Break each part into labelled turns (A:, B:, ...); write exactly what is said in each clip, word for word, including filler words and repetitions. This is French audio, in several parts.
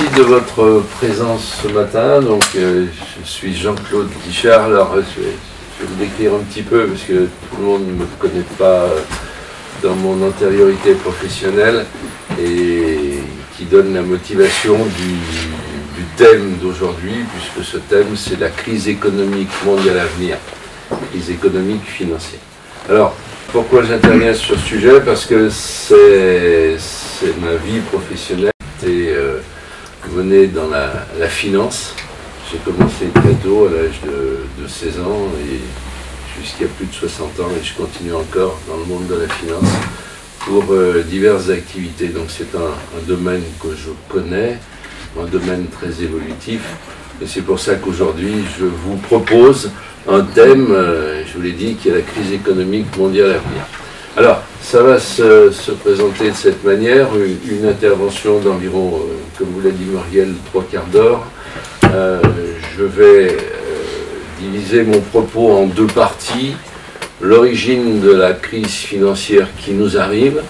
A: merci de votre présence ce matin. Donc, euh, je suis Jean-Claude Guichard. Alors, je vais, je vais vous décrire un petit peu parce que tout le monde ne me connaît pas dans mon antériorité professionnelle et qui donne la motivation du, du thème d'aujourd'hui, puisque ce thème, c'est la crise économique mondiale à venir, crise économique financière. Alors, pourquoi j'interviens sur ce sujet? Parce que c'est ma vie professionnelle et euh, menée dans la, la finance. J'ai commencé très tôt, à l'âge de, de seize ans, et jusqu'à plus de soixante ans, et je continue encore dans le monde de la finance pour euh, diverses activités. Donc c'est un, un domaine que je connais, un domaine très évolutif, et c'est pour ça qu'aujourd'hui je vous propose un thème, euh, je vous l'ai dit, qui est la crise économique mondiale à venir. Alors, ça va se, se présenter de cette manière, une, une intervention d'environ, euh, comme vous l'a dit Muriel, trois quarts d'heure. Euh, je vais euh, diviser mon propos en deux parties, l'origine de la crise financière qui nous arrive,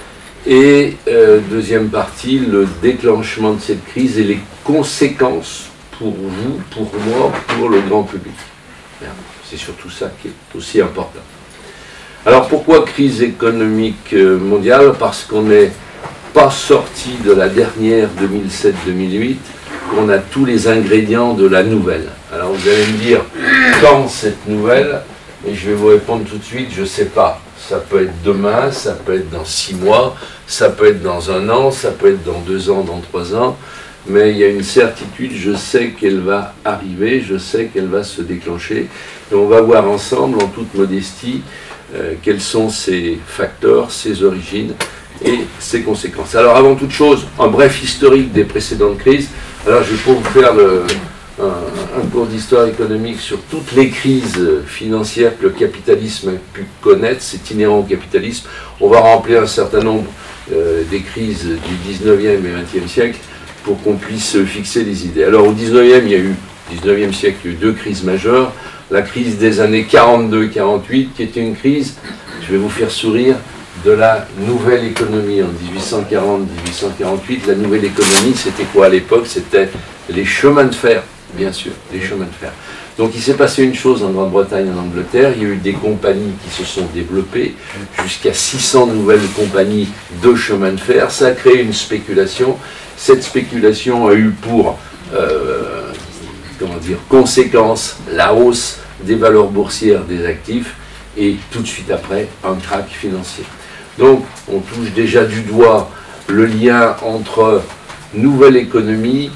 A: et euh, deuxième partie, le déclenchement de cette crise et les conséquences pour vous, pour moi, pour le grand public. C'est surtout ça qui est aussi important. Alors pourquoi crise économique mondiale? Parce qu'on n'est pas sorti de la dernière deux mille sept deux mille huit, qu'on a tous les ingrédients de la nouvelle. Alors vous allez me dire, quand cette nouvelle? Et je vais vous répondre tout de suite, je ne sais pas. Ça peut être demain, ça peut être dans six mois, ça peut être dans un an, ça peut être dans deux ans, dans trois ans. Mais il y a une certitude, je sais qu'elle va arriver, je sais qu'elle va se déclencher. Et on va voir ensemble, en toute modestie, euh, quels sont ses facteurs, ses origines et ses conséquences. Alors avant toute chose, un bref historique des précédentes crises. Alors je vais pas vous faire le, un, un cours d'histoire économique sur toutes les crises financières que le capitalisme a pu connaître, c'est inhérent au capitalisme. On va remplir un certain nombre euh, des crises du dix-neuvième et vingtième siècle, pour qu'on puisse fixer les idées. Alors au dix-neuvième, il y a eu, dix-neuvième siècle, il y a eu deux crises majeures. La crise des années quarante-deux quarante-huit, qui était une crise, je vais vous faire sourire, de la nouvelle économie. En dix-huit cent quarante dix-huit cent quarante-huit, la nouvelle économie, c'était quoi à l'époque? C'était les chemins de fer, bien sûr, les chemins de fer. Donc il s'est passé une chose en Grande-Bretagne et en Angleterre, il y a eu des compagnies qui se sont développées, jusqu'à six cents nouvelles compagnies de chemins de fer, ça a créé une spéculation. Cette spéculation a eu pour euh, comment dire, conséquence la hausse des valeurs boursières des actifs et tout de suite après un krach financier. Donc on touche déjà du doigt le lien entre nouvelle économie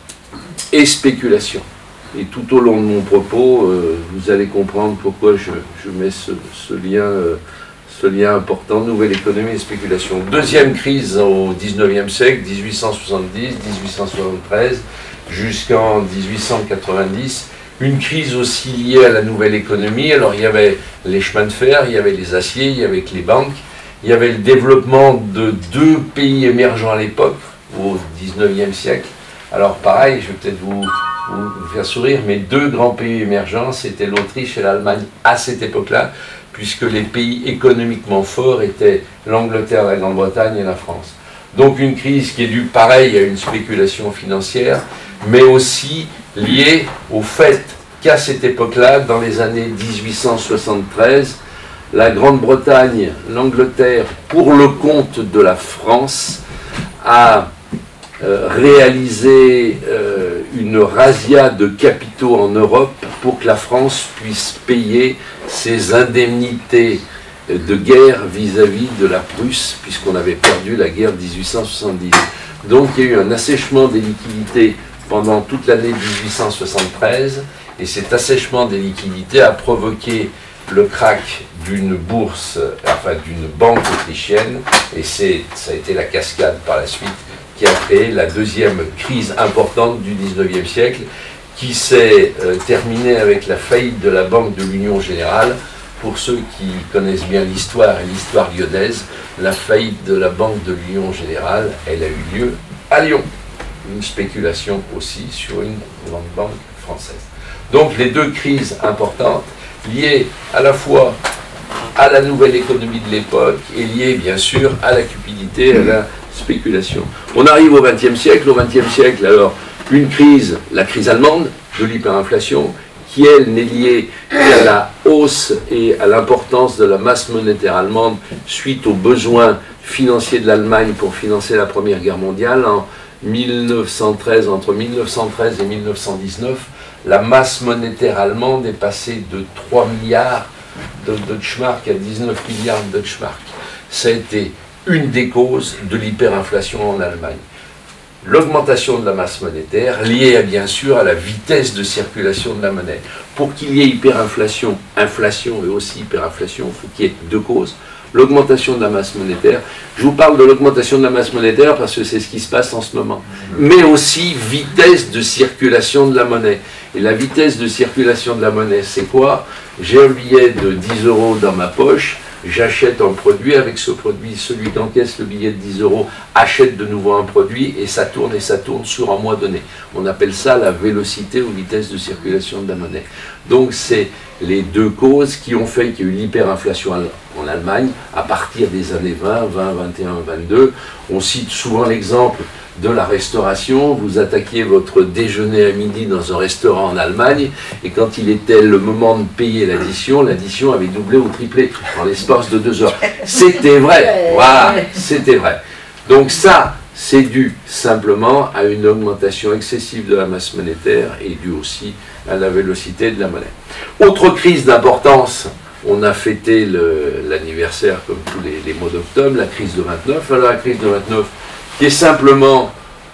A: et spéculation. Et tout au long de mon propos, euh, vous allez comprendre pourquoi je, je mets ce, ce lien euh, ce lien important, nouvelle économie et spéculation. Deuxième crise au dix-neuvième siècle, dix-huit cent soixante-dix dix-huit cent soixante-treize, jusqu'en dix-huit cent quatre-vingt-dix, une crise aussi liée à la nouvelle économie. Alors il y avait les chemins de fer, il y avait les aciers, il y avait les banques, il y avait le développement de deux pays émergents à l'époque, au dix-neuvième siècle. Alors pareil, je vais peut-être vous, vous, vous faire sourire, mais deux grands pays émergents, c'était l'Autriche et l'Allemagne à cette époque-là, puisque les pays économiquement forts étaient l'Angleterre, la Grande-Bretagne et la France. Donc une crise qui est due, pareil, à une spéculation financière, mais aussi liée au fait qu'à cette époque-là, dans les années dix-huit cent soixante-treize, la Grande-Bretagne, l'Angleterre, pour le compte de la France, a euh, réalisé euh, une razzia de capitaux en Europe pour que la France puisse payer ses indemnités de guerre vis-à-vis de la Prusse, puisqu'on avait perdu la guerre de dix-huit cent soixante-dix. Donc il y a eu un assèchement des liquidités pendant toute l'année dix-huit cent soixante-treize, et cet assèchement des liquidités a provoqué le krach d'une bourse, enfin d'une banque autrichienne, et c'est, ça a été la cascade par la suite qui a créé la deuxième crise importante du dix-neuvième siècle, qui s'est euh, terminée avec la faillite de la Banque de l'Union Générale. Pour ceux qui connaissent bien l'histoire et l'histoire lyonnaise, la faillite de la Banque de l'Union Générale, elle a eu lieu à Lyon. Une spéculation aussi sur une grande banque française. Donc les deux crises importantes, liées à la fois à la nouvelle économie de l'époque et liées bien sûr à la cupidité, à la spéculation. On arrive au vingtième siècle. Au vingtième siècle, alors, une crise, la crise allemande, de l'hyperinflation, qui, elle, n'est liée qu'à la hausse et à l'importance de la masse monétaire allemande suite aux besoins financiers de l'Allemagne pour financer la Première Guerre mondiale. En mille neuf cent treize, entre mille neuf cent treize et mille neuf cent dix-neuf, la masse monétaire allemande est passée de trois milliards de Deutschmark à dix-neuf milliards de Deutschmark. Ça a été une des causes de l'hyperinflation en Allemagne. L'augmentation de la masse monétaire, liée à, bien sûr à la vitesse de circulation de la monnaie. Pour qu'il y ait hyperinflation, inflation et aussi hyperinflation, il faut qu'il y ait deux causes. L'augmentation de la masse monétaire. Je vous parle de l'augmentation de la masse monétaire parce que c'est ce qui se passe en ce moment. Mais aussi vitesse de circulation de la monnaie. Et la vitesse de circulation de la monnaie, c'est quoi? J'ai un billet de dix euros dans ma poche, j'achète un produit, avec ce produit, celui qui encaisse le billet de dix euros achète de nouveau un produit, et ça tourne et ça tourne sur un mois donné. On appelle ça la vélocité ou vitesse de circulation de la monnaie. Donc c'est les deux causes qui ont fait qu'il y a eu l'hyperinflation en Allemagne à partir des années vingt, vingt, vingt et un, vingt-deux. On cite souvent l'exemple de la restauration. Vous attaquiez votre déjeuner à midi dans un restaurant en Allemagne, et quand il était le moment de payer l'addition, l'addition avait doublé ou triplé en l'espace de deux heures. C'était vrai, voilà, c'était vrai. Donc ça, c'est dû simplement à une augmentation excessive de la masse monétaire et dû aussi à la vélocité de la monnaie. Autre crise d'importance, on a fêté l'anniversaire comme tous les, les mois d'octobre, la crise de vingt-neuf. Alors la crise de vingt-neuf, qui est simplement,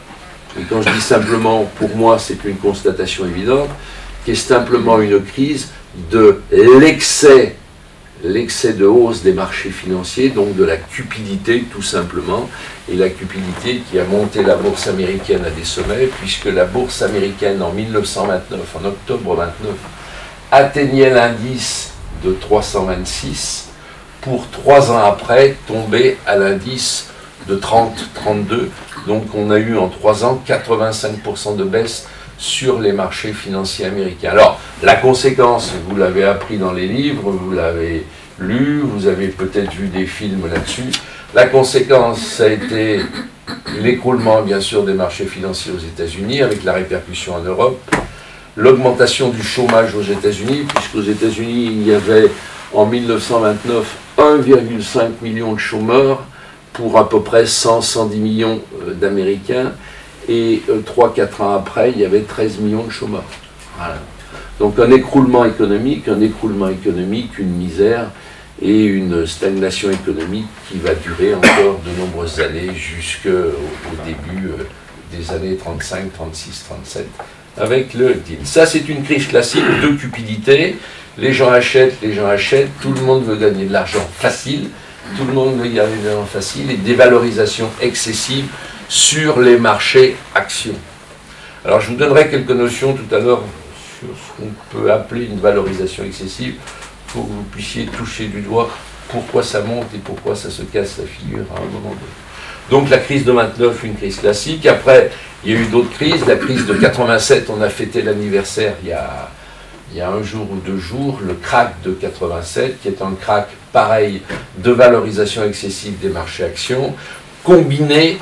A: et quand je dis simplement, pour moi c'est une constatation évidente, qui est simplement une crise de l'excès, l'excès de hausse des marchés financiers, donc de la cupidité tout simplement, et la cupidité qui a monté la bourse américaine à des sommets, puisque la bourse américaine en mille neuf cent vingt-neuf, en octobre vingt-neuf, atteignait l'indice de trois cent vingt-six, pour trois ans après tomber à l'indice de trente, trente-deux, donc on a eu en trois ans quatre-vingt-cinq pour cent de baisse sur les marchés financiers américains. Alors, la conséquence, vous l'avez appris dans les livres, vous l'avez lu, vous avez peut-être vu des films là-dessus, la conséquence, ça a été l'écroulement, bien sûr, des marchés financiers aux États-Unis, avec la répercussion en Europe, l'augmentation du chômage aux États-Unis, puisqu'aux États-Unis, il y avait en mille neuf cent vingt-neuf un virgule cinq million de chômeurs, pour à peu près cent à cent dix millions d'Américains, et trois à quatre ans après, il y avait treize millions de chômeurs. Voilà. Donc un écroulement économique, un écroulement économique, une misère et une stagnation économique qui va durer encore de nombreuses années jusqu'au au début des années trente-cinq, trente-six, trente-sept, avec le deal. Ça, c'est une crise classique de cupidité. Les gens achètent, les gens achètent, tout le monde veut gagner de l'argent facile, tout le monde veut y arriver de l'argent facile, et dévalorisation excessive sur les marchés actions. Alors je vous donnerai quelques notions tout à l'heure sur ce qu'on peut appeler une valorisation excessive, pour que vous puissiez toucher du doigt pourquoi ça monte et pourquoi ça se casse la figure à un moment donné. Donc la crise de vingt-neuf, une crise classique. Après, il y a eu d'autres crises. La crise de quatre-vingt-sept, on a fêté l'anniversaire il y a, il y a un jour ou deux jours, le krach de quatre-vingt-sept, qui est un krach pareil de valorisation excessive des marchés actions, combiné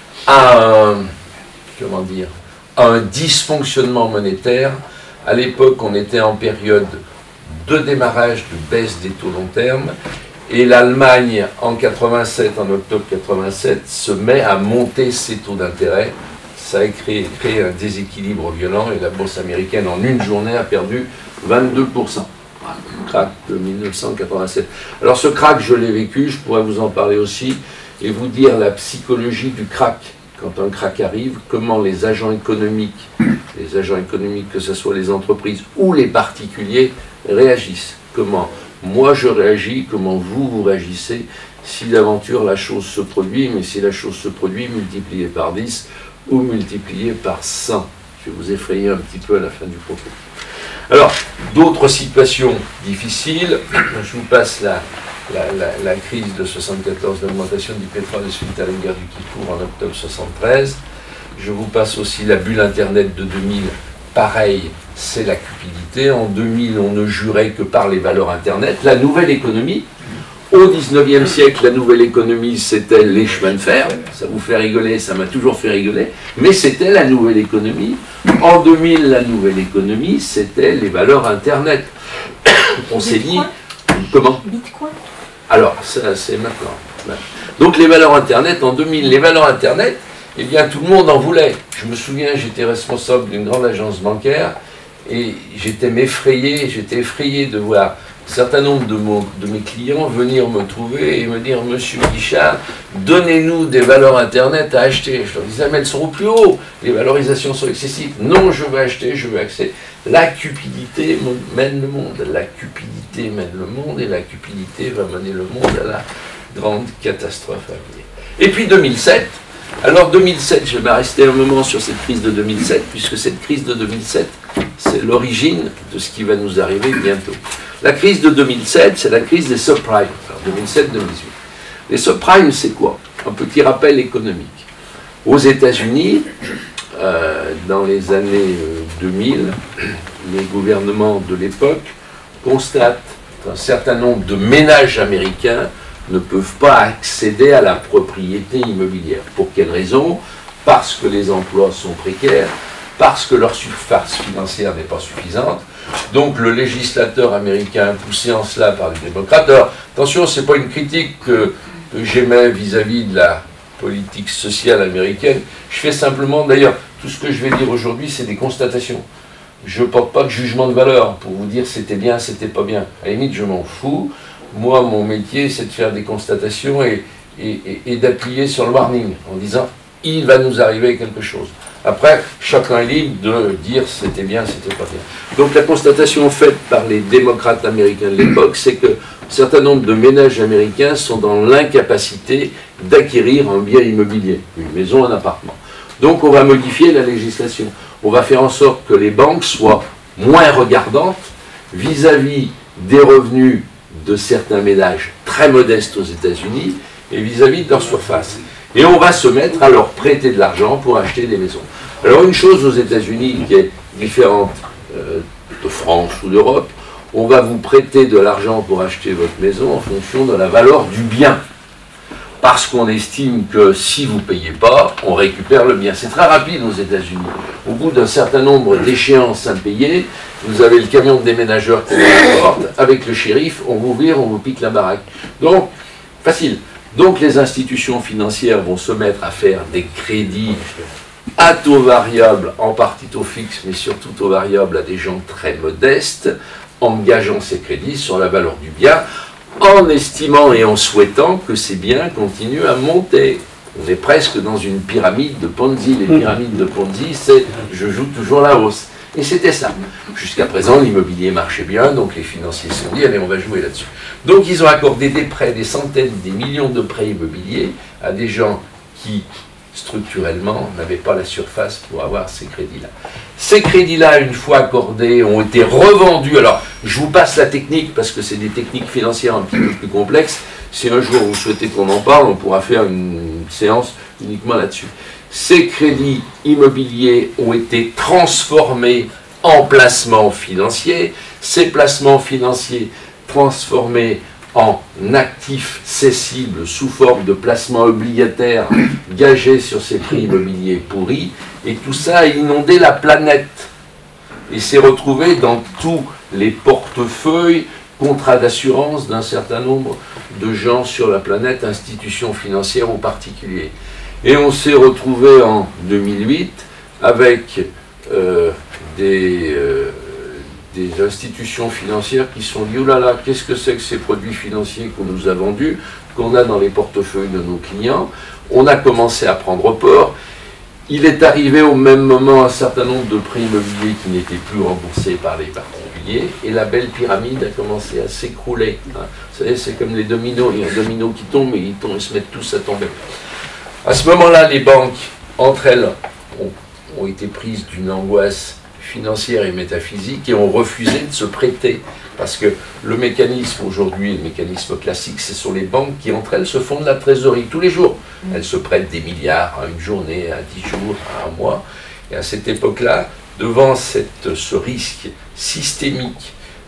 A: à un, comment dire, à un dysfonctionnement monétaire. À l'époque, on était en période de démarrage de baisse des taux long terme, et l'Allemagne, en quatre-vingt-sept, en octobre quatre-vingt-sept, se met à monter ses taux d'intérêt. Ça a créé, créé un déséquilibre violent, et la bourse américaine, en une journée, a perdu vingt-deux pour cent. Voilà, le krach de mille neuf cent quatre-vingt-sept. Alors ce krach, je l'ai vécu, je pourrais vous en parler aussi, et vous dire la psychologie du krach. Quand un krach arrive, comment les agents économiques, les agents économiques, que ce soit les entreprises ou les particuliers, réagissent. Comment moi je réagis, comment vous, vous réagissez, si d'aventure la chose se produit, mais si la chose se produit, multiplié par dix ou multiplié par cent. Je vais vous effrayer un petit peu à la fin du propos. Alors, d'autres situations difficiles, je vous passe la... La, la, la crise de soixante-quatorze, l'augmentation du pétrole suite à la guerre du Kippour en octobre soixante-treize. Je vous passe aussi la bulle Internet de deux mille. Pareil, c'est la cupidité. En deux mille, on ne jurait que par les valeurs Internet. La nouvelle économie, Au dix-neuvième siècle, la nouvelle économie, c'était les chemins de fer. Ça vous fait rigoler, ça m'a toujours fait rigoler. Mais c'était la nouvelle économie. En deux mille, la nouvelle économie, c'était les valeurs Internet. On s'est dit... Comment?
B: Bitcoin.
A: Alors, ça, c'est maintenant. Donc, les valeurs Internet, en deux mille, les valeurs Internet, eh bien, tout le monde en voulait. Je me souviens, j'étais responsable d'une grande agence bancaire et j'étais m'effrayé, j'étais effrayé de voir un certain nombre de, mon, de mes clients venir me trouver et me dire « Monsieur Guichard, donnez-nous des valeurs Internet à acheter ». Je leur disais « Mais elles sont au plus haut, les valorisations sont excessives ». « Non, je veux acheter, je veux accéder ». La cupidité mène le monde, la cupidité mène le monde et la cupidité va mener le monde à la grande catastrophe à venir. Et puis deux mille sept, alors deux mille sept, je vais rester un moment sur cette crise de deux mille sept, puisque cette crise de deux mille sept, c'est l'origine de ce qui va nous arriver bientôt. La crise de deux mille sept, c'est la crise des subprimes, deux mille sept deux mille dix-huit. Les subprimes, c'est quoi? Un petit rappel économique. Aux États-Unis, euh, dans les années deux mille, les gouvernements de l'époque constatent qu'un certain nombre de ménages américains ne peuvent pas accéder à la propriété immobilière. Pour quelle raison? Parce que les emplois sont précaires, parce que leur surface financière n'est pas suffisante. Donc le législateur américain, poussé en cela par les démocrates, alors attention, ce n'est pas une critique que, que j'émets vis-à-vis de la politique sociale américaine, je fais simplement, d'ailleurs, tout ce que je vais dire aujourd'hui, c'est des constatations. Je ne porte pas de jugement de valeur pour vous dire c'était bien, c'était pas bien. À la limite, je m'en fous. Moi, mon métier, c'est de faire des constatations et, et, et, et d'appuyer sur le warning en disant il va nous arriver quelque chose. Après, chacun est libre de dire c'était bien, c'était pas bien. Donc la constatation faite par les démocrates américains de l'époque, c'est que un certain nombre de ménages américains sont dans l'incapacité d'acquérir un bien immobilier, une maison, un appartement. Donc on va modifier la législation. On va faire en sorte que les banques soient moins regardantes vis-à-vis des revenus de certains ménages très modestes aux États-Unis et vis-à-vis de leur surface. Et on va se mettre à leur prêter de l'argent pour acheter des maisons. Alors une chose aux États-Unis qui est différente euh, de France ou d'Europe, on va vous prêter de l'argent pour acheter votre maison en fonction de la valeur du bien. Parce qu'on estime que si vous ne payez pas, on récupère le bien. C'est très rapide aux États-Unis. Au bout d'un certain nombre d'échéances impayées, vous avez le camion de déménageur qui est à la porte, avec le shérif, on vous vire, on vous pique la baraque. Donc, facile. Donc les institutions financières vont se mettre à faire des crédits à taux variable, en partie taux fixe, mais surtout taux variable à des gens très modestes, engageant ces crédits sur la valeur du bien, en estimant et en souhaitant que ces biens continuent à monter. On est presque dans une pyramide de Ponzi. Les pyramides de Ponzi, c'est « je joue toujours la hausse ». Et c'était ça. Jusqu'à présent, l'immobilier marchait bien, donc les financiers se sont dit « allez, on va jouer là-dessus ». Donc ils ont accordé des prêts, des centaines, des millions de prêts immobiliers à des gens qui, structurellement, n'avaient pas la surface pour avoir ces crédits-là. Ces crédits-là, une fois accordés, ont été revendus. Alors, je vous passe la technique, parce que c'est des techniques financières un petit peu plus complexes. Si un jour vous souhaitez qu'on en parle, on pourra faire une séance uniquement là-dessus. Ces crédits immobiliers ont été transformés en placements financiers. Ces placements financiers transformés en actifs cessibles sous forme de placements obligataires gagés sur ces prix immobiliers pourris. Et tout ça a inondé la planète. Et s'est retrouvé dans tous les portefeuilles, contrats d'assurance d'un certain nombre de gens sur la planète, institutions financières ou particuliers. Et on s'est retrouvé en deux mille huit avec euh, des, euh, des institutions financières qui se sont dit « oh là là, qu'est-ce que c'est que ces produits financiers qu'on nous a vendus, qu'on a dans les portefeuilles de nos clients ?» On a commencé à prendre peur. Il est arrivé au même moment un certain nombre de prêts immobiliers qui n'étaient plus remboursés par les particuliers et la belle pyramide a commencé à s'écrouler. Hein. Vous savez, c'est comme les dominos, il y a un domino qui tombe et ils, tombent, ils se mettent tous à tomber. À ce moment-là, les banques, entre elles, ont, ont été prises d'une angoisse financière et métaphysique et ont refusé de se prêter. Parce que le mécanisme aujourd'hui, le mécanisme classique, ce sont les banques qui, entre elles, se font de la trésorerie tous les jours. Elles se prêtent des milliards à une journée, à dix jours, à un mois. Et à cette époque-là, devant cette, ce risque systémique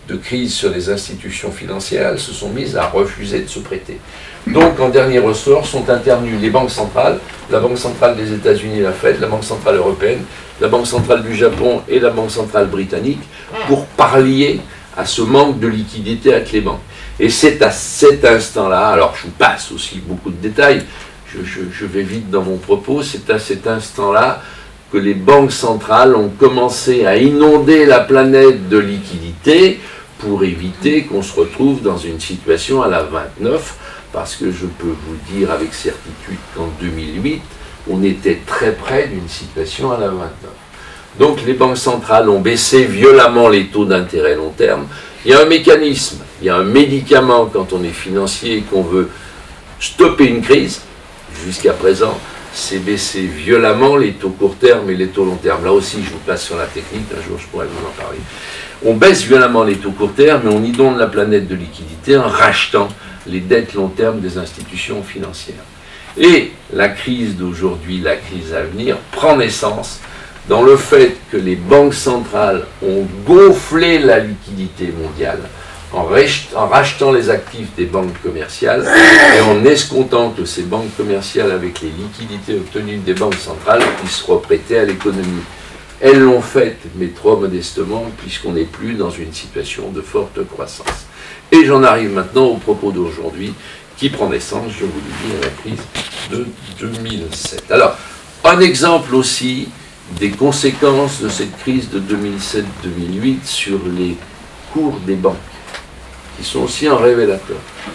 A: de crise sur les institutions financières, elles se sont mises à refuser de se prêter. Donc, en dernier ressort, sont intervenues les banques centrales, la Banque centrale des États-Unis, la Fed, la Banque centrale européenne, la Banque centrale du Japon et la Banque centrale britannique, pour pallier à ce manque de liquidité avec les banques. Et c'est à cet instant-là, alors je vous passe aussi beaucoup de détails, je, je, je vais vite dans mon propos, c'est à cet instant-là que les banques centrales ont commencé à inonder la planète de liquidités pour éviter qu'on se retrouve dans une situation à la vingt-neuf, parce que je peux vous dire avec certitude qu'en deux mille huit, on était très près d'une situation à la vingt-neuf. Donc les banques centrales ont baissé violemment les taux d'intérêt long terme. Il y a un mécanisme, il y a un médicament quand on est financier et qu'on veut stopper une crise, jusqu'à présent, c'est baisser violemment les taux court terme et les taux long terme. Là aussi, je vous passe sur la technique, un jour je pourrais vous en parler. On baisse violemment les taux court terme et on inonde la planète de liquidité en rachetant les dettes long terme des institutions financières. Et la crise d'aujourd'hui, la crise à venir, prend naissance dans le fait que les banques centrales ont gonflé la liquidité mondiale en, en rachetant les actifs des banques commerciales et en escomptant que ces banques commerciales, avec les liquidités obtenues des banques centrales, puissent reprêter à l'économie. Elles l'ont fait, mais trop modestement, puisqu'on n'est plus dans une situation de forte croissance. Et j'en arrive maintenant au propos d'aujourd'hui, qui prend naissance, je vous le dis, à la crise de deux mille sept. Alors, un exemple aussi des conséquences de cette crise de deux mille sept deux mille huit sur les cours des banques, qui sont aussi un révélateur.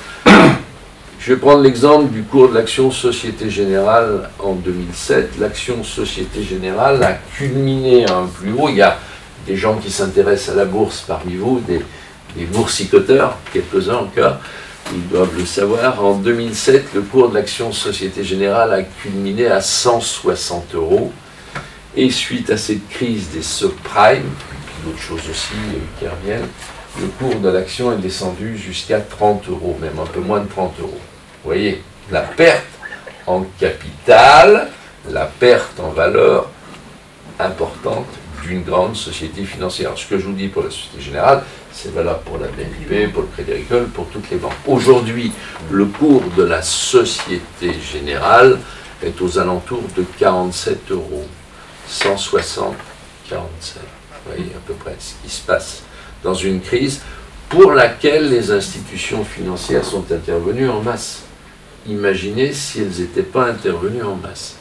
A: Je vais prendre l'exemple du cours de l'action Société Générale en deux mille sept. L'action Société Générale a culminé à un plus haut. Il y a des gens qui s'intéressent à la bourse parmi vous, des, des boursicoteurs, quelques-uns encore, ils doivent le savoir. En deux mille sept, le cours de l'action Société Générale a culminé à cent soixante euros. Et suite à cette crise des subprimes, et puis d'autres choses aussi qui reviennent, le cours de l'action est descendu jusqu'à trente euros, même un peu moins de trente euros. Vous voyez, la perte en capital, la perte en valeur importante d'une grande société financière. Ce que je vous dis pour la Société Générale, c'est valable pour la B N P, pour le Crédit Agricole, pour toutes les banques. Aujourd'hui, le cours de la Société Générale est aux alentours de quarante-sept euros. cent soixante, quarante-sept. Vous voyez à peu près ce qui se passe dans une crise pour laquelle les institutions financières sont intervenues en masse. Imaginez si elles n'étaient pas intervenues en masse.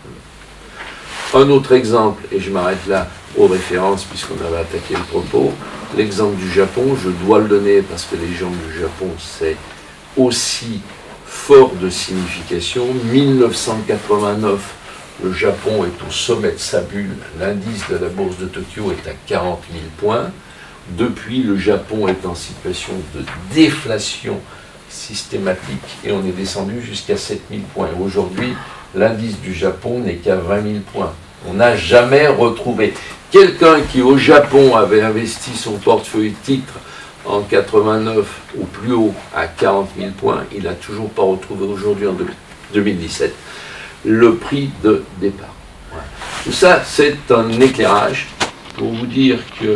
A: Un autre exemple, et je m'arrête là aux références puisqu'on avait attaqué le propos, l'exemple du Japon, je dois le donner parce que les gens du Japon, c'est aussi fort de signification. mille neuf cent quatre-vingt-neuf, le Japon est au sommet de sa bulle, l'indice de la bourse de Tokyo est à quarante mille points. Depuis, le Japon est en situation de déflation systématique et on est descendu jusqu'à sept mille points. Aujourd'hui, l'indice du Japon n'est qu'à vingt mille points. On n'a jamais retrouvé quelqu'un qui au Japon avait investi son portefeuille titre en quatre-vingt-neuf au plus haut à quarante mille points, il n'a toujours pas retrouvé aujourd'hui en deux mille dix-sept le prix de départ. Voilà. Tout ça, c'est un éclairage pour vous dire que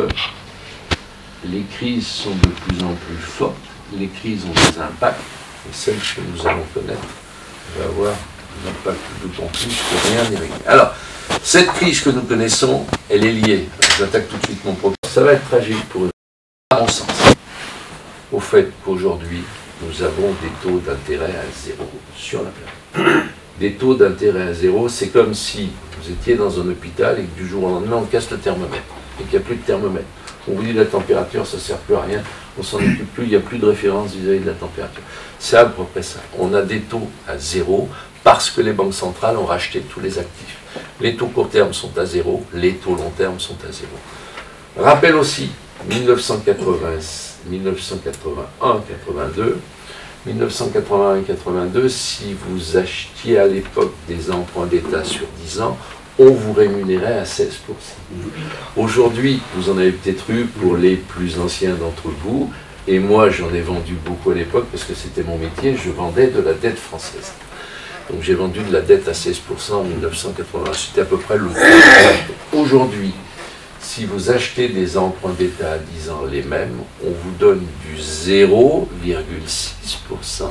A: les crises sont de plus en plus fortes, les crises ont des impacts, et celle que nous allons connaître va avoir un impact d'autant plus que rien n'est réglé. Alors, cette crise que nous connaissons, elle est liée, j'attaque tout de suite mon propos, ça va être tragique pour eux, à mon sens, au fait qu'aujourd'hui, nous avons des taux d'intérêt à zéro sur la planète. Des taux d'intérêt à zéro, c'est comme si vous étiez dans un hôpital et que du jour au lendemain, on casse le thermomètre, et qu'il n'y a plus de thermomètre. On vous dit la température, ça ne sert plus à rien, on s'en occupe plus, il n'y a plus de référence vis-à-vis de la température. C'est à peu près ça. On a des taux à zéro parce que les banques centrales ont racheté tous les actifs. Les taux court terme sont à zéro, les taux long terme sont à zéro. Rappel aussi, mille neuf cent quatre-vingt, mille neuf cent quatre-vingt-un quatre-vingt-deux, mille neuf cent quatre-vingt-un quatre-vingt-deux, si vous achetiez à l'époque des emprunts d'État sur dix ans, on vous rémunérait à seize pour cent. Aujourd'hui, vous en avez peut-être eu pour les plus anciens d'entre vous, et moi j'en ai vendu beaucoup à l'époque parce que c'était mon métier, je vendais de la dette française. Donc j'ai vendu de la dette à seize pour cent en mille neuf cent quatre-vingt-un, c'était à peu près le taux. Aujourd'hui, si si vous achetez des emprunts d'État à dix ans les mêmes, on vous donne du zéro virgule six pour cent.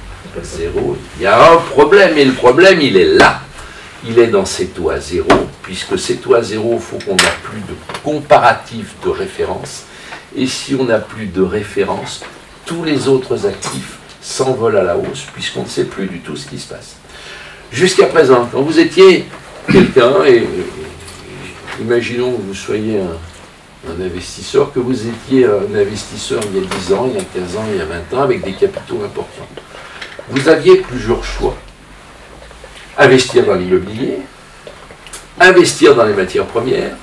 A: Zéro. Il y a un problème, et le problème, il est là. Il est dans ces taux à zéro, puisque ces taux à zéro, il faut qu'on ait plus de comparatif de référence. Et si on n'a plus de référence, tous les autres actifs s'envolent à la hausse, puisqu'on ne sait plus du tout ce qui se passe. Jusqu'à présent, quand vous étiez quelqu'un, et, et imaginons que vous soyez un, un investisseur, que vous étiez un investisseur il y a dix ans, il y a quinze ans, il y a vingt ans, avec des capitaux importants. Vous aviez plusieurs choix. Investir dans l'immobilier, investir dans les matières premières,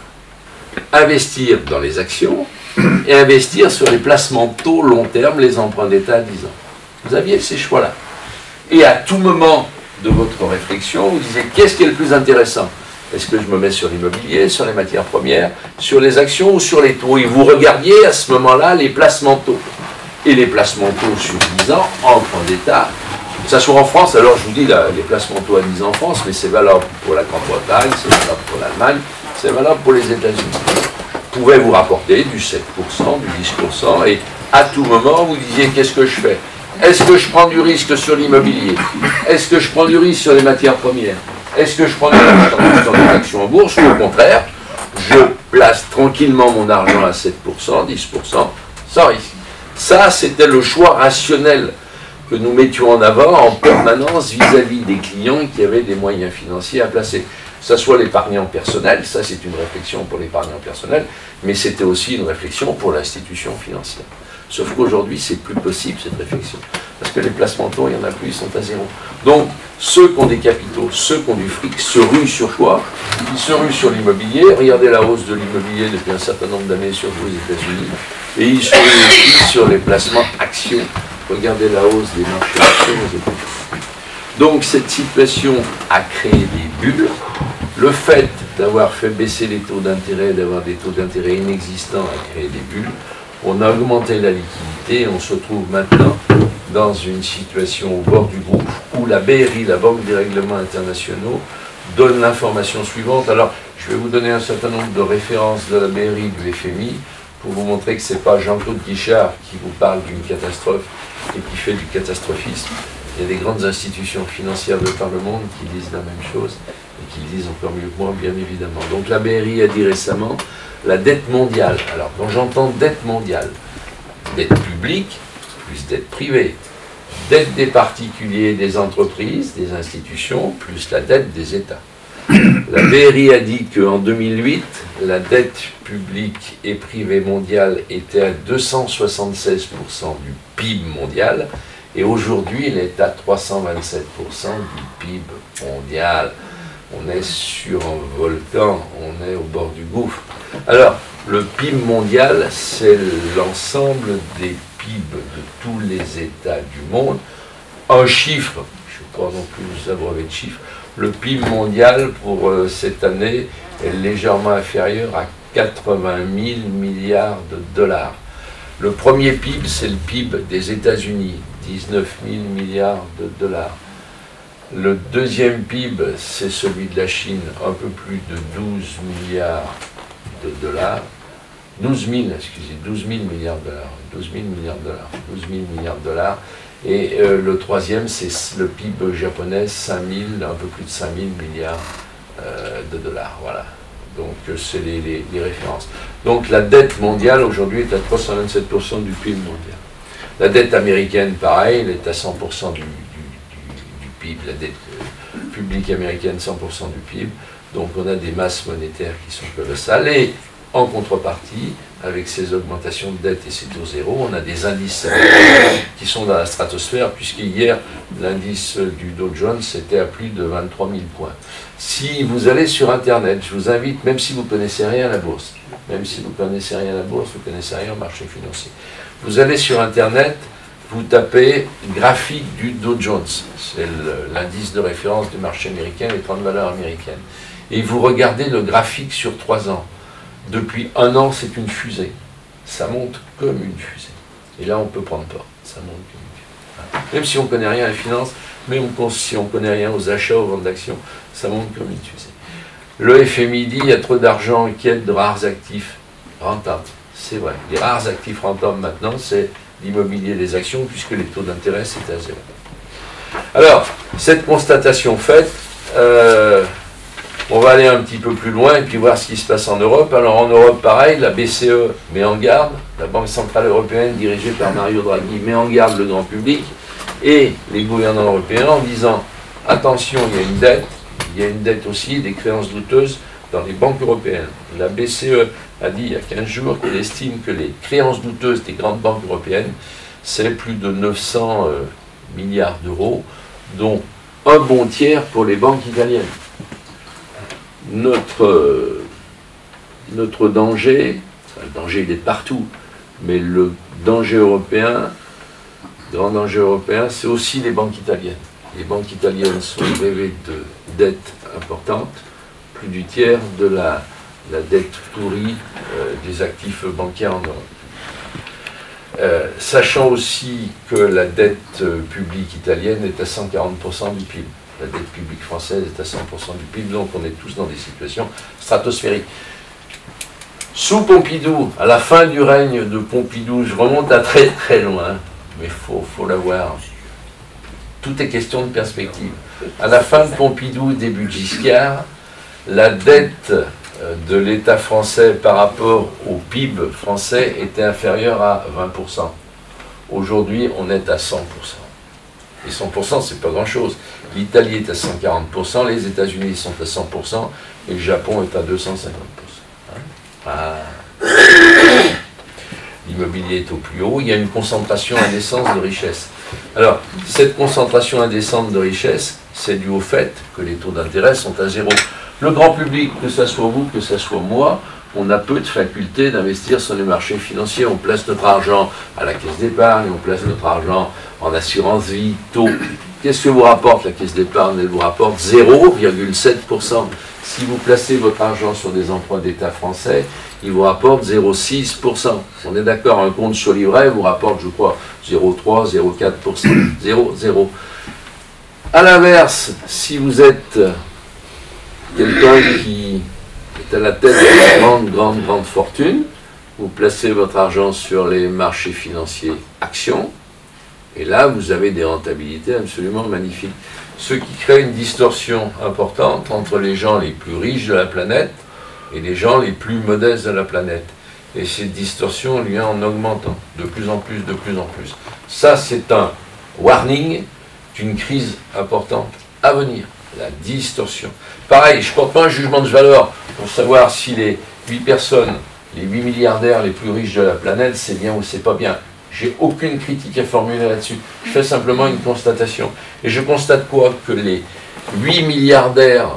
A: investir dans les actions et investir sur les placements de taux long terme, les emprunts d'État à dix ans. Vous aviez ces choix-là. Et à tout moment de votre réflexion, vous disiez qu'est-ce qui est le plus intéressant? Est-ce que je me mets sur l'immobilier, sur les matières premières, sur les actions ou sur les taux? Et vous regardiez à ce moment-là les placements de taux. Et les placements de taux sur dix ans, emprunts d'État, que ce soit en France, alors je vous dis là, les placements de taux à dix ans en France, mais c'est valable pour la Grande-Bretagne, c'est valable pour l'Allemagne, c'est valable pour les États-Unis. Pouvaient vous rapporter du sept pour cent, du dix pour cent, et à tout moment, vous disiez qu'est-ce que je fais? Est-ce que je prends du risque sur l'immobilier? Est-ce que je prends du risque sur les matières premières? Est-ce que je prends du risque sur les actions en bourse? Ou au contraire, je place tranquillement mon argent à sept pour cent, dix pour cent, sans risque. Ça, c'était le choix rationnel que nous mettions en avant en permanence vis-à-vis des clients qui avaient des moyens financiers à placer. Que ce soit l'épargnant personnel, ça c'est une réflexion pour l'épargnant personnel, mais c'était aussi une réflexion pour l'institution financière. Sauf qu'aujourd'hui, c'est plus possible cette réflexion, parce que les placements de taux, il n'y en a plus, ils sont à zéro. Donc, ceux qui ont des capitaux, ceux qui ont du fric, se ruent sur quoi? Ils se ruent sur l'immobilier. Regardez la hausse de l'immobilier depuis un certain nombre d'années, surtout aux États-Unis, et ils se ruent aussi sur les placements actions. Regardez la hausse des marchés actions aux États-Unis. Donc cette situation a créé des bulles. Le fait d'avoir fait baisser les taux d'intérêt, d'avoir des taux d'intérêt inexistants a créé des bulles. On a augmenté la liquidité et on se trouve maintenant dans une situation au bord du gouffre où la B R I, la Banque des règlements internationaux, donne l'information suivante. Alors, je vais vous donner un certain nombre de références de la B R I, du F M I, pour vous montrer que ce n'est pas Jean-Claude Guichard qui vous parle d'une catastrophe et qui fait du catastrophisme. Il y a des grandes institutions financières de par le monde qui disent la même chose et qui le disent encore mieux que moi, bien évidemment. Donc la B R I a dit récemment la dette mondiale. Alors quand j'entends dette mondiale, dette publique plus dette privée, dette des particuliers, des entreprises, des institutions, plus la dette des États. La B R I a dit qu'en deux mille huit, la dette publique et privée mondiale était à deux cent soixante-seize pour cent du P I B mondial, et aujourd'hui, elle est à trois cent vingt-sept pour cent du P I B mondial. On est sur un volcan, on est au bord du gouffre. Alors, le P I B mondial, c'est l'ensemble des P I B de tous les États du monde. Un chiffre, je ne vais pas non plus vous abreuver de chiffres, le P I B mondial pour euh, cette année est légèrement inférieur à quatre-vingt mille milliards de dollars. Le premier P I B, c'est le P I B des États-Unis, dix-neuf mille milliards de dollars. Le deuxième P I B, c'est celui de la Chine, un peu plus de douze milliards de dollars. douze mille, excusez, douze mille milliards de dollars. douze mille milliards de dollars. douze mille milliards de dollars. Et euh, le troisième, c'est le P I B japonais, cinq mille, un peu plus de cinq mille milliards euh, de dollars. Voilà. Donc, c'est les, les, les références. Donc, la dette mondiale, aujourd'hui, est à trois cent vingt-sept pour cent du P I B mondial. La dette américaine, pareil, elle est à cent pour cent du, du, du, du P I B. La dette euh, publique américaine, cent pour cent du P I B. Donc, on a des masses monétaires qui sont colossales. Et, en contrepartie, avec ces augmentations de dette et ces taux zéro, on a des indices qui sont dans la stratosphère, puisque hier, l'indice du Dow Jones était à plus de vingt-trois mille points. Si vous allez sur Internet, je vous invite, même si vous ne connaissez rien à la bourse, même si vous ne connaissez rien à la bourse, vous ne connaissez rien au marché financier, vous allez sur Internet, vous tapez graphique du Dow Jones, c'est l'indice de référence du marché américain, les trente valeurs américaines, et vous regardez le graphique sur trois ans. Depuis un an, c'est une fusée. Ça monte comme une fusée. Et là, on peut prendre peur. Ça monte comme une fusée. Voilà. Même si on ne connaît rien à la finance, même si on ne connaît rien aux achats, aux ventes d'actions, ça monte comme une fusée. Le F M I dit qu'il y a trop d'argent qui est de rares actifs rentables. C'est vrai. Les rares actifs rentables maintenant, c'est l'immobilier et les actions, puisque les taux d'intérêt, c'est à zéro. Alors, cette constatation faite, euh, on va aller un petit peu plus loin et puis voir ce qui se passe en Europe. Alors en Europe, pareil, la B C E met en garde, la Banque Centrale Européenne, dirigée par Mario Draghi, met en garde le grand public et les gouvernants européens en disant « Attention, il y a une dette, il y a une dette aussi, des créances douteuses dans les banques européennes. » La B C E a dit il y a quinze jours qu'elle estime que les créances douteuses des grandes banques européennes, c'est plus de neuf cents euh, milliards d'euros, dont un bon tiers pour les banques italiennes. Notre, euh, notre danger, le danger il est partout, mais le danger européen, le grand danger européen, c'est aussi les banques italiennes. Les banques italiennes sont grevées de dettes importantes, plus du tiers de la, la dette pourrie euh, des actifs bancaires en Europe. Euh, sachant aussi que la dette euh, publique italienne est à cent quarante pour cent du P I B. La dette publique française est à cent pour cent du P I B, donc on est tous dans des situations stratosphériques. Sous Pompidou, à la fin du règne de Pompidou, je remonte à très très loin, mais il faut, faut l'avoir. Tout est question de perspective. À la fin de Pompidou, début de Giscard, la dette de l'État français par rapport au P I B français était inférieure à vingt pour cent. Aujourd'hui, on est à cent pour cent. Et cent pour cent, c'est pas grand-chose. L'Italie est à cent quarante pour cent, les États-Unis sont à cent pour cent, et le Japon est à deux cent cinquante pour cent. Hein? Ah. L'immobilier est au plus haut, il y a une concentration indécente de richesse. Alors, cette concentration indécente de richesse, c'est dû au fait que les taux d'intérêt sont à zéro. Le grand public, que ce soit vous, que ce soit moi, on a peu de faculté d'investir sur les marchés financiers. On place notre argent à la caisse d'épargne, on place notre argent en assurance vie, taux. Qu'est-ce que vous rapporte la caisse d'épargne? Elle vous rapporte zéro virgule sept pour cent. Si vous placez votre argent sur des emprunts d'État français, il vous rapporte zéro virgule six pour cent. On est d'accord, un compte sur livret vous rapporte, je crois, zéro virgule trois, zéro virgule quatre pour cent. zéro, zéro. À l'inverse, si vous êtes quelqu'un qui est à la tête d'une grande, grande, grande fortune, vous placez votre argent sur les marchés financiers actions, et là, vous avez des rentabilités absolument magnifiques. Ce qui crée une distorsion importante entre les gens les plus riches de la planète et les gens les plus modestes de la planète. Et cette distorsion vient en augmentant de plus en plus, de plus en plus. Ça, c'est un warning d'une crise importante à venir. La distorsion. Pareil, je ne porte pas un jugement de valeur pour savoir si les huit personnes, les huit milliardaires les plus riches de la planète, c'est bien ou c'est pas bien. J'ai aucune critique à formuler là-dessus. Je fais simplement une constatation. Et je constate quoi? Que les huit milliardaires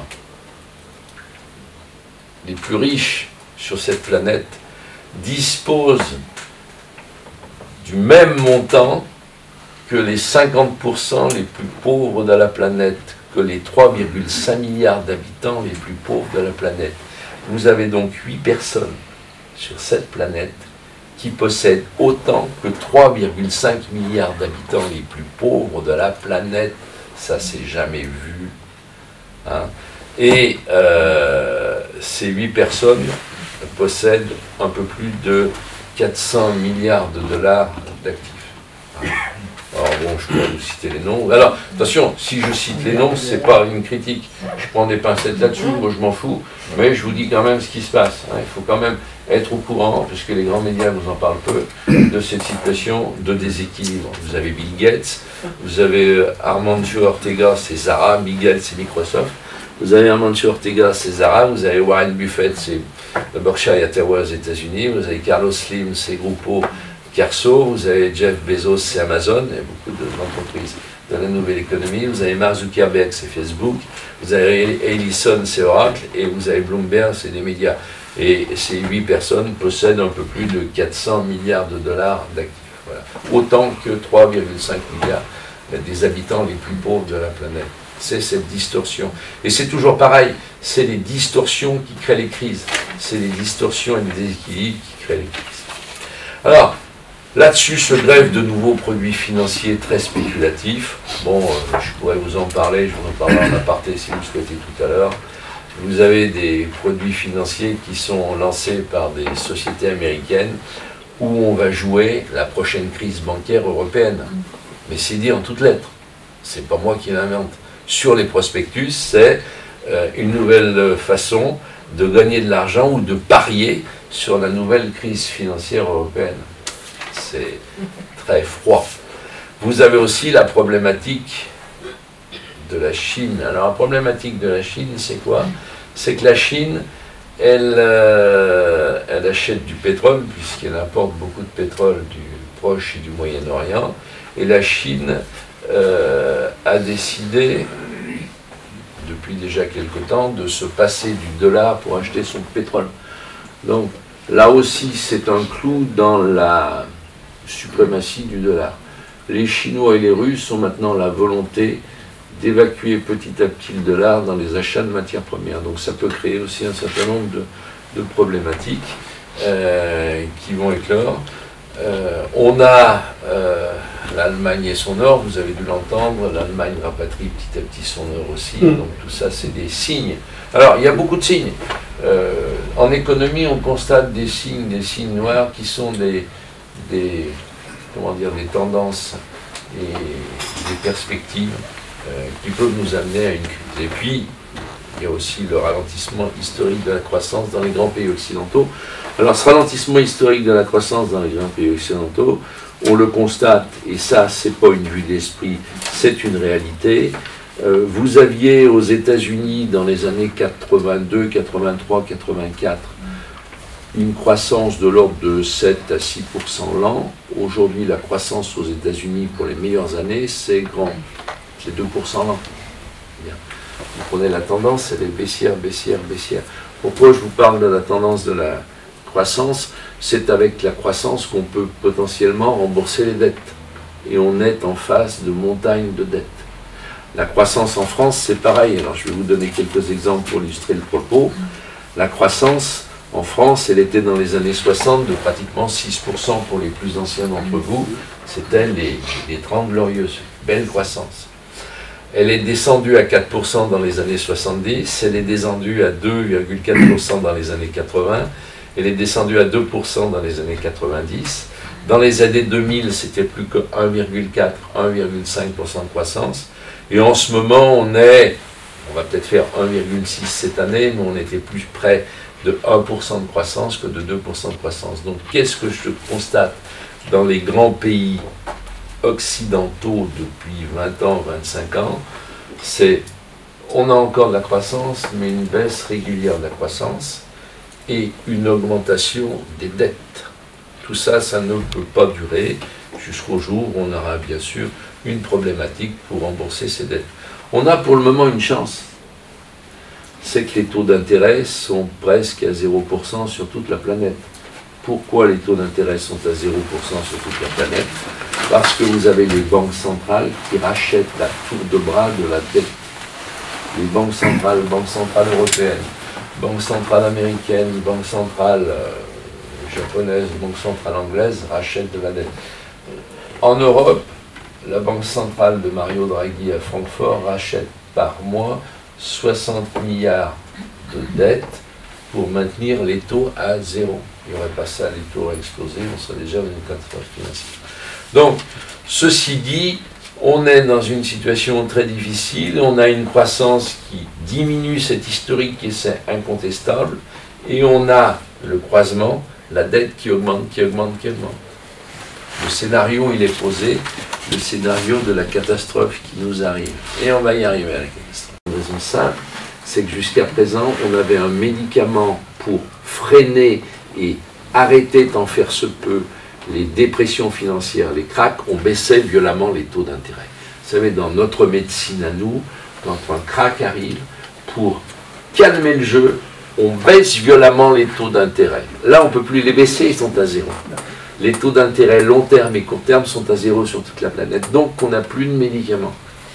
A: les plus riches sur cette planète disposent du même montant que les cinquante pour cent les plus pauvres de la planète, que les trois virgule cinq milliards d'habitants les plus pauvres de la planète. Vous avez donc huit personnes sur cette planète qui possèdent autant que trois virgule cinq milliards d'habitants les plus pauvres de la planète. Ça, c'est jamais vu. Hein? Et euh, ces huit personnes possèdent un peu plus de quatre cents milliards de dollars d'actifs. Hein? Alors bon, je pourrais vous citer les noms. Alors, attention, si je cite les noms, c'est pas une critique. Je prends des pincettes là-dessus, moi je m'en fous. Mais je vous dis quand même ce qui se passe. Hein. Il faut quand même être au courant, puisque les grands médias vous en parlent peu, de cette situation de déséquilibre. Vous avez Bill Gates, vous avez Armancio Ortega, c'est Zara, Bill Gates, c'est Microsoft. Vous avez Armancio Ortega, c'est Zara, vous avez Warren Buffett, c'est Berkshire Hathaway aux États-Unis, vous avez Carlos Slim, c'est Grupo Carso, vous avez Jeff Bezos, c'est Amazon, il y a beaucoup d'entreprises de la nouvelle économie, vous avez Mark Zuckerberg, c'est Facebook, vous avez Ellison, c'est Oracle, et vous avez Bloomberg, c'est des médias. Et ces huit personnes possèdent un peu plus de quatre cents milliards de dollars d'actifs. Voilà. Autant que trois virgule cinq milliards des habitants les plus pauvres de la planète. C'est cette distorsion. Et c'est toujours pareil, c'est les distorsions qui créent les crises. C'est les distorsions et les déséquilibres qui créent les crises. Alors, là-dessus se grèvent de nouveaux produits financiers très spéculatifs. Bon, euh, je pourrais vous en parler, je vous en parlerai en aparté si vous le souhaitez tout à l'heure. vous avez des produits financiers qui sont lancés par des sociétés américaines où on va jouer la prochaine crise bancaire européenne. Mais c'est dit en toutes lettres. C'est pas moi qui l'invente. Sur les prospectus, c'est euh, une nouvelle façon de gagner de l'argent ou de parier sur la nouvelle crise financière européenne. C'est très froid. Vous avez aussi la problématique de la Chine. Alors la problématique de la Chine, c'est quoi? C'est que la Chine, elle, euh, elle achète du pétrole, puisqu'elle importe beaucoup de pétrole du Proche et du Moyen-Orient, et la Chine euh, a décidé, depuis déjà quelque temps, de se passer du dollar pour acheter son pétrole. Donc là aussi, c'est un clou dans la suprématie du dollar. Les Chinois et les Russes ont maintenant la volonté d'évacuer petit à petit le dollar dans les achats de matières premières. Donc ça peut créer aussi un certain nombre de, de problématiques euh, qui vont éclore. Euh, on a euh, l'Allemagne et son or, vous avez dû l'entendre, l'Allemagne rapatrie petit à petit son or aussi, mmh. Donc tout ça c'est des signes. Alors il y a beaucoup de signes. Euh, en économie on constate des signes, des signes noirs qui sont des, des, comment dire, des tendances et des perspectives euh, qui peuvent nous amener à une crise. Et puis il y a aussi le ralentissement historique de la croissance dans les grands pays occidentaux. Alors ce ralentissement historique de la croissance dans les grands pays occidentaux, on le constate, et ça c'est pas une vue d'esprit, c'est une réalité. Euh, vous aviez aux États-Unis dans les années quatre-vingt-deux, quatre-vingt-trois, quatre-vingt-quatre une croissance de l'ordre de sept à six pour cent l'an. Aujourd'hui la croissance aux États-Unis pour les meilleures années c'est grand, c'est deux pour cent l'an. Bien. Vous prenez la tendance, elle est baissière, baissière, baissière. Pourquoi je vous parle de la tendance de la croissance? C'est avec la croissance qu'on peut potentiellement rembourser les dettes. Et on est en face de montagnes de dettes. La croissance en France, c'est pareil. Alors je vais vous donner quelques exemples pour illustrer le propos. La croissance en France, elle était dans les années soixante de pratiquement six pour cent pour les plus anciens d'entre vous. C'était les, les trente glorieuses. Belle croissance. Elle est descendue à quatre pour cent dans les années soixante-dix, elle est descendue à deux virgule quatre pour cent dans les années quatre-vingts, elle est descendue à deux pour cent dans les années quatre-vingt-dix. Dans les années deux mille, c'était plus que un virgule quatre, un virgule cinq pour cent de croissance. Et en ce moment, on est, on va peut-être faire un virgule six cette année, mais on était plus près de un pour cent de croissance que de deux pour cent de croissance. Donc qu'est-ce que je constate dans les grands pays occidentaux depuis vingt ans, vingt-cinq ans, c'est on a encore de la croissance, mais une baisse régulière de la croissance et une augmentation des dettes. Tout ça, ça ne peut pas durer jusqu'au jour où on aura bien sûr une problématique pour rembourser ces dettes. On a pour le moment une chance, c'est que les taux d'intérêt sont presque à zéro pour cent sur toute la planète. Pourquoi les taux d'intérêt sont à zéro pour cent sur toute la planète? Parce que vous avez les banques centrales qui rachètent la tour de bras de la dette. Les banques centrales, banques centrales européennes, banques centrales américaines, banques centrales euh, japonaises, banques centrales anglaises rachètent de la dette. En Europe, la banque centrale de Mario Draghi à Francfort rachète par mois soixante milliards de dettes pour maintenir les taux à zéro. Il n'y aurait pas ça, les taux auraient explosé, on serait déjà dans une catastrophe financière. Donc, ceci dit, on est dans une situation très difficile, on a une croissance qui diminue, c'est historique et c'est incontestable, et on a le croisement, la dette qui augmente, qui augmente, qui augmente. Le scénario, il est posé, le scénario de la catastrophe qui nous arrive. Et on va y arriver à la catastrophe. Une raison simple, c'est que jusqu'à présent, on avait un médicament pour freiner et arrêter tant faire se peut les dépressions financières, les cracks, on baissait violemment les taux d'intérêt. Vous savez, dans notre médecine à nous, quand un crack arrive, pour calmer le jeu, on baisse violemment les taux d'intérêt. Là, on ne peut plus les baisser, ils sont à zéro. Les taux d'intérêt long terme et court terme sont à zéro sur toute la planète, donc on n'a plus de médicaments.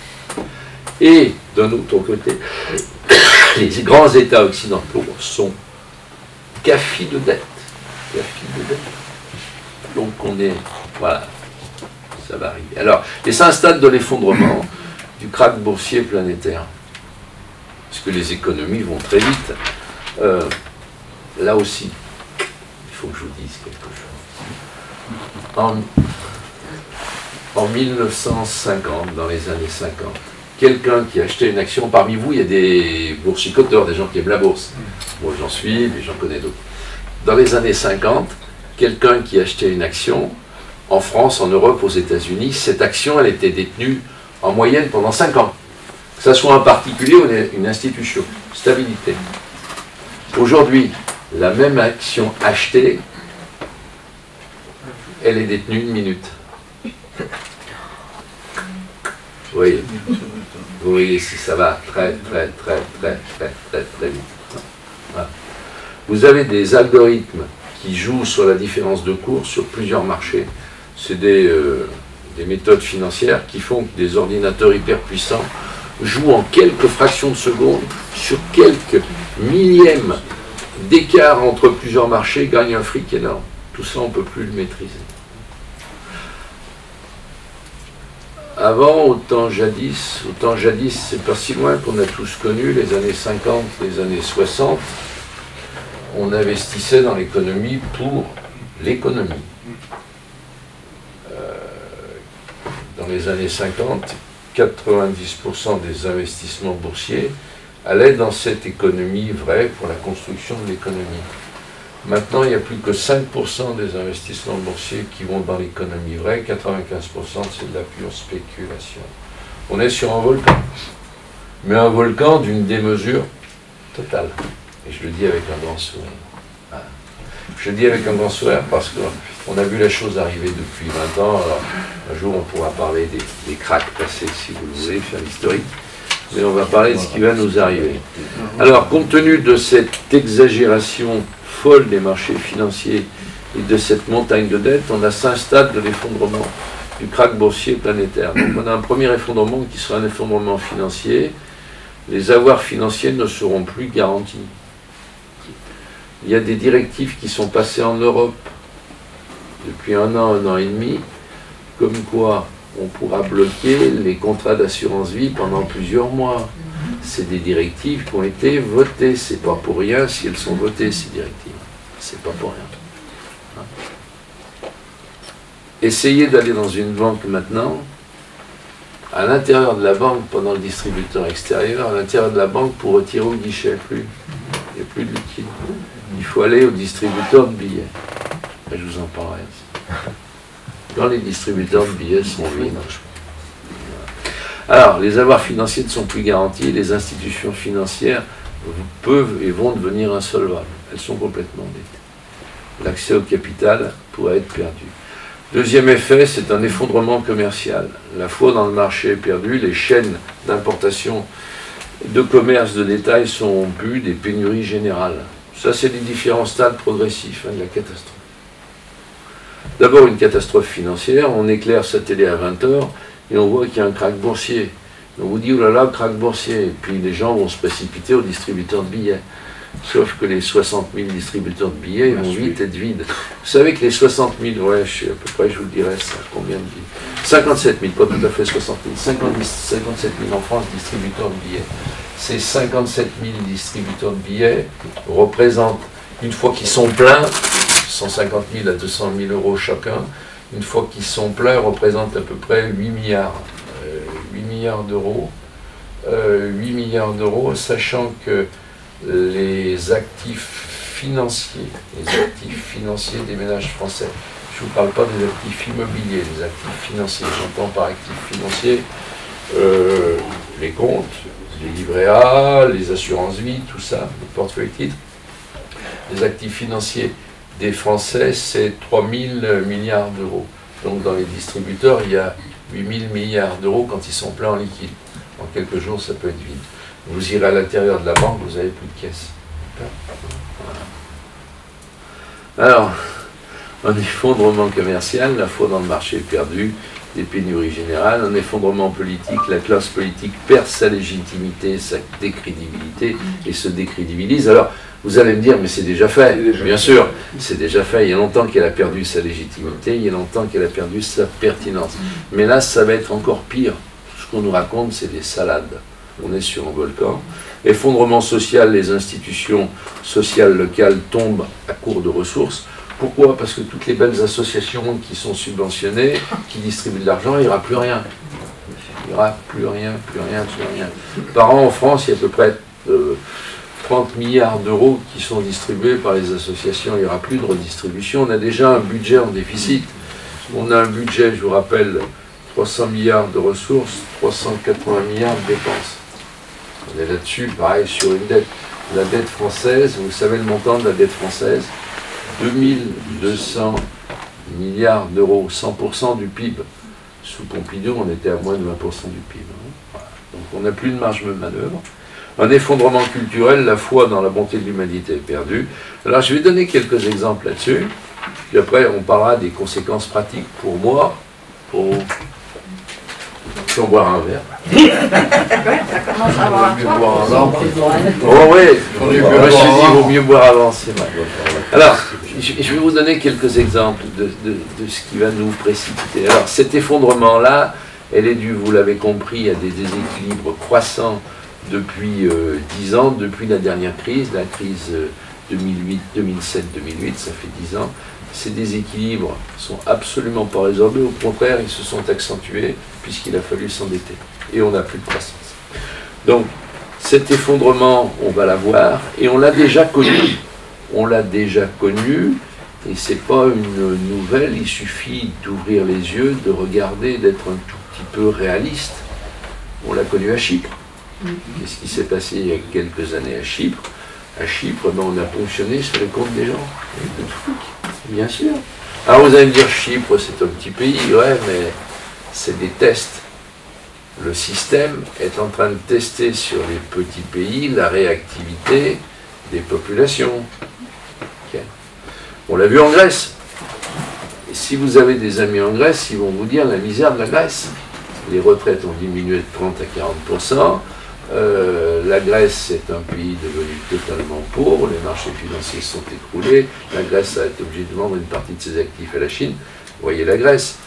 A: Et, d'un autre côté, les grands États occidentaux sont cafis de dette. Cafis de dette. Donc on est, voilà, ça va arriver. Alors, et c'est un stade de l'effondrement du krach boursier planétaire. puisque les économies vont très vite. Euh, là aussi, il faut que je vous dise quelque chose. En, en mille neuf cent cinquante, dans les années cinquante, quelqu'un qui achetait une action, parmi vous, il y a des boursicoteurs, des gens qui aiment la bourse. Moi, j'en suis, et j'en connais d'autres. Dans les années cinquante, quelqu'un qui achetait une action, en France, en Europe, aux États-Unis, cette action, elle était détenue en moyenne pendant cinq ans. Que ce soit un particulier ou une institution. Stabilité. Aujourd'hui, la même action achetée, elle est détenue une minute. Vous voyez, vous voyez si ça va très, très, très, très, très, très, très vite. Voilà. Vous avez des algorithmes qui jouent sur la différence de cours sur plusieurs marchés. C'est des, euh, des méthodes financières qui font que des ordinateurs hyper puissants jouent en quelques fractions de seconde sur quelques millièmes d'écart entre plusieurs marchés, gagnent un fric énorme. Tout ça, on ne peut plus le maîtriser. Avant, autant jadis, autant jadis, c'est pas si loin qu'on a tous connu, les années cinquante, les années soixante, on investissait dans l'économie pour l'économie. Euh, dans les années cinquante, quatre-vingt-dix pour cent des investissements boursiers allaient dans cette économie vraie pour la construction de l'économie. Maintenant, il n'y a plus que cinq pour cent des investissements boursiers qui vont dans l'économie vraie, quatre-vingt-quinze pour cent c'est de la pure spéculation. On est sur un volcan, mais un volcan d'une démesure totale. Et je le dis avec un grand sourire. Ah. Je le dis avec un grand sourire parce qu'on a vu la chose arriver depuis vingt ans. Alors, un jour, on pourra parler des, des cracks passés, si vous le voulez, faire l'historique. Mais on va parler de ce qui va nous arriver. Alors, compte tenu de cette exagération folle des marchés financiers et de cette montagne de dettes, on a cinq stades de l'effondrement du krach boursier planétaire. Donc on a un premier effondrement qui sera un effondrement financier. Les avoirs financiers ne seront plus garantis. Il y a des directives qui sont passées en Europe depuis un an, un an et demi, comme quoi on pourra bloquer les contrats d'assurance vie pendant plusieurs mois. C'est des directives qui ont été votées. C'est pas pour rien si elles sont votées, ces directives. C'est pas pour rien. Hein? Essayez d'aller dans une banque maintenant, à l'intérieur de la banque, pendant le distributeur extérieur, à l'intérieur de la banque pour retirer au guichet. Plus. Il n'y a plus de liquide. Il faut aller au distributeur de billets. Et je vous en parlerai. Quand les distributeurs de billets sont vides. Alors, les avoirs financiers ne sont plus garantis, les institutions financières peuvent et vont devenir insolvables. Elles sont complètement dettes. L'accès au capital pourrait être perdu. Deuxième effet, c'est un effondrement commercial. La foi dans le marché est perdue, les chaînes d'importation de commerce de détail sont rompues, des pénuries générales. Ça, c'est les différents stades progressifs hein, de la catastrophe. D'abord, une catastrophe financière, on éclaire sa télé à vingt heures, et on voit qu'il y a un krach boursier. On vous dit, oh là là, krach boursier. Et puis les gens vont se précipiter aux distributeurs de billets. Sauf que les soixante mille distributeurs de billets vont vite être vides. Vous savez que les soixante mille, ouais, je sais à peu près, je vous le dirai, ça, combien de billets cinquante-sept mille, pas tout à fait soixante mille. cinquante-sept mille en France, distributeurs de billets. Ces cinquante-sept mille distributeurs de billets représentent, une fois qu'ils sont pleins, cent cinquante mille à deux cent mille euros chacun, une fois qu'ils sont pleins, représentent à peu près huit milliards. Euh, huit milliards d'euros. Euh, huit milliards d'euros, sachant que les actifs financiers, les actifs financiers des ménages français, je ne vous parle pas des actifs immobiliers, les actifs financiers, j'entends par actifs financiers euh, les comptes, les livrets A, les assurances vie, tout ça, les portefeuilles titres. Les actifs financiers des Français, c'est trois mille milliards d'euros. Donc dans les distributeurs, il y a huit mille milliards d'euros quand ils sont pleins en liquide. En quelques jours, ça peut être vide. Vous irez à l'intérieur de la banque, vous n'avez plus de caisse. Voilà. Alors, un effondrement commercial, la foi dans le marché est perdue, des pénuries générales, un effondrement politique, la classe politique perd sa légitimité, sa décrédibilité et se décrédibilise. Alors, vous allez me dire, mais c'est déjà fait. Déjà Bien fait. sûr, c'est déjà fait. Il y a longtemps qu'elle a perdu sa légitimité, il y a longtemps qu'elle a perdu sa pertinence. Mais là, ça va être encore pire. Ce qu'on nous raconte, c'est des salades. On est sur un volcan. Effondrement social, les institutions sociales locales tombent à court de ressources. Pourquoi? Parce que toutes les belles associations qui sont subventionnées, qui distribuent de l'argent, il n'y aura plus rien. Il n'y aura plus rien, plus rien, plus rien. Par an en France, il y a à peu près euh, trente milliards d'euros qui sont distribués par les associations. Il n'y aura plus de redistribution. On a déjà un budget en déficit. On a un budget, je vous rappelle, trois cents milliards de ressources, trois cent quatre-vingts milliards de dépenses. On est là-dessus, pareil, sur une dette. La dette française, vous savez le montant de la dette française, deux mille deux cents milliards d'euros, cent pour cent du P I B. Sous Pompidou, on était à moins de vingt pour cent du P I B. Voilà. Donc on n'a plus de marge de manœuvre. Un effondrement culturel, la foi dans la bonté de l'humanité est perdue. Alors je vais donner quelques exemples là-dessus, puis après on parlera des conséquences pratiques pour moi, pour... Si on boire un verre.
B: Ça commence à avoir un
A: mieux boire avant. Oh oui, je me suis dit, il vaut mieux boire avant, c'est vrai. Alors, je vais vous donner quelques exemples de, de, de ce qui va nous précipiter. Alors, cet effondrement-là, elle est due, vous l'avez compris, à des déséquilibres croissants depuis euh, dix ans, depuis la dernière crise, la crise euh, deux mille huit, deux mille sept, deux mille huit, ça fait dix ans. Ces déséquilibres ne sont absolument pas résorbés, au contraire, ils se sont accentués puisqu'il a fallu s'endetter. Et on n'a plus de croissance. Donc, cet effondrement, on va l'avoir, et on l'a déjà connu. On l'a déjà connu, et ce n'est pas une nouvelle, il suffit d'ouvrir les yeux, de regarder, d'être un tout petit peu réaliste. On l'a connu à Chypre. Qu'est-ce qui s'est passé il y a quelques années à Chypre? À Chypre, ben, on a ponctionné sur les comptes des gens. Bien sûr. Alors vous allez me dire, Chypre, c'est un petit pays, ouais, mais c'est des tests. Le système est en train de tester sur les petits pays la réactivité des populations. Okay. On l'a vu en Grèce. Et si vous avez des amis en Grèce, ils vont vous dire la misère de la Grèce. Les retraites ont diminué de trente à quarante pour cent. Euh, la Grèce est un pays devenu totalement pauvre, les marchés financiers se sont écroulés, la Grèce a été obligée de vendre une partie de ses actifs à la Chine. Vous voyez la Grèce.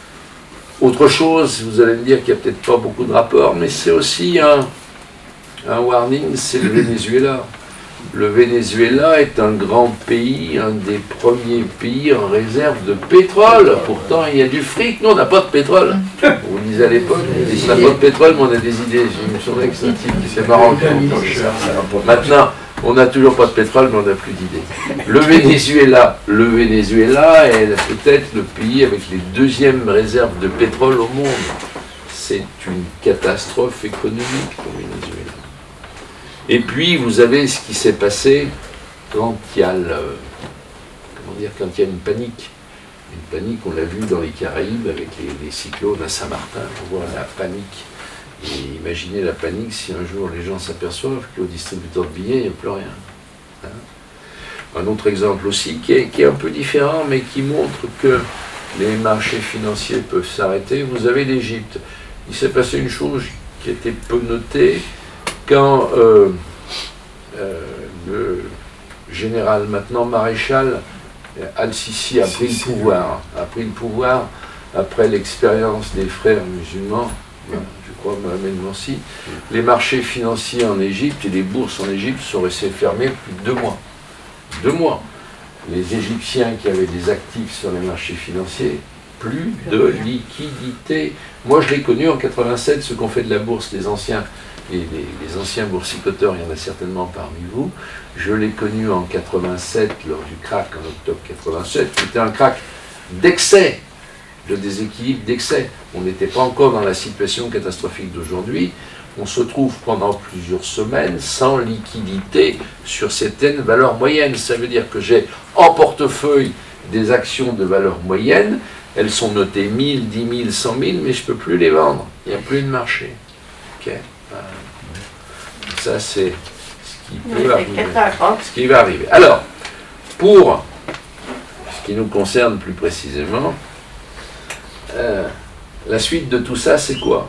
A: Autre chose, vous allez me dire qu'il n'y a peut-être pas beaucoup de rapports, mais c'est aussi un, un warning, c'est le Venezuela. Le Venezuela est un grand pays, un des premiers pays en réserve de pétrole. Pourtant, il y a du fric. Nous, on n'a pas de pétrole. On disait à l'époque, on n'a pas de pétrole, mais on a des idées. Je me souviens que c'est un type qui s'est marrant. Maintenant, on n'a toujours pas de pétrole, mais on n'a plus d'idées. Le Venezuela, le Venezuela est peut-être le pays avec les deuxièmes réserves de pétrole au monde. C'est une catastrophe économique pour le Venezuela. Et puis, vous avez ce qui s'est passé quand il y a le, comment dire, quand il y a une panique. Une panique, on l'a vu dans les Caraïbes avec les, les cyclones à Saint-Martin. On voit la panique. Et imaginez la panique si un jour les gens s'aperçoivent qu'au distributeur de billets, il n'y a plus rien. Hein? Un autre exemple aussi qui est, qui est un peu différent, mais qui montre que les marchés financiers peuvent s'arrêter. Vous avez l'Égypte. Il s'est passé une chose qui était peu notée. Quand euh, euh, le général, maintenant maréchal, Al-Sisi a pris le pouvoir, a pris le pouvoir après l'expérience des frères musulmans, je crois Mohamed Morsi, les marchés financiers en Égypte et les bourses en Égypte sont restés fermés plus de deux mois. Deux mois. Les Égyptiens qui avaient des actifs sur les marchés financiers, plus de liquidité. Moi, je l'ai connu en quatre-vingt-sept, ceux qui ont fait de la bourse, les anciens. Les, les, les anciens boursicoteurs, il y en a certainement parmi vous. Je l'ai connu en quatre-vingt-sept, lors du crack en octobre quatre-vingt-sept, qui était un crack d'excès, de déséquilibre d'excès. On n'était pas encore dans la situation catastrophique d'aujourd'hui. On se trouve pendant plusieurs semaines sans liquidité sur certaines valeurs moyennes. Ça veut dire que j'ai en portefeuille des actions de valeur moyenne. Elles sont notées mille, dix mille, cent mille, mais je ne peux plus les vendre. Il n'y a plus de marché. Okay. Ça, c'est ce qui peut arriver. Ce qui va arriver. Alors, pour ce qui nous concerne plus précisément, euh, la suite de tout ça, c'est quoi?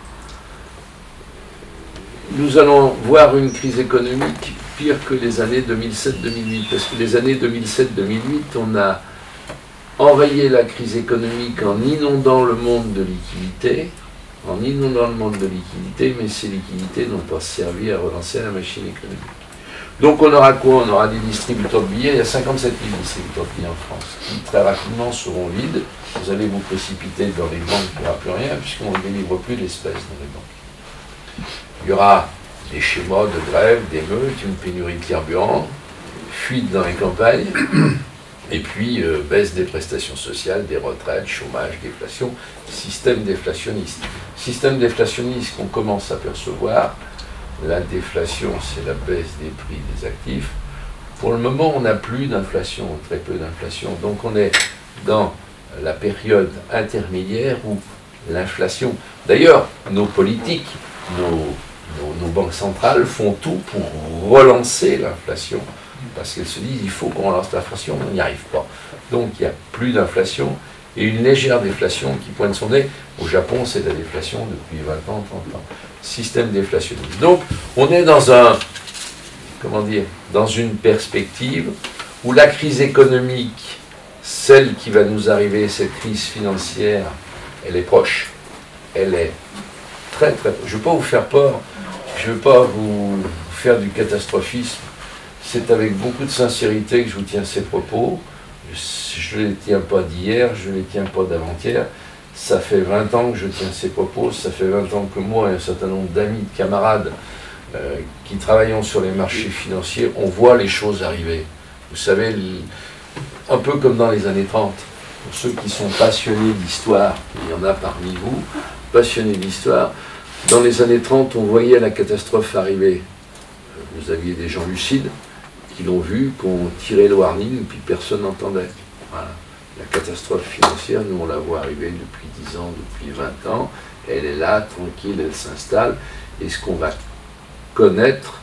A: Nous allons voir une crise économique pire que les années deux mille sept deux mille huit, parce que les années deux mille sept deux mille huit, on a enrayé la crise économique en inondant le monde de liquidités. en inondant le monde de liquidités, mais ces liquidités n'ont pas servi à relancer la machine économique. Donc on aura quoi? On aura des distributeurs de billets, il y a cinquante-sept mille distributeurs de billets en France, qui très rapidement seront vides. Vous allez vous précipiter dans les banques, il n'y aura plus rien, puisqu'on ne délivre plus d'espèces dans les banques. Il y aura des schémas de grève, d'émeutes, une pénurie de carburant, fuite dans les campagnes, et puis euh, baisse des prestations sociales, des retraites, chômage, déflation, système déflationniste. Système déflationniste qu'on commence à percevoir. La déflation, c'est la baisse des prix des actifs. Pour le moment, on n'a plus d'inflation, très peu d'inflation. Donc on est dans la période intermédiaire où l'inflation... D'ailleurs, nos politiques, nos, nos, nos banques centrales font tout pour relancer l'inflation. Parce qu'elles se disent, il faut qu'on relance l'inflation, on n'y arrive pas. Donc il n'y a plus d'inflation et une légère déflation qui pointe son nez. Au Japon, c'est de la déflation depuis vingt ans, trente ans. Système déflationniste. Donc on est dans un, comment dire, dans une perspective où la crise économique, celle qui va nous arriver, cette crise financière, elle est proche, elle est très très proche. Je ne veux pas vous faire peur, je ne veux pas vous faire du catastrophisme. C'est avec beaucoup de sincérité que je vous tiens ces propos. Je ne les tiens pas d'hier, je ne les tiens pas d'avant-hier. Ça fait vingt ans que je tiens ces propos, ça fait vingt ans que moi et un certain nombre d'amis, de camarades euh, qui travaillons sur les marchés financiers, on voit les choses arriver. Vous savez, un peu comme dans les années trente. Pour ceux qui sont passionnés d'histoire, il y en a parmi vous, passionnés d'histoire, dans les années trente, on voyait la catastrophe arriver. Vous aviez des gens lucides qui l'ont vu, qui ont tiré le warning, et puis personne n'entendait. Voilà. La catastrophe financière, nous on la voit arriver depuis dix ans, depuis vingt ans, elle est là, tranquille, elle s'installe, et ce qu'on va connaître,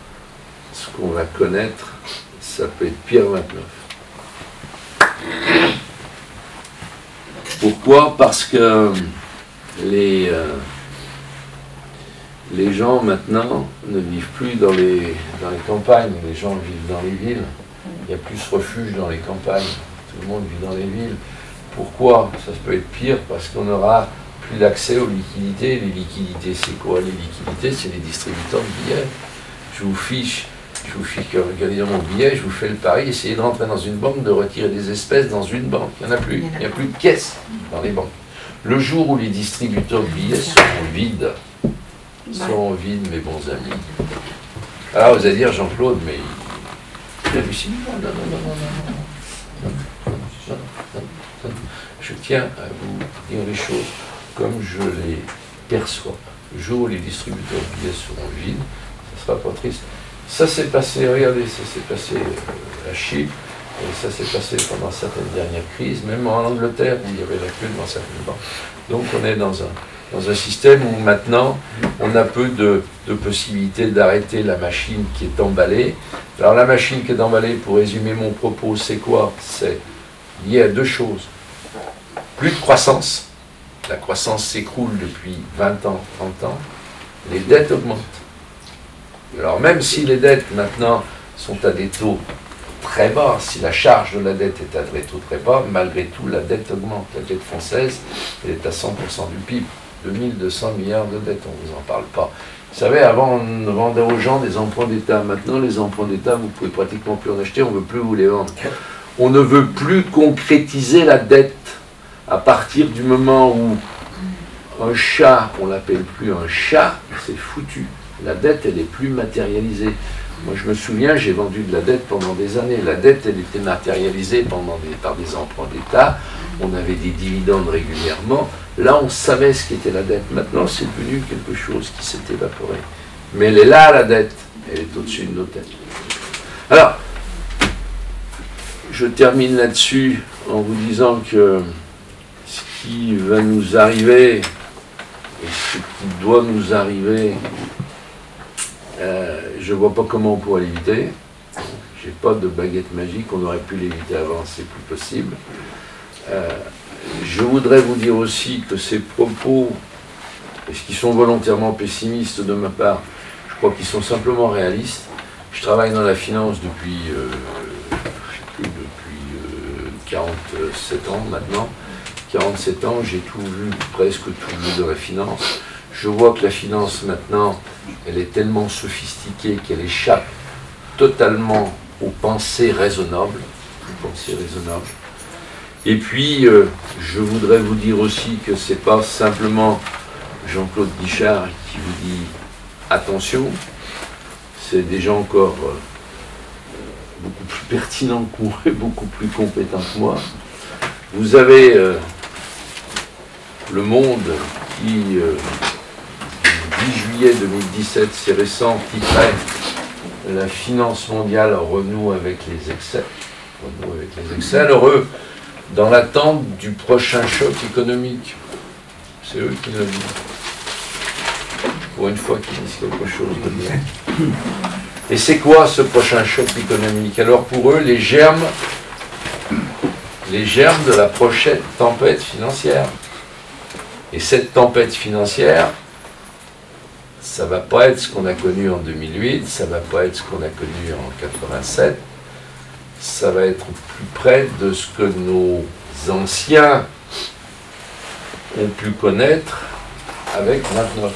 A: ce qu'on va connaître, ça peut être pire vingt-neuf. Pourquoi? Parce que les, euh, les gens maintenant ne vivent plus dans les, dans les campagnes, les gens vivent dans les villes, il y a plus refuge dans les campagnes. Tout le monde vit dans les villes. Pourquoi? Ça peut être pire parce qu'on n'aura plus d'accès aux liquidités. Les liquidités, c'est quoi? Les liquidités, c'est les distributeurs de billets. Je vous fiche, je vous fiche, regardez mon billet, je vous fais le pari, essayez de rentrer dans une banque, de retirer des espèces dans une banque. Il n'y en a plus. Il n'y a plus de caisse dans les banques. Le jour où les distributeurs de billets seront vides, seront vides, mes bons amis. Alors vous allez dire, Jean-Claude, mais il hallucine. Non, non, non, non, non, non. Je tiens à vous dire les choses comme je les perçois. Le jour où les distributeurs de billets seront vides, ça ne sera pas triste. Ça s'est passé, regardez, ça s'est passé à Chypre, et ça s'est passé pendant certaines dernières crises, même en Angleterre où il y avait la queue dans certaines banques. Donc on est dans un, dans un système où maintenant on a peu de, de possibilités d'arrêter la machine qui est emballée. Alors la machine qui est emballée, pour résumer mon propos, c'est quoi? C'est lié à deux choses. Plus de croissance. La croissance s'écroule depuis vingt ans, trente ans. Les dettes augmentent. Alors même si les dettes maintenant sont à des taux très bas, si la charge de la dette est à des taux très bas, malgré tout la dette augmente. La dette française, elle est à cent pour cent du P I B. deux mille deux cents milliards de dettes, on ne vous en parle pas. Vous savez, avant, on vendait aux gens des emprunts d'État. Maintenant, les emprunts d'État, vous ne pouvez pratiquement plus en acheter, on ne veut plus vous les vendre. On ne veut plus concrétiser la dette à partir du moment où un chat, on ne l'appelle plus un chat, c'est foutu. La dette, elle est plus matérialisée. Moi, je me souviens, j'ai vendu de la dette pendant des années. La dette, elle était matérialisée pendant des, par des emprunts d'État. On avait des dividendes régulièrement. Là, on savait ce qu'était la dette. Maintenant, c'est devenu quelque chose qui s'est évaporé. Mais elle est là, la dette. Elle est au-dessus de nos têtes. Alors, je termine là-dessus en vous disant que ce qui va nous arriver, et ce qui doit nous arriver, euh, je ne vois pas comment on pourrait l'éviter. Je n'ai pas de baguette magique, on aurait pu l'éviter avant, c'est plus possible. Euh, je voudrais vous dire aussi que ces propos, est-ce qu'ils sont volontairement pessimistes de ma part? Je crois qu'ils sont simplement réalistes. Je travaille dans la finance depuis, euh, je sais plus, depuis euh, quarante-sept ans maintenant, quarante-sept ans, j'ai tout vu, presque tout vu de la finance. Je vois que la finance, maintenant, elle est tellement sophistiquée qu'elle échappe totalement aux pensées raisonnables. Aux pensées raisonnables. Et puis, euh, je voudrais vous dire aussi que ce n'est pas simplement Jean-Claude Guichard qui vous dit « attention », c'est des gens encore euh, beaucoup plus pertinents que moi et beaucoup plus compétents que moi. Vous avez euh, Le Monde qui, euh, le dix juillet deux mille dix-sept, c'est récent, titrait « La finance mondiale renoue avec les excès ». Renoue avec les excès. Alors eux, dans l'attente du prochain choc économique. C'est eux qui l'ont dit. Pour une fois qu'ils disent quelque chose de bien. Et c'est quoi ce prochain choc économique? Alors pour eux, les germes, les germes de la prochaine tempête financière. Et cette tempête financière, ça ne va pas être ce qu'on a connu en deux mille huit, ça ne va pas être ce qu'on a connu en quatre-vingt-sept, ça va être plus près de ce que nos anciens ont pu connaître avec vingt-neuf.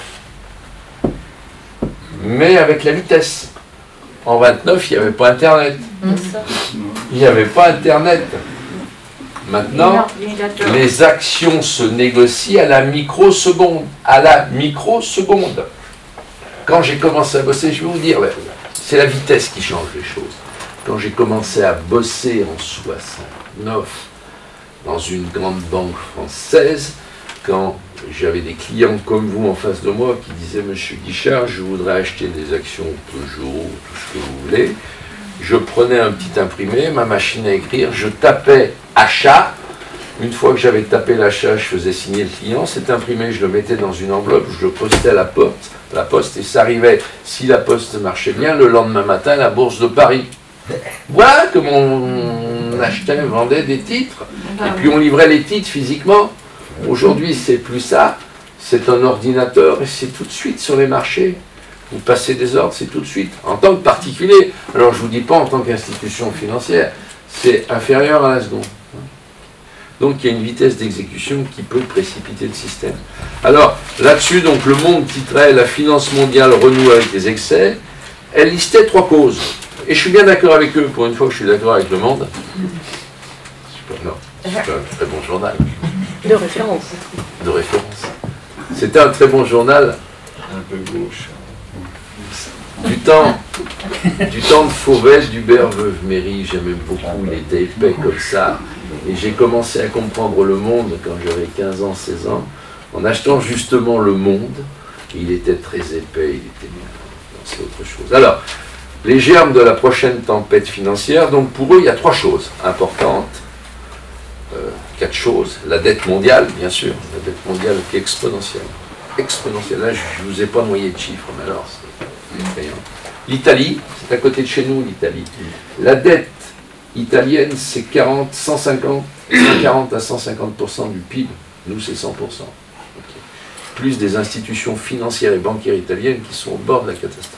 A: Mais avec la vitesse. En vingt-neuf, il n'y avait pas Internet. Il n'y avait pas Internet. Maintenant, les actions se négocient à la microseconde. À la microseconde. Quand j'ai commencé à bosser, je vais vous dire, c'est la vitesse qui change les choses. Quand j'ai commencé à bosser en soixante-neuf dans une grande banque française, quand j'avais des clients comme vous en face de moi qui disaient « Monsieur Guichard, je voudrais acheter des actions Peugeot, tout ce que vous voulez », je prenais un petit imprimé, ma machine à écrire, je tapais « achat ». Une fois que j'avais tapé l'achat, je faisais signer le client. Cet imprimé, je le mettais dans une enveloppe, je le postais à la poste, la poste et ça arrivait, si la poste marchait bien, le lendemain matin à la bourse de Paris. Voilà comment on achetait, vendait des titres. Et puis on livrait les titres physiquement. Aujourd'hui, c'est plus ça. C'est un ordinateur et c'est tout de suite sur les marchés. Vous passez des ordres, c'est tout de suite. En tant que particulier, alors je ne vous dis pas en tant qu'institution financière, c'est inférieur à la seconde. Donc il y a une vitesse d'exécution qui peut précipiter le système. Alors là-dessus, donc le Monde titrait « La finance mondiale renoue avec les excès ». Elle listait trois causes. Et je suis bien d'accord avec eux, pour une fois que je suis d'accord avec Le Monde. Non, c'est un très bon journal.
B: De référence.
A: De référence. C'était un très bon journal.
C: Un peu gauche.
A: Du temps, du temps de Fauvel, d'Hubert Veuve-Méry, j'aimais beaucoup, il était épais comme ça. Et j'ai commencé à comprendre Le Monde quand j'avais quinze ans, seize ans, en achetant justement Le Monde. Et il était très épais, il était bien. C'est autre chose. Alors, les germes de la prochaine tempête financière, donc pour eux, il y a trois choses importantes. Euh, quatre choses. La dette mondiale, bien sûr, la dette mondiale qui est exponentielle. Exponentielle. Là, je ne vous ai pas noyé de chiffres, mais alors, c'est effrayant. L'Italie, c'est à côté de chez nous, l'Italie. La dette italienne, c'est quarante, cent cinquante, cent quarante à cent cinquante pour cent du P I B. Nous, c'est cent pour cent. Okay. Plus des institutions financières et bancaires italiennes qui sont au bord de la catastrophe.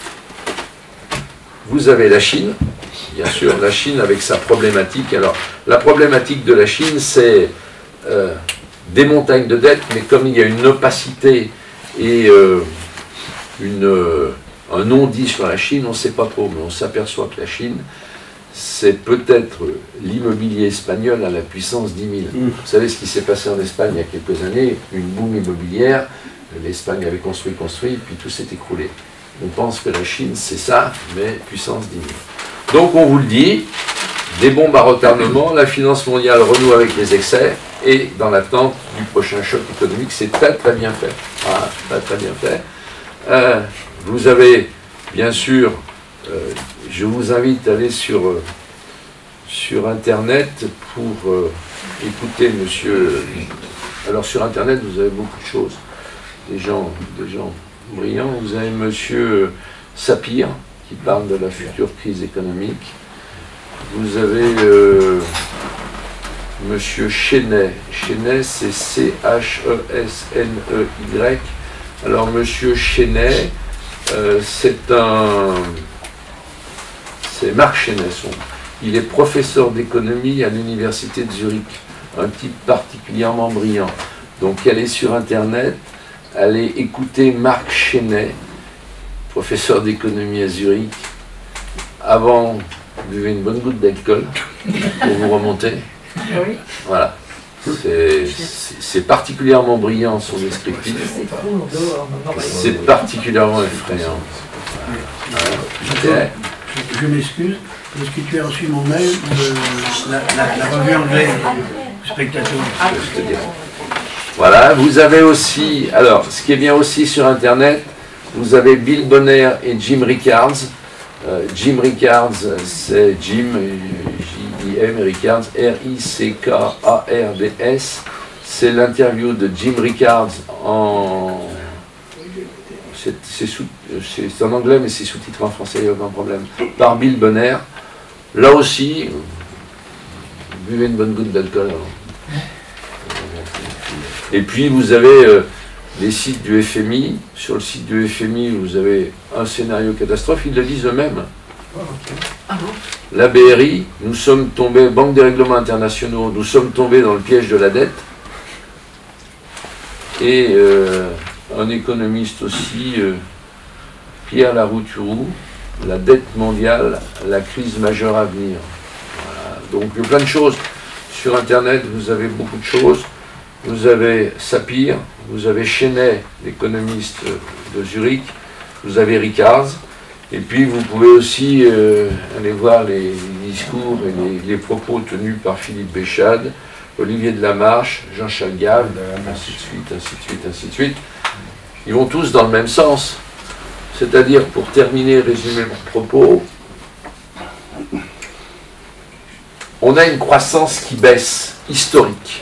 A: Vous avez la Chine, bien sûr, la Chine avec sa problématique. Alors, la problématique de la Chine, c'est euh, des montagnes de dettes, mais comme il y a une opacité et euh, une, euh, un non-dit sur la Chine, on ne sait pas trop, mais on s'aperçoit que la Chine, c'est peut-être l'immobilier espagnol à la puissance dix mille. Mmh. Vous savez ce qui s'est passé en Espagne il y a quelques années, une boom immobilière, l'Espagne avait construit, construit, puis tout s'est écroulé. On pense que la Chine, c'est ça, mais puissance dix mille. Donc on vous le dit, des bombes à retardement, la finance mondiale renoue avec les excès, et dans l'attente du prochain choc économique, c'est très très bien fait. Voilà, très très bien fait. Euh, vous avez, bien sûr, euh, je vous invite à aller sur, euh, sur Internet pour euh, écouter monsieur... Alors sur Internet, vous avez beaucoup de choses, des gens... Des gens brillant. Vous avez monsieur Sapir qui parle de la future crise économique. Vous avez euh, monsieur Chenet. Chenet, c'est C H E S N E Y. Alors monsieur Chenet, euh, c'est un... c'est Marc Chenet, son. Il est professeur d'économie à l'université de Zurich. un type particulièrement brillant. Donc elle est sur Internet, allez écouter Marc Chenet, professeur d'économie à Zurich. Avant, buvez une bonne goutte d'alcool pour vous remonter.
B: Oui.
A: Voilà. C'est particulièrement brillant son descriptif. C'est particulièrement effrayant.
C: Voilà. Je, je m'excuse. Est-ce que tu as reçu mon mail de la, la, la revue anglaise Spectateur?
A: Je te dirai. Voilà, vous avez aussi, alors ce qui est bien aussi sur Internet, vous avez Bill Bonner et Jim Rickards. Euh, Jim Rickards, c'est Jim, J I M, Rickards, R I C K A R D S. C'est l'interview de Jim Rickards en... C'est en anglais, mais c'est sous-titré en français, il n'y a aucun problème. Par Bill Bonner. Là aussi, buvez une bonne goutte d'alcool. Et puis vous avez euh, les sites du F M I. Sur le site du F M I, vous avez un scénario catastrophe, ils le disent eux-mêmes. La B R I, nous sommes tombés, Banque des règlements internationaux, nous sommes tombés dans le piège de la dette. Et euh, un économiste aussi, euh, Pierre Larouturou, la dette mondiale, la crise majeure à venir. Voilà. Donc il y a plein de choses. Sur Internet, vous avez beaucoup de choses. Vous avez Sapir, vous avez Chenet, l'économiste de Zurich, vous avez Rickards, et puis vous pouvez aussi euh, aller voir les, les discours et les, les propos tenus par Philippe Béchade, Olivier Delamarche, Jean-Charles Gave, ainsi de suite, ainsi de suite, ainsi de suite. Ils vont tous dans le même sens. C'est-à-dire, pour terminer, résumer mon propos, on a une croissance qui baisse, historique.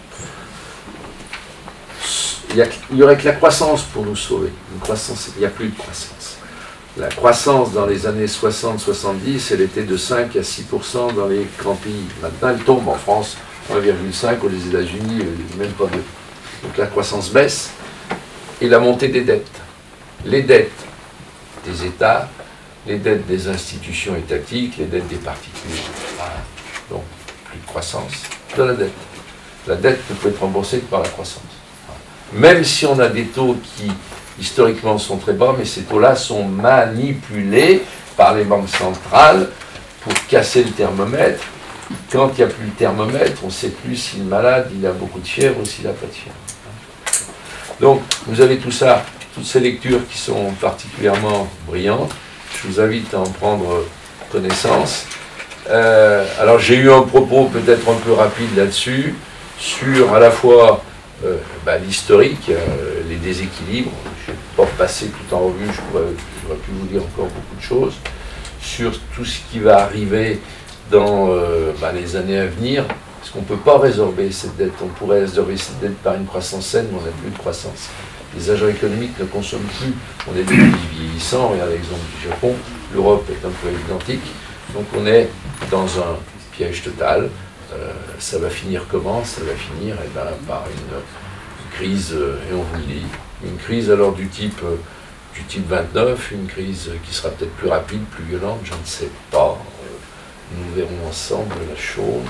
A: Il n'y aurait que la croissance pour nous sauver. Une croissance, il n'y a plus de croissance. La croissance dans les années soixante soixante-dix, elle était de cinq à six pour cent dans les grands pays. Maintenant, elle tombe en France, un virgule cinq, aux États-Unis, même pas deux. Donc la croissance baisse. Et la montée des dettes. Les dettes des États, les dettes des institutions étatiques, les dettes des particuliers. Voilà. Donc, plus de croissance de la dette. La dette ne peut être remboursée que par la croissance. Même si on a des taux qui, historiquement, sont très bas, mais ces taux-là sont manipulés par les banques centrales pour casser le thermomètre. Quand il n'y a plus le thermomètre, on ne sait plus si le malade il a beaucoup de fièvre ou s'il n'a pas de fièvre. Donc, vous avez tout ça, toutes ces lectures qui sont particulièrement brillantes. Je vous invite à en prendre connaissance. Euh, alors, j'ai eu un propos peut-être un peu rapide là-dessus, sur à la fois Euh, bah, l'historique, euh, les déséquilibres. Je ne vais pas passer tout en revue, j'aurais pu vous dire encore beaucoup de choses, sur tout ce qui va arriver dans euh, bah, les années à venir, parce qu'on ne peut pas résorber cette dette. On pourrait résorber cette dette par une croissance saine, mais on n'a plus de croissance. Les agents économiques ne consomment plus. On est des pays vieillissants, regardez l'exemple du Japon, l'Europe est un peu identique, donc on est dans un piège total. Euh, ça va finir comment? Ça va finir eh ben, par une, une crise, euh, et on vous le dit, une crise alors du type, euh, du type vingt-neuf, une crise qui sera peut-être plus rapide, plus violente, je ne sais pas. Euh, nous verrons ensemble la chose.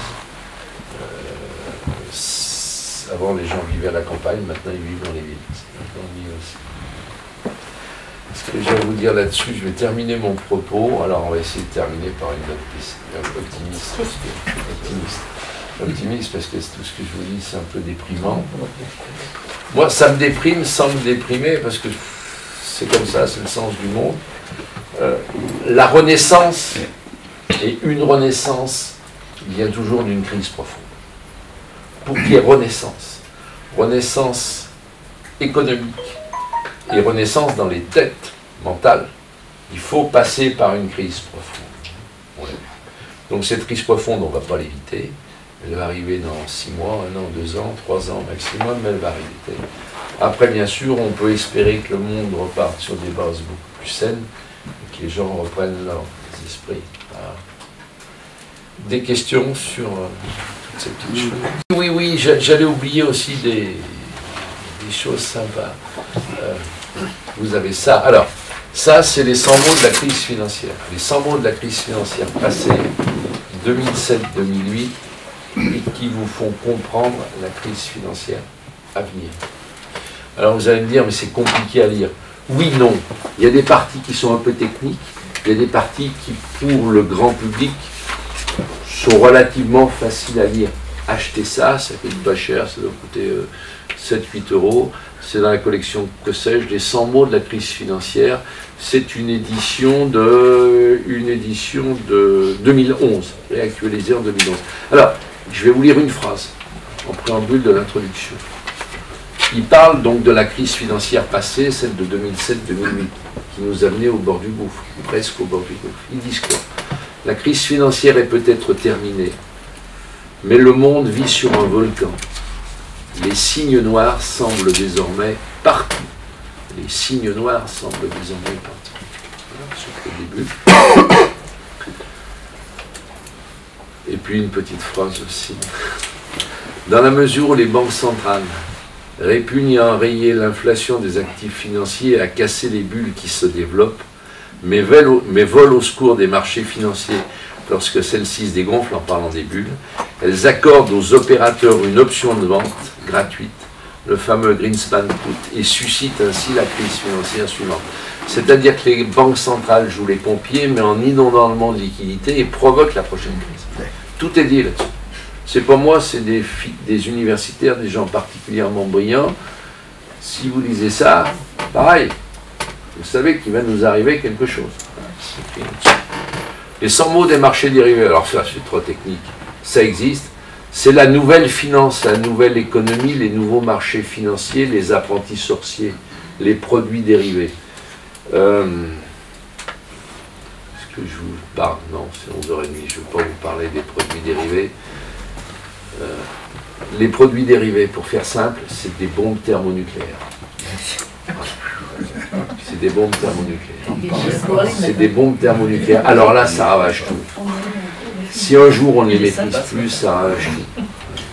A: Euh, avant, les gens vivaient à la campagne, maintenant ils vivent dans les villes. Maintenant, on y est aussi. Ce que j'ai à vous dire là-dessus, je vais terminer mon propos. Alors, on va essayer de terminer par une note optimiste. Optimiste. Optimiste, parce que tout ce que je vous dis, c'est un peu déprimant. Moi, ça me déprime sans me déprimer, parce que c'est comme ça, c'est le sens du monde. Euh, la renaissance, et une renaissance, vient toujours d'une crise profonde. Pour qu'il y ait renaissance, renaissance économique, et renaissance dans les têtes mentales, il faut passer par une crise profonde. Ouais. Donc cette crise profonde, on ne va pas l'éviter. Elle va arriver dans six mois, un an, deux ans, trois ans maximum, mais elle va arriver. Après, bien sûr, on peut espérer que le monde reparte sur des bases beaucoup plus saines et que les gens reprennent leurs esprits. Voilà. Des questions sur euh, toutes ces petites choses? Oui, oui, j'allais oublier aussi des, des choses sympas. Euh, vous avez ça. Alors, ça, c'est les cent mots de la crise financière. Les cent mots de la crise financière passée, deux mille sept deux mille huit, et qui qui vous font comprendre la crise financière à venir. Alors vous allez me dire, mais c'est compliqué à lire. Oui, non. Il y a des parties qui sont un peu techniques, il y a des parties qui, pour le grand public, sont relativement faciles à lire. Achetez ça, ça coûte pas cher, ça doit coûter euh, sept à huit euros. C'est dans la collection, que sais-je, les cent mots de la crise financière. C'est une édition de, une édition de deux mille onze, réactualisée en deux mille onze. Alors, je vais vous lire une phrase en préambule de l'introduction. Il parle donc de la crise financière passée, celle de deux mille sept deux mille huit, qui nous a menés au bord du gouffre, presque au bord du gouffre. Ils disent quoi? La crise financière est peut-être terminée, mais le monde vit sur un volcan. Les signes noirs semblent désormais partout. Les signes noirs semblent désormais partout. Voilà, sur le début. Et puis une petite phrase aussi. Dans la mesure où les banques centrales répugnent à enrayer l'inflation des actifs financiers et à casser les bulles qui se développent, mais volent, mais volent au secours des marchés financiers lorsque celles-ci se dégonflent en parlant des bulles, elles accordent aux opérateurs une option de vente gratuite, le fameux Greenspan Put, et suscitent ainsi la crise financière suivante. C'est-à-dire que les banques centrales jouent les pompiers, mais en inondant le monde de liquidités et provoquent la prochaine crise. Tout est dit là-dessus. C'est pas moi, c'est des, des universitaires, des gens particulièrement brillants. Si vous lisez ça, pareil, vous savez qu'il va nous arriver quelque chose. Les cent mots des marchés dérivés, alors ça c'est trop technique, ça existe. C'est la nouvelle finance, la nouvelle économie, les nouveaux marchés financiers, les apprentis sorciers, les produits dérivés. Euh, Est-ce que je vous parle? Non, c'est onze heures trente, je ne vais pas vous parler des produits dérivés. Euh, les produits dérivés, pour faire simple, c'est des bombes thermonucléaires. C'est des bombes thermonucléaires. C'est des bombes thermonucléaires. Alors là, ça ravage tout. Si un jour on ne les maîtrise plus, ça ravage tout.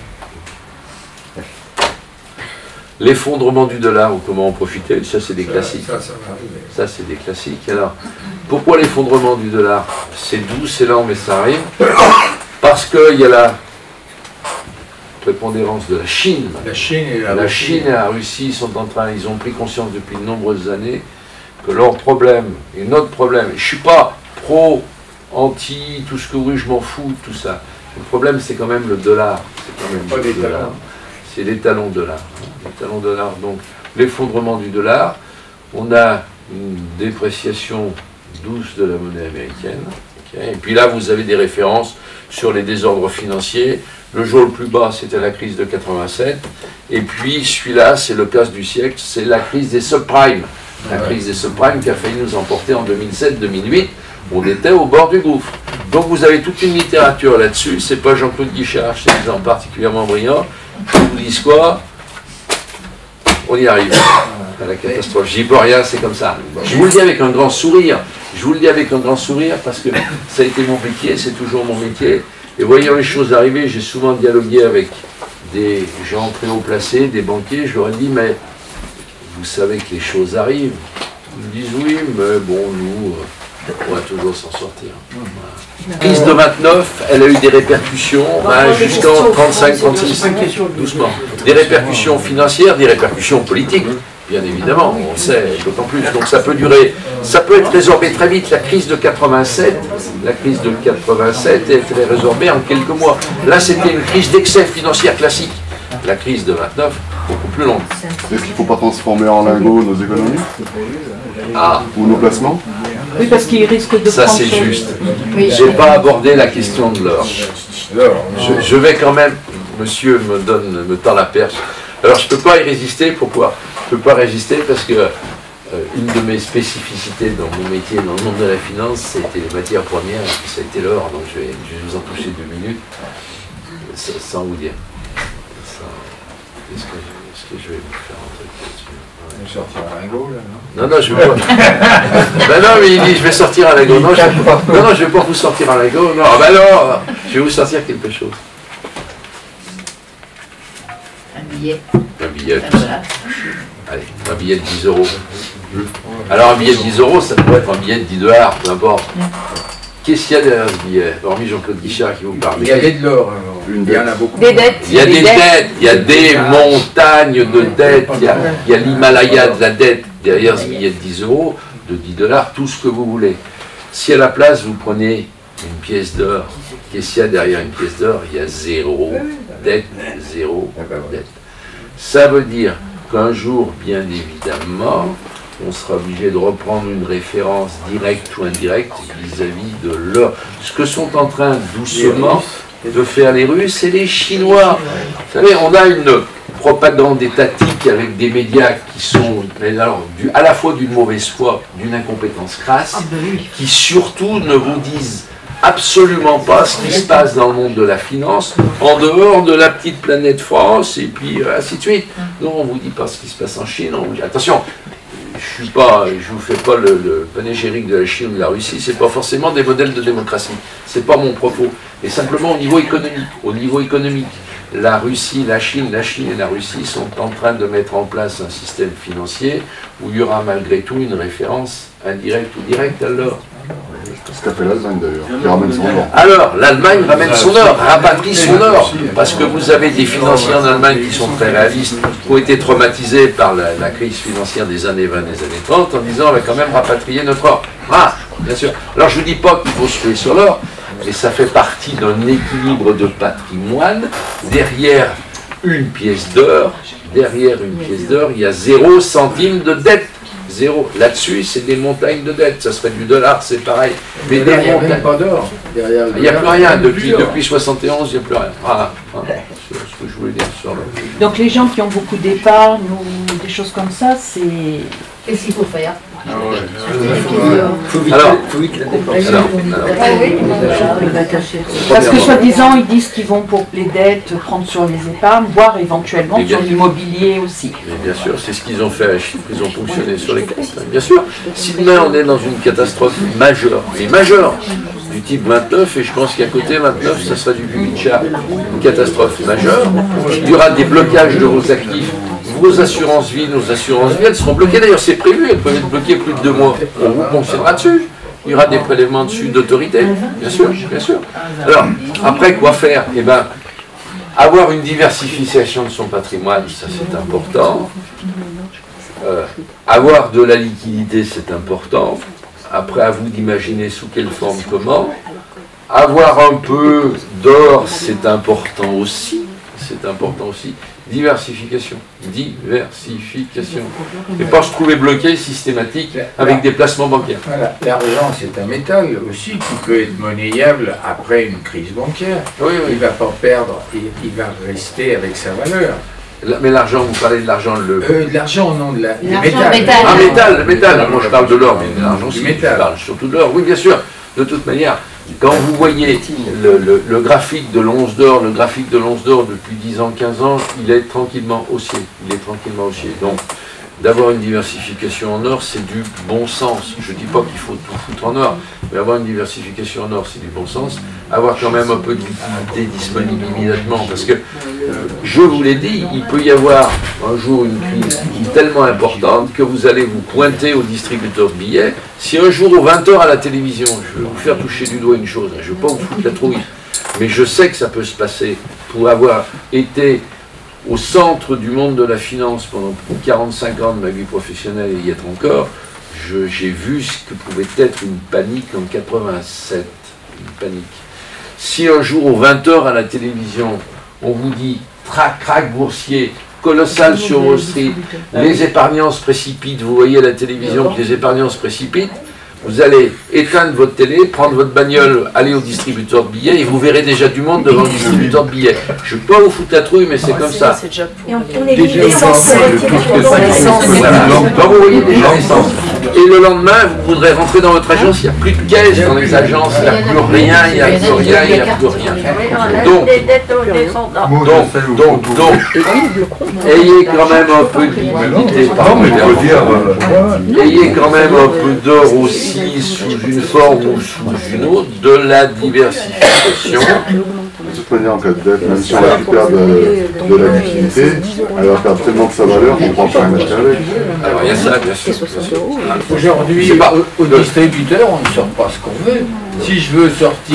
A: L'effondrement du dollar, ou comment en profiter, ça c'est des classiques. Ça c'est des classiques. Alors, pourquoi l'effondrement du dollar? C'est doux, c'est lent, mais ça arrive. Parce qu'il y a la prépondérance de la Chine.
D: La Chine et la,
A: la
D: Russie.
A: Chine et la Russie sont en train, ils ont pris conscience depuis de nombreuses années que leur problème et notre problème, je ne suis pas pro, anti, tout ce que oui, je m'en fous, tout ça. Le problème, c'est quand même le dollar. C'est quand même
D: Pas
A: le dollar. C'est l'étalon dollar. L'étalon dollar. Donc, l'effondrement du dollar, on a une dépréciation douce de la monnaie américaine. Okay. Et puis là, vous avez des références sur les désordres financiers. Le jour le plus bas, c'était la crise de quatre-vingt-sept. Et puis, celui-là, c'est le casse du siècle, c'est la crise des subprimes. La crise des subprimes qui a failli nous emporter en deux mille sept deux mille huit. On était au bord du gouffre. Donc, vous avez toute une littérature là-dessus. C'est pas Jean-Claude Guichard, c'est des gens particulièrement brillants. Ils vous disent quoi? On y arrive. À la catastrophe. J'y peux rien, c'est comme ça. Je vous le dis avec un grand sourire. Je vous le dis avec un grand sourire parce que ça a été mon métier, c'est toujours mon métier. Et voyant les choses arriver, j'ai souvent dialogué avec des gens très haut placés, des banquiers. Je leur ai dit, mais vous savez que les choses arrivent. Ils me disent, oui, mais bon, nous, on va toujours s'en sortir. La crise de vingt-neuf, elle a eu des répercussions ben, jusqu'en trente-cinq trente-six, doucement. Des répercussions financières, des répercussions politiques. Bien évidemment, on sait d'autant plus. Donc ça peut durer, ça peut être résorbé très vite. La crise de quatre-vingt-sept, la crise de quatre-vingt-sept a été résorbée en quelques mois. Là, c'était une crise d'excès financière classique. La crise de vingt-neuf, beaucoup plus longue.
E: Est-ce qu'il ne faut pas transformer en lingots nos économies?
A: Ah,
E: ou nos placements?
B: Oui, parce qu'il risque de
A: ça
B: prendre
A: c'est
B: son-
A: juste.
B: Oui.
A: J'ai pas abordé la question de l'or. Je, je vais quand même, monsieur me donne, me tend la perche. Alors je ne peux pas y résister, pourquoi? Je ne peux pas résister parce que euh, une de mes spécificités dans mon métier, dans le monde de la finance, c'était les matières premières, et puis ça a été l'or, donc je vais, je vais vous en toucher deux minutes, sans, sans vous dire. Sans- Est-ce que, est-ce que je vais vous faire un truc là-dessus?
D: On va sortir un lingot, là, non?
A: Non, non, je vais pas. Ben non, mais il dit, je vais sortir un lingot. Non, je vais... non, non, je vais pas vous sortir un lingot. Non, ben non, je vais vous sortir quelque chose.
B: Un billet.
A: Un billet.
B: Ah, voilà.
A: Allez, un billet de dix euros. Alors, un billet de dix euros, ça pourrait être un billet de dix dollars, peu importe. Qu'est-ce qu'il y a derrière ce billet? Hormis Jean-Claude Guichard qui vous parle.
D: Il y avait de l'or, alors.
E: une
D: Il y en
E: dette.
D: a beaucoup.
B: Des dettes.
A: Il y a des dettes, il y a des montagnes de dettes, il y a, il y a l'Himalaya de la dette derrière ce billet de dix euros, de dix dollars, tout ce que vous voulez. Si à la place vous prenez une pièce d'or, qu'est-ce qu'il y a derrière une pièce d'or? Il y a zéro dette, zéro dette. Ça veut dire qu'un jour, bien évidemment, on sera obligé de reprendre une référence directe ou indirecte vis-à-vis de l'or. Ce que sont en train doucement de faire les Russes et les Chinois. Vous savez, on a une propagande étatique avec des médias qui sont alors, du, à la fois d'une mauvaise foi, d'une incompétence crasse, qui surtout ne vous disent absolument pas ce qui se passe dans le monde de la finance, en dehors de la petite planète France, et puis euh, ainsi de suite. Non, on ne vous dit pas ce qui se passe en Chine, on vous dit, attention, je ne vous fais pas le, le panégyrique de la Chine ou de la Russie, ce n'est pas forcément des modèles de démocratie, ce n'est pas mon propos, mais simplement au niveau économique. Au niveau économique, la Russie, la Chine, la Chine et la Russie sont en train de mettre en place un système financier où il y aura malgré tout une référence indirecte ou directe à l'or.
E: Ce qu'a fait l'Allemagne d'ailleurs, qui ramène son or.
A: Alors, l'Allemagne ramène son or, rapatrie son or, parce que vous avez des financiers en Allemagne qui sont très réalistes, qui ont été traumatisés par la, la crise financière des années vingt, des années trente, en disant on va quand même rapatrier notre or. Ah, bien sûr. Alors je ne dis pas qu'il faut se ruer sur l'or, mais ça fait partie d'un équilibre de patrimoine. Derrière une pièce d'or, derrière une pièce d'or, il y a zéro centime de dette. Zéro. Là-dessus, c'est des montagnes de dettes. Ça serait du dollar, c'est pareil. Mais des
D: Il n'y a
A: montagnes.
D: même pas d'or.
A: Il n'y a plus rien. Depuis, depuis soixante et onze, il n'y a plus rien. Voilà. Voilà. C'est ce que je voulais dire sur le...
B: Donc les gens qui ont beaucoup d'épargne ou des choses comme ça, c'est...
F: Qu'est-ce qu'il faut faire?
A: Alors, alors, alors,
B: Parce que soi-disant, ils disent qu'ils vont pour les dettes prendre sur les épargnes, voire éventuellement
A: Et bien
B: sur l'immobilier aussi.
A: mais bien sûr, c'est ce qu'ils ont fait à Chypre, ils ont fonctionné sur les comptes. Bien sûr, si demain on est dans une catastrophe majeure, et majeure, du type vingt-neuf, et je pense qu'à côté vingt-neuf, ça sera du Bubicha, une catastrophe majeure, il y aura des blocages de vos actifs. Vos assurances vie, nos assurances vie, elles seront bloquées. D'ailleurs, c'est prévu, elles peuvent être bloquées plus de deux mois. On vous fonctionnera dessus. Il y aura des prélèvements dessus d'autorité, bien sûr, bien sûr. Alors, après, quoi faire? Eh bien, avoir une diversification de son patrimoine, ça c'est important. Euh, avoir de la liquidité, c'est important. Après, à vous d'imaginer sous quelle forme, comment. Avoir un peu d'or, c'est important aussi. C'est important aussi. Diversification. Diversification. Et pas se trouver bloqué systématique avec des placements bancaires.
D: Voilà. L'argent, c'est un métal aussi qui peut être monnayable après une crise bancaire.
A: Oui,
D: Il
A: oui.
D: ne va pas perdre, il, il va rester avec sa valeur.
A: Mais l'argent, vous parlez de l'argent, le...
D: Euh, de l'argent, non, de la, du
F: L'argent,
D: métal.
F: métal.
A: Ah, métal, le métal. Moi, je parle de l'or, mais l'argent,
D: Du
A: aussi.
D: métal.
A: Je parle surtout de l'or. Oui, bien sûr. De toute manière, quand vous voyez le, le, le graphique de l'once d'or, le graphique de l'once d'or depuis dix ans, quinze ans, il est tranquillement haussier. Il est tranquillement haussier. Donc, d'avoir une diversification en or, c'est du bon sens. Je ne dis pas qu'il faut tout foutre en or, mais avoir une diversification en or, c'est du bon sens. Avoir quand même un peu de liquidité disponible immédiatement, parce que, je vous l'ai dit, il peut y avoir un jour une crise tellement importante que vous allez vous pointer au distributeur de billets. Si un jour, aux vingt heures à la télévision, je vais vous faire toucher du doigt une chose, je ne vais pas vous foutre la trouille, mais je sais que ça peut se passer pour avoir été au centre du monde de la finance pendant quarante-cinq ans de ma vie professionnelle et y être encore, je- j'ai vu ce que pouvait être une panique en quatre-vingt-sept. Une panique. Si un jour, aux vingt heures à la télévision, on vous dit trac, crac boursier, colossal sur Wall Street, les épargnants se précipitent, vous voyez à la télévision que les épargnants se précipitent, vous allez éteindre votre télé, prendre votre bagnole, aller au distributeur de billets et vous verrez déjà du monde devant le distributeur de billets. Je ne vais pas vous foutre la trouille, mais c'est comme ça.
F: Et on, on est l'essence.
A: Voilà. Donc vous voyez déjà l'essence. Et le lendemain, vous voudrez rentrer dans votre agence, il n'y a plus de caisse dans les agences, il n'y a plus rien, il n'y a plus rien, il n'y a plus rien. Donc, donc, donc, donc, ayez quand même un peu de liquidité par contre. Ayez quand même un peu d'or aussi sous une forme ou sous une autre, de la diversification.
E: De toute manière, en cas de dette, même si on récupère de, de la liquidité, elle va perdre tellement de sa valeur qu'on ne pourra pas rien acheter avec.
A: Alors il y a ça, bien sûr. Bien sûr.
D: Aujourd'hui,
A: C'est pas-
D: au, au distributeur, on ne sort pas ce qu'on veut. Si je veux sortir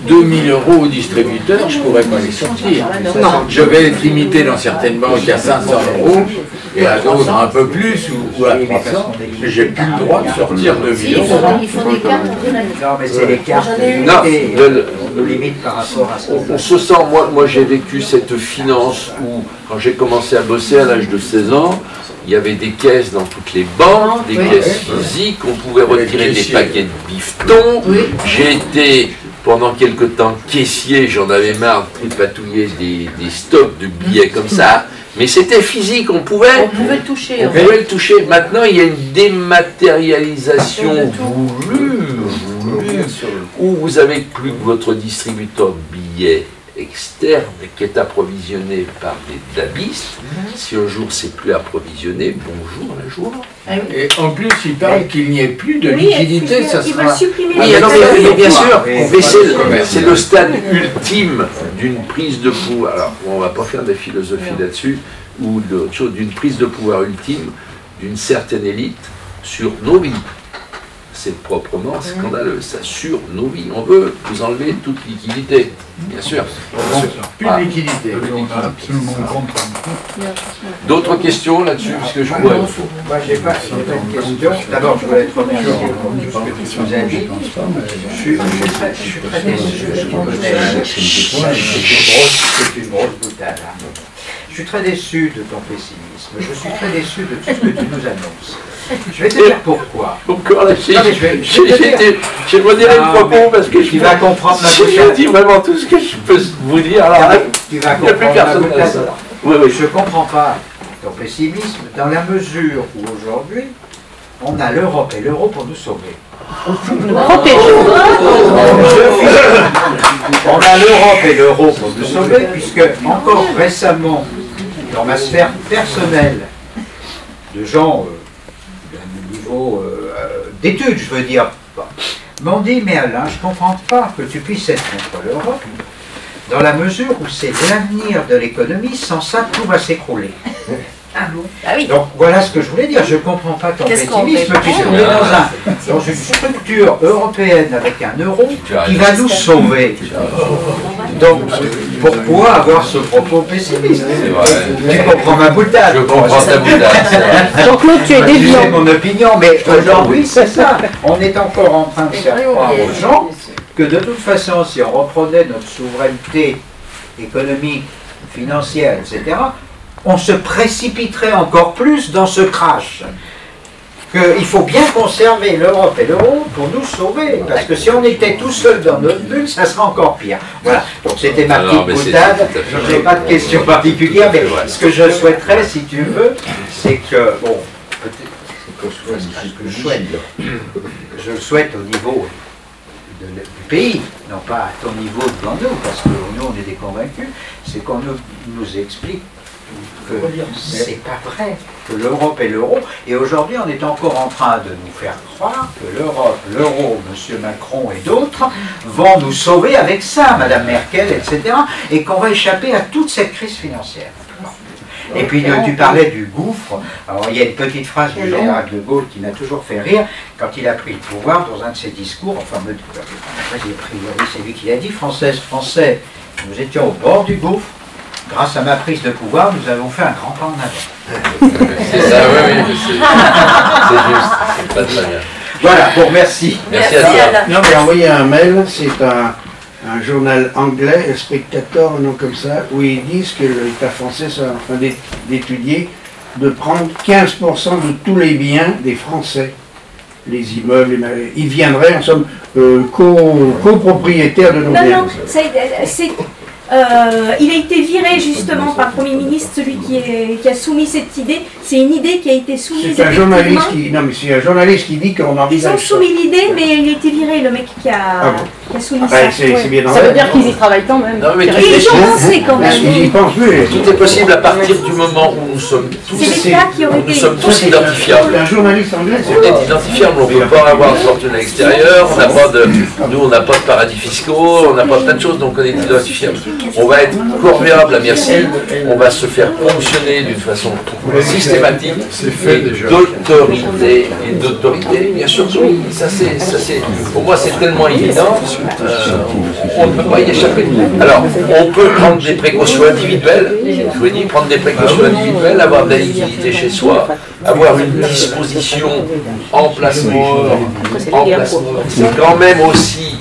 D: deux mille euros au distributeur, je ne pourrais pas les sortir. Non. Je vais être limité dans certaines banques à cinq cents euros et à d'autres un peu plus ou, ou à trois cents. Mais j'ai plus le droit de sortir deux mille euros.
F: Ils font des cartes.
G: Non, mais c'est les cartes
A: Non, de-
G: nos limites par rapport à ce qu'on
A: on se sent, moi, moi j'ai vécu cette finance où, quand j'ai commencé à bosser à l'âge de seize ans, il y avait des caisses dans toutes les banques, des
F: Oui.
A: caisses physiques, on pouvait retirer des paquets de bifetons.
F: Oui.
A: J'ai été pendant quelque temps caissier, j'en avais marre de tripatouiller des, des stocks de billets comme ça, mais c'était physique, on pouvait,
F: On pouvait le toucher.
A: on
F: en fait.
A: pouvait le toucher. Maintenant, il y a une dématérialisation voulue, voulue, où vous avez plus que votre distributeur de billets externe qui est approvisionné par des dabistes. Si un jour c'est plus approvisionné, bonjour un jour.
F: Ah oui.
D: Et en plus, il paraît qu'il n'y ait plus de
F: Oui,
D: liquidité, ça
F: ils veulent
D: sera...
F: supprimer
A: Oui,
F: les
A: alors,
F: cartes.
A: mais, mais bien sûr,
D: Et
A: mais c'est
D: pas de commerce.
A: c'est le stade ultime d'une prise de pouvoir. Alors, on va pas faire de philosophie là-dessus, ou d'autre chose, d'une prise de pouvoir ultime d'une certaine élite sur nos vies. C'est proprement scandaleux, ça sur nos vies. On veut vous enlever toute liquidité, bien sûr. Bien sûr.
D: Plus
A: Ah.
D: de liquidité.
H: Absolument contre.
A: D'autres questions là-dessus, parce que je pourrais.
G: Moi, j'ai pas, j'ai pas une question. D'abord, je voulais te remercier pour tout ce que tu nous as dit. Je suis, je suis très, je suis très déçu. Je connais- C'est une grosse boutade. hein. Je suis très déçu de ton pessimisme. Je suis très déçu de tout ce que tu nous annonces. Je vais te dire pourquoi.
A: Encore là, j'ai
G: Non, mais je vais- je vais te dire.
A: j'ai- j'ai modéré le
G: Non,
A: propos
G: mais
A: parce que je
G: tu vas comprendre ma
A: je
G: boutade.
A: dis vraiment tout ce que je peux vous dire. Alors là,
G: Tu vas
A: il n'y a plus
G: comprendre ma
A: personne à
G: boutade.
A: ça. Oui, oui.
G: Je ne comprends pas ton pessimisme dans la mesure où aujourd'hui, on a l'Europe et l'euro pour nous sauver. On a l'Europe et l'euro pour nous sauver, puisque encore récemment, dans ma sphère personnelle, de gens euh, d'un niveau euh, euh, d'études, je veux dire, m'ont dit, mais Alain, je ne comprends pas que tu puisses être contre l'Europe, dans la mesure où c'est l'avenir de l'économie, sans ça, tout va s'écrouler.
F: Ah bon. Ah oui.
G: Donc voilà ce que je voulais dire, je ne comprends pas ton
F: Qu'est-ce qu'on
G: pessimisme,
F: fait
G: puisqu'on est dans, un, dans une structure européenne avec un euro qui va nous sauver. Donc pourquoi avoir ce propos pessimiste? Tu comprends ma boutade?
A: Je comprends ta boutade. c'est vrai.
B: Jean-Claude, tu es
G: Tu sais
B: déviant.
G: mon opinion, mais aujourd'hui c'est ça. On est encore en train de faire croire aux gens que de toute façon, si on reprenait notre souveraineté économique, financière, et cetera, on se précipiterait encore plus dans ce crash. Qu'il faut bien conserver l'Europe et l'euro pour nous sauver. Parce que si on était tout seul dans notre bulle, ça serait encore pire. Voilà. Donc c'était ma
A: Alors,
G: petite
A: mais c'est
G: boutade.
A: tout à fait
G: Je n'ai pas de question particulière, mais
A: vrai.
G: ce que je souhaiterais, si tu veux, c'est que, bon, peut-être, c'est que je souhaite, ce que je souhaite, je le souhaite au niveau de- du pays, non pas à ton niveau devant nous, parce que nous, on est des convaincus, c'est qu'on nous, nous explique que c'est pas vrai, que l'Europe est l'euro, et aujourd'hui on est encore en train de nous faire croire que l'Europe, l'euro, M. Macron et d'autres vont nous sauver avec ça, Mme Merkel, et cetera, et qu'on va échapper à toute cette crise financière. Et puis euh, tu parlais du gouffre, alors il y a une petite phrase du général de Gaulle qui m'a toujours fait rire, quand il a pris le pouvoir dans un de ses discours, enfin, me, après, a priori c'est lui qui l'a dit, Française, Français, nous étions au bord du gouffre. Grâce à ma prise de pouvoir, nous avons fait un grand pas en avant.
A: C'est ça, oui, oui, mais c'est c'est juste, c'est pas très bien.
G: Voilà, bon, merci.
A: Merci à toi.
F: Alain.
C: Non, mais envoyé un mail, c'est un, un journal anglais, le Spectator, un nom comme ça, où ils disent que l'État français est en train d'é- d'étudier de prendre quinze pour cent de tous les biens des Français. Les immeubles, les ma- ils viendraient en somme euh, co- copropriétaires de nos
I: Non,
C: biens.
I: non, c'est, c'est, euh, il a été viré justement par le Premier ministre, celui qui, est- qui a soumis cette idée. C'est une idée qui a été soumise.
C: C'est un journaliste
I: effectivement.
C: qui, non, mais c'est un journaliste qui dit qu'on
I: Ils
C: envisage
I: ont
C: ça.
I: soumis l'idée, mais il a été viré, le mec qui a,
C: Ah bon.
I: qui a soumis
C: Ah
I: ça.
C: ben, c'est c'est bien
B: Ça veut
C: normal.
B: dire qu'ils y travaillent quand même.
A: Non, mais tout
I: Et
A: est,
I: ils ont pensé quand
C: Parce qu'ils y
I: même.
C: pensent plus.
A: tout est possible à partir du moment où nous sommes tous,
I: C'est l'État qui aurait
A: nous
I: été.
A: sommes tous identifiables.
C: Un journaliste anglais,
A: On est identifiable, on ne peut pas avoir de fortune à l'extérieur, on n'a pas de, nous on n'a pas de paradis fiscaux, on n'a pas plein de choses, donc on est identifiable. on va être corvéable à merci, on va se faire ponctionner d'une façon systématique, d'autorité et d'autorité, bien sûr, oui, ça c'est, ça c'est, pour moi c'est tellement évident, euh, on ne peut pas y échapper. Alors, on peut prendre des précautions individuelles, je vous ai dit, prendre des précautions individuelles, avoir de la liquidité chez soi, avoir une disposition en placement hors, en placement hors, c'est quand même aussi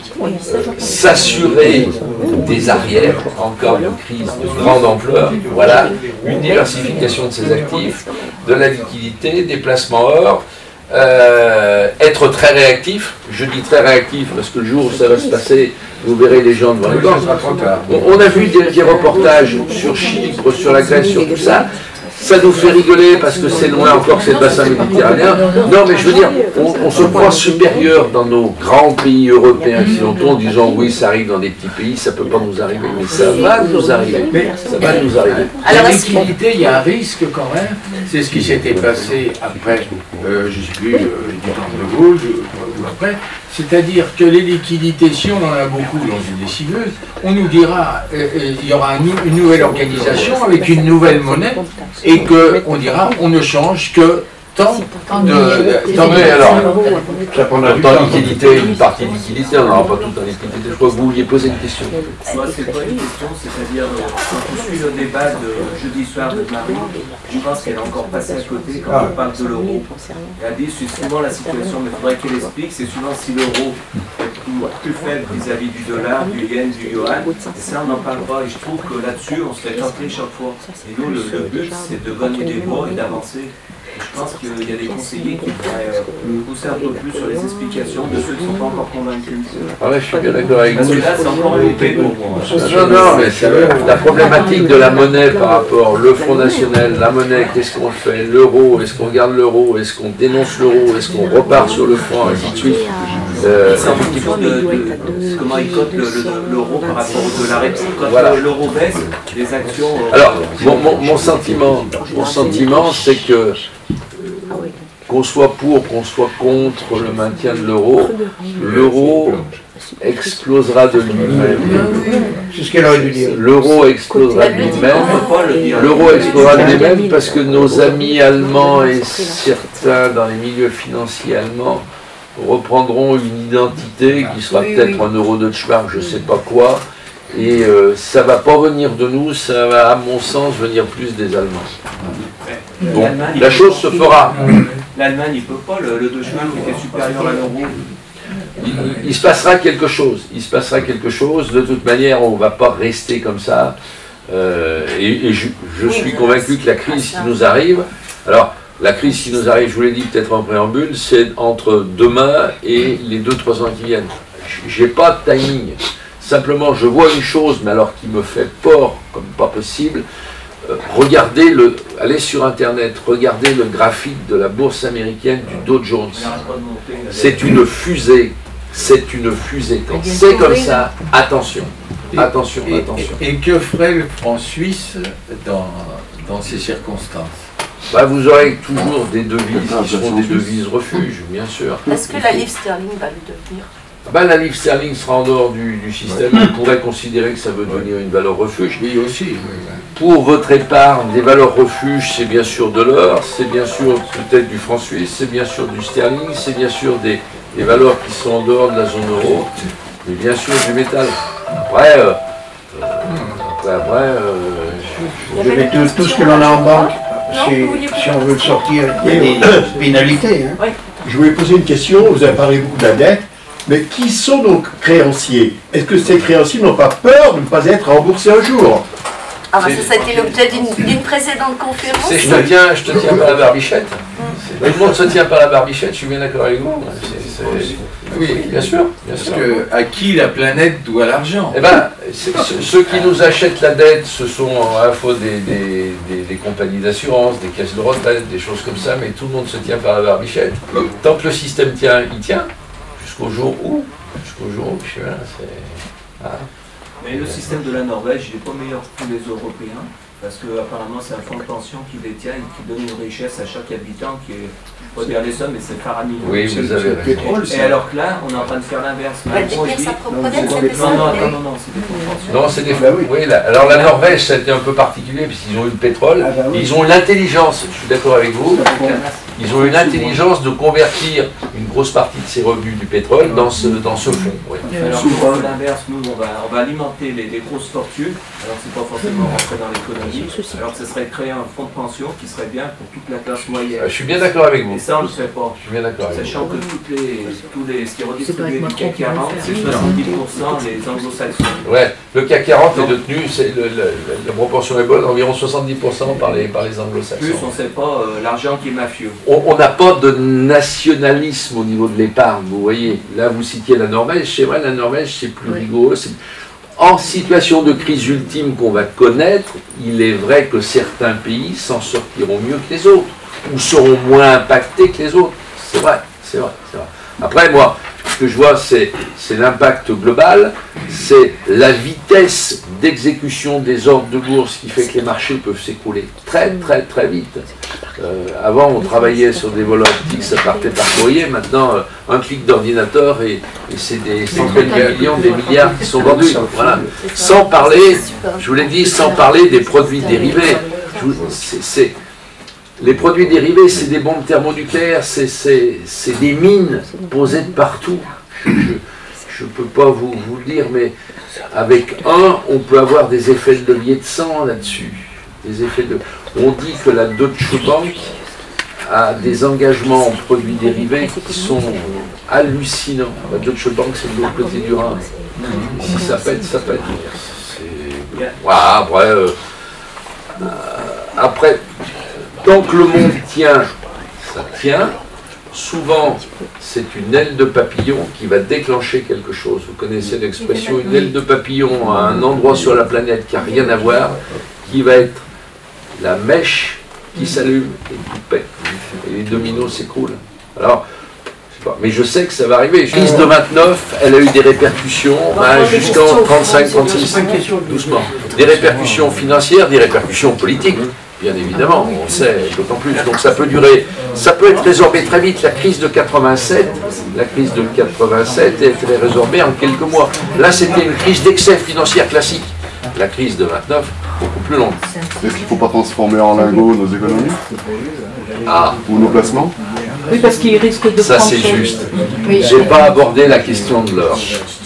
A: s'assurer des arrières en cas de crise de grande ampleur. Voilà, une diversification de ses actifs, de la liquidité, des placements hors, euh, être très réactif. Je dis très réactif parce que le jour où ça va se passer, vous verrez les gens devant les banques. On a vu des, des reportages sur Chypre, sur la Grèce, sur tout ça. Ça nous fait rigoler parce que c'est loin encore, c'est le bassin méditerranéen. Non, mais je veux dire, on, on se croit supérieur dans nos grands pays européens occidentaux en disant oui, ça arrive dans des petits pays, ça ne peut pas nous arriver. Mais ça va nous arriver. Ça va nous arriver.
D: La liquidité, il y a un risque quand même. C'est ce qui s'était passé après, euh, je ne sais plus, euh, du temps de Gaulle, ou après. C'est-à-dire que les liquidités, si on en a beaucoup dans une lessiveuse, on nous dira euh, euh, il y aura un, une nouvelle organisation avec une nouvelle monnaie et qu'on dira on ne change que tant de...
A: Tant de alors, tant de liquidité, une partie de liquidité, on n'aura pas tout en liquidité. Je crois que vous vouliez poser une question.
J: Moi, c'est pas une question, c'est-à-dire, quand on suit le débat de jeudi soir de Marie, je pense qu'elle est encore passée à côté quand on parle de l'euro. Elle dit, c'est souvent la situation, mais il faudrait qu'elle explique, c'est souvent si l'euro est plus faible vis-à-vis du dollar, du yen, du yuan, et ça, on n'en parle pas. Et je trouve que là-dessus, on se fait tenter chaque fois. Et nous, le, le but, c'est de gagner des voix et d'avancer. Je pense qu'il y a des conseillers qui pourraient euh, pousser un peu plus sur les explications de ceux qui ne sont pas encore convaincus.
A: Ah ouais, je suis bien d'accord avec vous.
J: Parce que là, c'est encore un épée pour moi.
A: Non, non, mais c'est la problématique de la monnaie par rapport au Front National, la monnaie, qu'est-ce qu'on fait, l'euro, est-ce qu'on garde l'euro, est-ce qu'on dénonce l'euro, est-ce qu'on repart sur le franc, et ainsi de suite. Euh,
J: c'est en fonction de, de, de comment ils cotent l'euro par rapport au dollar. Et quand
A: voilà.
J: l'euro baisse, les actions...
A: Alors, mon, mon, mon sentiment, mon sentiment c'est que qu'on soit pour, qu'on soit contre le maintien de l'euro, l'euro explosera de lui-même.
C: C'est ce qu'elle aurait dû dire.
A: L'euro explosera de lui-même. L'euro explosera de lui-même parce que nos amis allemands et certains dans les milieux financiers allemands reprendront une identité qui sera peut-être un euro de Deutschmark, je ne sais pas quoi. Et euh, ça ne va pas venir de nous, ça va à mon sens venir plus des Allemands. Bon, la chose se fera.
J: L'Allemagne, il ne peut pas, le, le Deutschmark était supérieur à l'euro.
A: Il, il se passera quelque chose, il se passera quelque chose, de toute manière on ne va pas rester comme ça. Euh, et et je, je suis convaincu que la crise qui nous arrive, alors la crise qui nous arrive, je vous l'ai dit peut-être en préambule, c'est entre demain et les deux trois ans qui viennent. J'ai pas de timing. Simplement, je vois une chose, mais alors qui me fait peur, comme pas possible. Euh, regardez le, allez sur Internet, regardez le graphique de la bourse américaine du Dow Jones. C'est une fusée. C'est une fusée. Quand c'est comme ça, attention. Attention,
D: et,
A: attention.
D: Et, et que ferait le franc suisse dans, dans ces circonstances?
A: Bah, vous aurez toujours des devises qui seront des devises refuges, bien sûr.
F: Est-ce que la livre sterling va le devenir?
A: Ben, la livre sterling sera en dehors du, du système. On pourrait considérer que ça veut devenir une valeur refuge.
D: Oui, aussi. Oui, oui.
A: Pour votre épargne, des valeurs refuges, c'est bien sûr de l'or, c'est bien sûr peut-être du franc suisse, c'est bien sûr du sterling, c'est bien sûr des, des valeurs qui sont en dehors de la zone euro, mais bien sûr du métal. Après, euh, après, après euh,
C: je... Mais tout, tout ce que l'on a en banque, si on veut le sortir, il y a des pénalités. Hein.
K: Je voulais poser une question, vous avez parlé beaucoup de la dette. Mais qui sont nos créanciers? Est-ce que ces créanciers n'ont pas peur de ne pas être remboursés un jour?
F: Ah bah ça, ça a été l'objet d'une précédente conférence.
A: Je te tiens, je te tiens par la barbichette. Tout le monde se tient par la barbichette, je suis bien d'accord avec vous. C'est, c'est... Oui, bien sûr. Bien
D: Parce
A: sûr.
D: que à qui la planète doit l'argent?
A: Eh bien, ceux qui nous achètent la dette, ce sont à la fois des, des, des, des compagnies d'assurance, des caisses de retraite, des choses comme ça, mais tout le monde se tient par la barbichette. Tant que le système tient, il tient. Jusqu'au jour où, jusqu'au jour où, je sais pas, c'est... Ah.
J: Mais le système de la Norvège, il n'est pas meilleur que tous les Européens. Parce qu'apparemment, c'est un fonds de pension qui détient et qui donne une richesse à chaque habitant qui est, je ne peux pas dire les sommes, mais c'est faramineux.
A: Oui, vous avez raison.
J: Et alors que là, on est en train de faire l'inverse.
F: On va détenir sa propre dette, c'est des
J: Non, non, non, non, non, c'est des fonds de pension.
A: Non, c'est des fonds. Oui, oui, là. Alors la Norvège, ça a été un peu particulier, puisqu'ils ont eu le pétrole.
C: Ah bah oui.
A: Ils ont l'intelligence, je suis d'accord avec vous, ils ont eu l'intelligence de convertir une grosse partie de ces revenus du pétrole dans ce, dans ce fonds. Oui.
J: Alors pour l'inverse, nous, on va, on va alimenter les, les grosses fortunes, alors que c'est pas forcément rentrer dans l'économie, alors que ce serait créer un fonds de pension qui serait bien pour toute la classe moyenne.
A: Je suis bien d'accord avec vous.
J: Et ça, on ne le fait pas.
A: Je suis bien d'accord avec vous.
J: Sachant que toutes les, tous les, ce qui est redistribué du C A C quarante, c'est soixante-dix pour cent les anglo-saxons.
A: Ouais, le C A C quarante est détenu, c'est le, le, la proportion est bonne, environ soixante-dix pour cent par les, par les anglo-saxons.
J: Plus, on ne sait pas euh, l'argent qui est mafieux.
A: On n'a pas de nationalisme au niveau de l'épargne, vous voyez. Là, vous citiez la Norvège, c'est vrai, la Norvège, c'est plus rigoureux. En situation de crise ultime qu'on va connaître, il est vrai que certains pays s'en sortiront mieux que les autres, ou seront moins impactés que les autres. C'est vrai, c'est vrai, c'est vrai. Après, moi, ce que je vois, c'est l'impact global, c'est la vitesse d'exécution des ordres de bourse qui fait que les marchés peuvent s'écrouler très, très, très vite. Euh, avant, on travaillait sur des volets optiques, ça partait par courrier. Maintenant, euh, un clic d'ordinateur et, et c'est des centaines de millions, des milliards qui sont vendus. Voilà. Sans parler, je vous l'ai dit, sans parler des produits dérivés. C'est... Les produits dérivés, c'est des bombes thermonucléaires, c'est des mines posées de partout. Je ne peux pas vous, vous le dire, mais avec un, on peut avoir des effets de levier de sang là-dessus. Des effets de... On dit que la Deutsche Bank a des engagements en produits dérivés qui sont hallucinants. La Deutsche Bank, c'est de l'autre côté du Rhin. Si ça pète, ça pète. Ouais, après, euh, euh, après, tant que le monde tient, ça tient. Souvent, c'est une aile de papillon qui va déclencher quelque chose. Vous connaissez l'expression, une aile de papillon à un endroit sur la planète qui n'a rien à voir, qui va être la mèche qui s'allume et qui pète. Et les dominos s'écroulent. Alors, je sais pas, mais je sais que ça va arriver. La crise de vingt-neuf, elle a eu des répercussions hein, jusqu'en trente-cinq trente-six, doucement. Des répercussions financières, des répercussions politiques. Bien évidemment, on sait d'autant plus. Donc ça peut durer, ça peut être résorbé très vite. La crise de quatre-vingt-sept, la crise de quatre-vingt-sept a été résorbée en quelques mois. Là, c'était une crise d'excès financière classique. La crise de vingt-neuf, beaucoup plus longue.
E: Est-ce qu'il ne faut pas transformer en lingots nos économies
A: ah.
E: ou nos placements?
B: Oui, parce qu'il risque de
A: ça,
B: prendre...
A: Ça, c'est juste.
B: Oui.
A: Je n'ai pas abordé la question de l'or.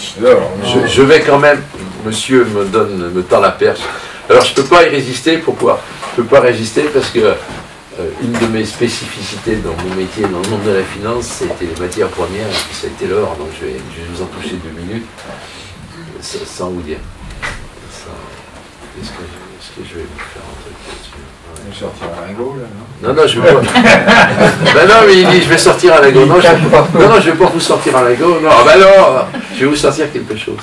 A: Je, je vais quand même... Monsieur me donne, me tend la perche. Alors, je ne peux pas y résister. Pourquoi? Je ne peux pas résister parce que euh, une de mes spécificités dans mon métier, dans le monde de la finance, c'était les matières premières, et puis ça a été l'or. Donc, je vais, je vais vous en toucher deux minutes, sans, sans vous dire. Est-ce que, est-ce que je vais vous faire un truc là-dessus?
D: Je vais sortir un lingot, là, non?
A: Non, non, je ne vais pas. Ben non, mais il dit, je vais sortir un lingot. Non, je vais... non, non, je vais pas vous sortir un lingot. Non, ben non, je vais vous sortir quelque chose.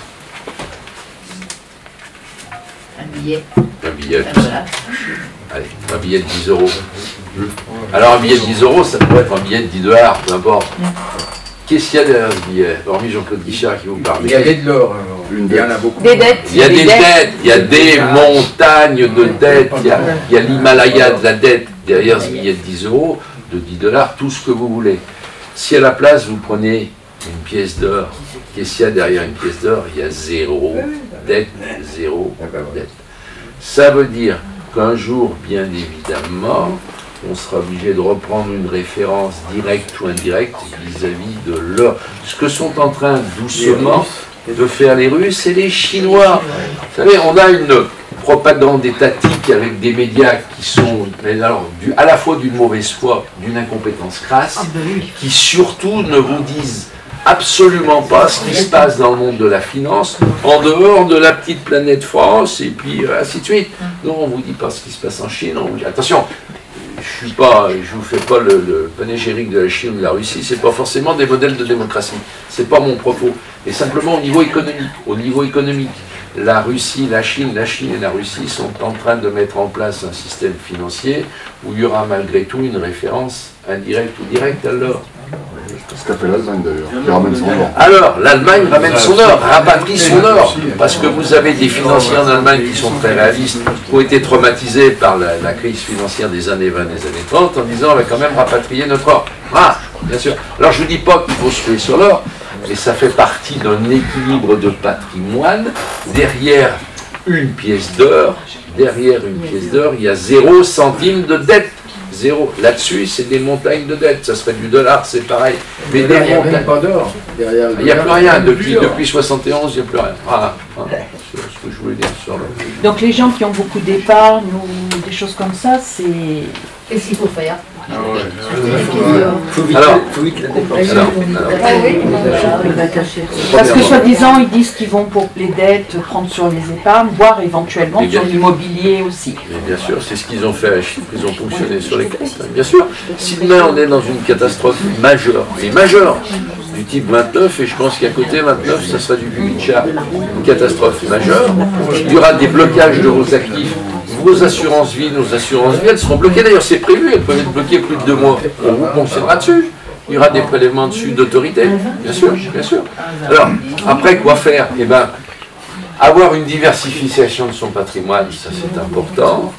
L: Un billet.
A: Un billet.
L: Ben voilà.
A: Allez, un billet de dix euros. Alors, un billet de dix euros, ça pourrait être un billet de dix dollars, peu importe. Qu'est-ce qu'il y a derrière ce billet? Hormis Jean-Claude Guichard qui vous parle.
D: Il y a de l'or, il y en a beaucoup.
B: Des dettes.
A: Il y a des dettes, il y a des montagnes de dettes, il y a, il y a l'Himalaya de la dette derrière ce billet de dix euros, de dix dollars, tout ce que vous voulez. Si à la place vous prenez une pièce d'or, qu'est-ce qu'il y a derrière une pièce d'or? Il y a zéro dette, zéro dette. Ça veut dire qu'un jour, bien évidemment, on sera obligé de reprendre une référence directe ou indirecte vis-à-vis de l'or. Ce que sont en train doucement de faire les Russes et les Chinois. Vous savez, on a une propagande étatique avec des médias qui sont alors, du, à la fois d'une mauvaise foi, d'une incompétence crasse, qui surtout ne vous disent absolument pas ce qui se passe dans le monde de la finance, en dehors de la petite planète France, et puis euh, ainsi de suite. Non, on ne vous dit pas ce qui se passe en Chine. On vous dit, attention, je ne vous fais pas le, le panégyrique de la Chine ou de la Russie, ce n'est pas forcément des modèles de démocratie. Ce n'est pas mon propos. Et simplement au niveau économique. Au niveau économique, la Russie, la Chine, la Chine et la Russie sont en train de mettre en place un système financier où il y aura malgré tout une référence indirecte ou directe à l'or.
E: Ce qu'a fait l'Allemagne d'ailleurs, qui ramène son or.
A: Alors, l'Allemagne ramène son or, rapatrie son or, parce que vous avez des financiers en Allemagne qui sont très réalistes, qui ont été traumatisés par la, la crise financière des années vingt, des années trente, en disant on va quand même rapatrier notre or. Ah, bien sûr. Alors je ne dis pas qu'il faut se tuer sur l'or, mais ça fait partie d'un équilibre de patrimoine. Derrière une pièce d'or, derrière une pièce d'or, il y a zéro centime de dette. Zéro. Là-dessus, c'est des montagnes de dettes. Ça serait du dollar, c'est pareil. Mais
D: il
A: des
D: n'y a
A: montagnes.
D: même pas d'or.
A: Il n'y a plus rien. Depuis, depuis soixante et onze, il n'y a plus rien. Voilà. Voilà. C'est ce que je voulais dire sur le...
B: Donc les gens qui ont beaucoup d'épargne ou des choses comme ça, c'est...
L: Qu'est-ce qu'il faut faire?
G: Ah ouais. Faut vite,
A: Alors,
G: faut vite la dépenser.
A: alors,
L: Ah oui.
B: Parce que soi-disant, ils disent qu'ils vont pour les dettes prendre sur les épargnes, voire éventuellement
A: Et bien
B: sur
A: sûr.
B: l'immobilier aussi.
A: Mais bien sûr, c'est ce qu'ils ont fait à Chypre, ils ont fonctionné sur les comptes. Bien sûr, si demain on est dans une catastrophe majeure, mais majeure, du type vingt-neuf, et je pense qu'à côté vingt-neuf, ça sera du Bubitcha, une catastrophe majeure, il y aura des blocages de vos actifs. Vos assurances vie, nos assurances vie, elles seront bloquées. D'ailleurs, c'est prévu, elles peuvent être bloquées plus de deux mois. On vous considérera dessus. Il y aura des prélèvements dessus d'autorité, bien sûr, bien sûr. Alors, après, quoi faire? Eh bien, avoir une diversification de son patrimoine, ça c'est important.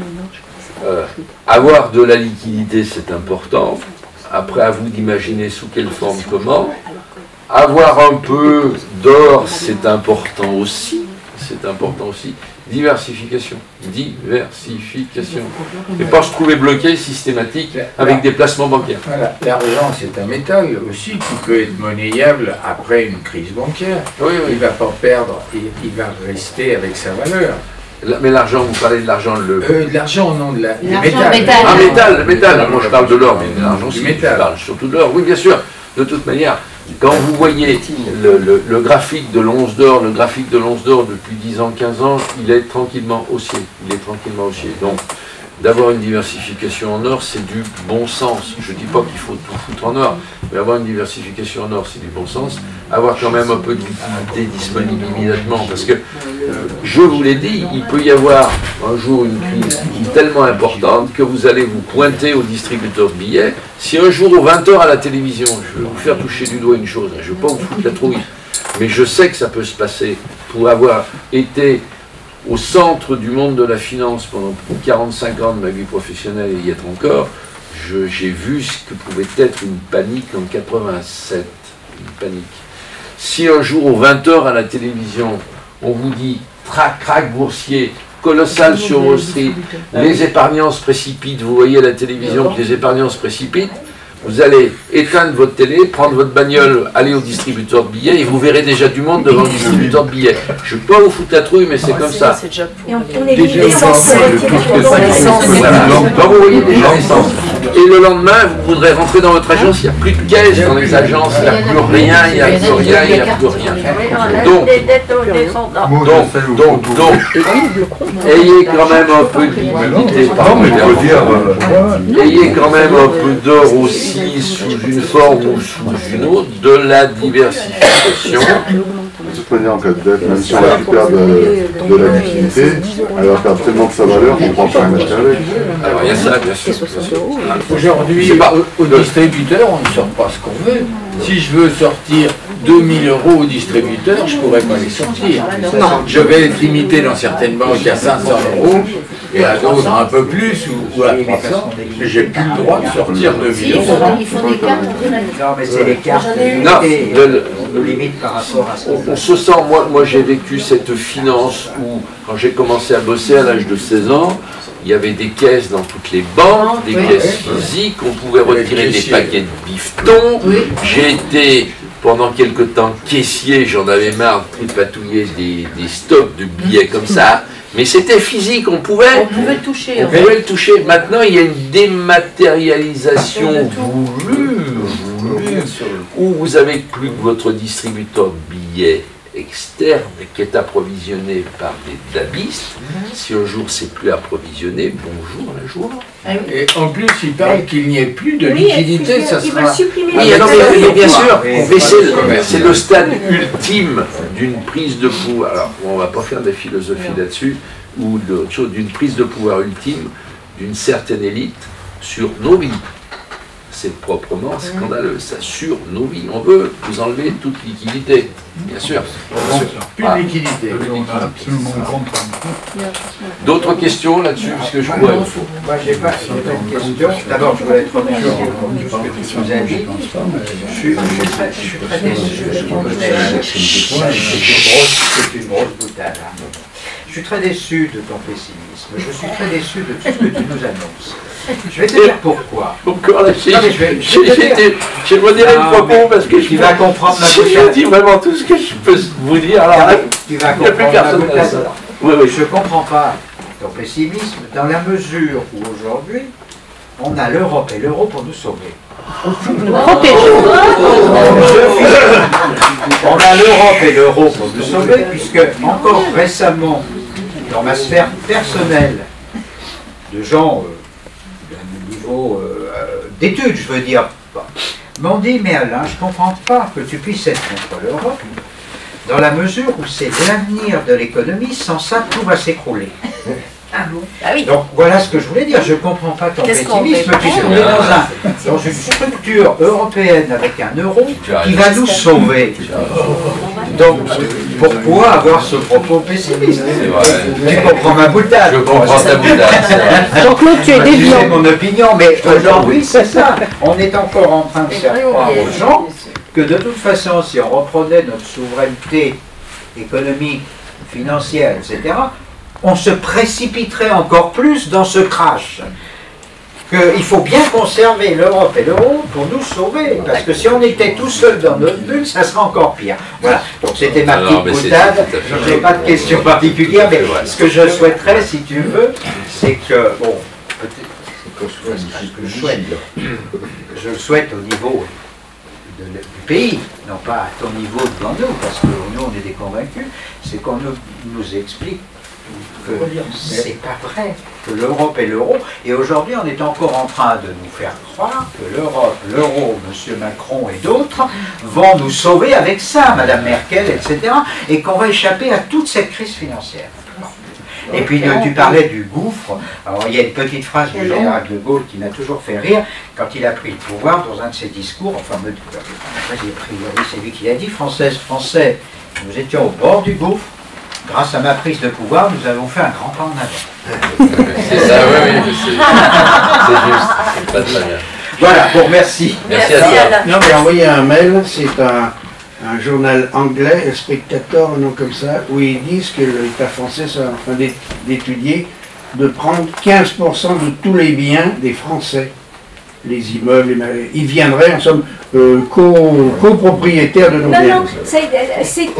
A: Euh, avoir de la liquidité, c'est important. Après, à vous d'imaginer sous quelle forme, comment. Avoir un peu d'or, c'est important aussi. C'est important aussi. Diversification. Diversification. Et pas se trouver bloqué, systématique, avec des placements bancaires.
D: Voilà. L'argent, c'est un métal aussi qui peut être monnayable après une crise bancaire.
A: Oui, oui.
D: Il ne va pas perdre, il, il va rester avec sa valeur.
A: Mais l'argent, vous parlez de l'argent, le...
D: Euh, de l'argent, non, de la, du
L: L'argent,
D: métal.
L: métal.
A: Ah, métal, le métal. Moi, je parle de l'or, mais l'argent,
D: Du
A: c'est
D: métal.
A: Je parle surtout de l'or. Oui, bien sûr. De toute manière, quand vous voyez le, le, le graphique de l'once d'or, le graphique de l'once d'or depuis dix ans, quinze ans, il est tranquillement haussier. Il est tranquillement haussier. Donc, d'avoir une diversification en or, c'est du bon sens. Je ne dis pas qu'il faut tout foutre en or, mais avoir une diversification en or, c'est du bon sens. Avoir quand même un peu de liquidité disponible immédiatement, parce que, je vous l'ai dit, il peut y avoir un jour une crise tellement importante que vous allez vous pointer au distributeur de billets. Si un jour, aux vingt heures à la télévision, je vais vous faire toucher du doigt une chose, je ne vais pas vous foutre la trouille, mais je sais que ça peut se passer pour avoir été au centre du monde de la finance pendant quarante-cinq ans de ma vie professionnelle et y être encore, j'ai vu ce que pouvait être une panique en quatre-vingt-sept. Une panique. Si un jour, aux vingt heures à la télévision, on vous dit trac, crac boursier, colossal sur Wall Street, les épargnants se précipitent, vous voyez à la télévision que les épargnants se précipitent, vous allez éteindre votre télé, prendre votre bagnole, aller au distributeur de billets et vous verrez déjà du monde devant le distributeur de billets. Je ne vais pas vous foutre la trouille, mais c'est comme ça.
I: Et on, on est l'essence.
A: Voilà. Donc vous voyez déjà l'essence. Et le lendemain, vous voudrez rentrer dans votre agence, il n'y a plus de caisse dans les agences, il n'y a plus rien, il n'y a plus rien, il n'y a plus rien. Donc, donc, donc, donc, ayez quand même un peu de liquidité par ayez quand même un peu d'or aussi sous une forme ou sous une autre, de la diversification.
E: De toute manière, en cas de dette, même si on récupère de, de la liquidité, elle va perdre tellement de sa valeur qu'on ne pourra pas rien acheter avec.
A: Alors il y a ça, bien sûr.
D: Aujourd'hui, au, au distributeur, on ne sort pas ce qu'on veut. Si je veux sortir deux mille euros au distributeur, je ne pourrais pas les sortir. Non. Je vais être limité dans certaines banques à cinq cents euros et à d'autres un peu plus ou, ou à trois cents. Mais j'ai plus le droit de sortir deux mille euros.
L: Ils font des cartes.
G: Non, mais c'est les cartes
A: Non,
G: et
A: le-
G: nos limites par rapport à ce qu'on
A: on se sent, moi, moi j'ai vécu cette finance où, quand j'ai commencé à bosser à l'âge de seize ans, il y avait des caisses dans toutes les banques, des
L: Oui.
A: caisses physiques, on pouvait retirer des
D: caissiers.
A: paquets de bifetons.
L: Oui.
A: J'ai été pendant quelque temps caissier, j'en avais marre de tripatouiller des, des stocks de billets comme ça, mais c'était physique, on pouvait,
L: On pouvait le toucher.
A: on
L: en fait.
A: pouvait le toucher. Maintenant, il y a une dématérialisation voulue, voulue, où vous avez plus que votre distributeur de billets externe qui est approvisionné par des dabistes. Si un jour c'est plus approvisionné, bonjour un jour.
L: Ah oui.
D: Et en plus, il paraît qu'il n'y ait plus de
I: Oui,
D: liquidité, ça
I: ils
D: sera...
I: veulent supprimer
A: Oui,
I: les
A: alors, mais- mais bien sûr,
G: Oui.
A: mais c'est le,
D: Commerce.
A: c'est le stade ultime d'une prise de pouvoir. Alors, on ne va pas faire de philosophie là-dessus, ou d'autre chose, d'une prise de pouvoir ultime d'une certaine élite sur nos vies. c'est proprement scandaleux, ça assure nos vies. On veut vous enlever toute liquidité, bien sûr. Bien sûr.
D: Plus de liquidité.
H: On a absolument contre.
A: D'autres questions là-dessus, parce que je
G: Moi,
A: pourrais...
G: moi, j'ai pas, j'ai pas une question. D'abord, je voulais être remercié pour ce que tu nous as dit. Je suis, je suis très, je suis très déçu. Je connais, c'est une grosse boutade. hein. Je suis très déçu de ton pessimisme. Je suis très déçu de tout ce que tu nous annonces. Je vais te dire pourquoi.
A: Encore là, j'ai
G: Non, mais je vais- je vais te dire-
A: j'ai- j'ai modéré le
G: Non,
A: propos
G: mais
A: parce que
G: tu
A: je
G: vas comprendre ma
A: je
G: boutade.
A: dis vraiment tout ce que je peux vous dire. Alors là,
G: Tu vas
A: il n'y a plus
G: comprendre ma
A: personne à
G: boutade.
A: ça. Oui, oui.
G: Je ne comprends pas ton pessimisme dans la mesure où aujourd'hui, on a l'Europe et l'euro pour nous sauver. On a l'Europe et l'euro pour nous sauver, puisque encore récemment, dans ma sphère personnelle, de gens euh, d'un niveau euh, d'études, je veux dire, m'ont dit, mais Alain, je ne comprends pas que tu puisses être contre l'Europe, dans la mesure où c'est l'avenir de l'économie, sans ça, tout va s'écrouler.
F: Ah bon? Ah oui.
G: Donc voilà ce que je voulais dire, je ne comprends pas ton
F: Qu'est-ce qu'on
G: pessimisme,
F: fait?
G: puisqu'on est dans, un, dans une structure européenne avec un euro qui va nous sauver. Donc pourquoi avoir ce propos pessimiste? Tu comprends ma boutade?
A: Je comprends ta boutade.
B: Jean-Claude, tu es déviant.
G: C'est mon opinion, mais aujourd'hui c'est ça. On est encore en train de faire croire aux gens que de toute façon, si on reprenait notre souveraineté économique, financière, et cetera, on se précipiterait encore plus dans ce crash. Qu'il faut bien conserver l'Europe et l'euro pour nous sauver. Parce que si on était tout seul dans notre bulle, ça serait encore pire. Voilà. Donc c'était ma
A: Alors,
G: petite
A: mais
G: boutade.
A: c'est- c'est-
G: Je n'ai pas de questions particulières, mais ce que je souhaiterais, si tu veux, c'est que, bon, peut-être que je le souhaite. Je le souhaite au niveau de- du pays, non pas à ton niveau devant nous, parce que nous on est des convaincus, c'est qu'on nous, nous explique que c'est pas vrai, que l'Europe et l'euro, et aujourd'hui on est encore en train de nous faire croire que l'Europe, l'euro, M. Macron et d'autres vont nous sauver avec ça, Mme Merkel, et cetera, et qu'on va échapper à toute cette crise financière. Et puis euh, tu parlais du gouffre. Alors il y a une petite phrase du général de Gaulle qui m'a toujours fait rire quand il a pris le pouvoir dans un de ses discours. Enfin, me, après j'ai pris, oui, c'est lui qui l'a dit. Française, Français, nous étions au bord du gouffre. Grâce à ma prise de pouvoir, nous avons fait un grand pas en avant.
A: C'est ça, oui, oui, c'est c'est juste. C'est pas très bien.
G: Voilà, bon, merci.
A: Merci à toi.
C: Non, mais envoyé un mail, c'est un, un journal anglais, le Spectator, un nom comme ça, où ils disent que l'État français est en train d'é- d'étudier de prendre quinze pour cent de tous les biens des Français. Les immeubles, les ma- ils viendraient, en somme, euh, co- copropriétaires de nos
I: Non,
C: biens.
I: non, c'est, c'est-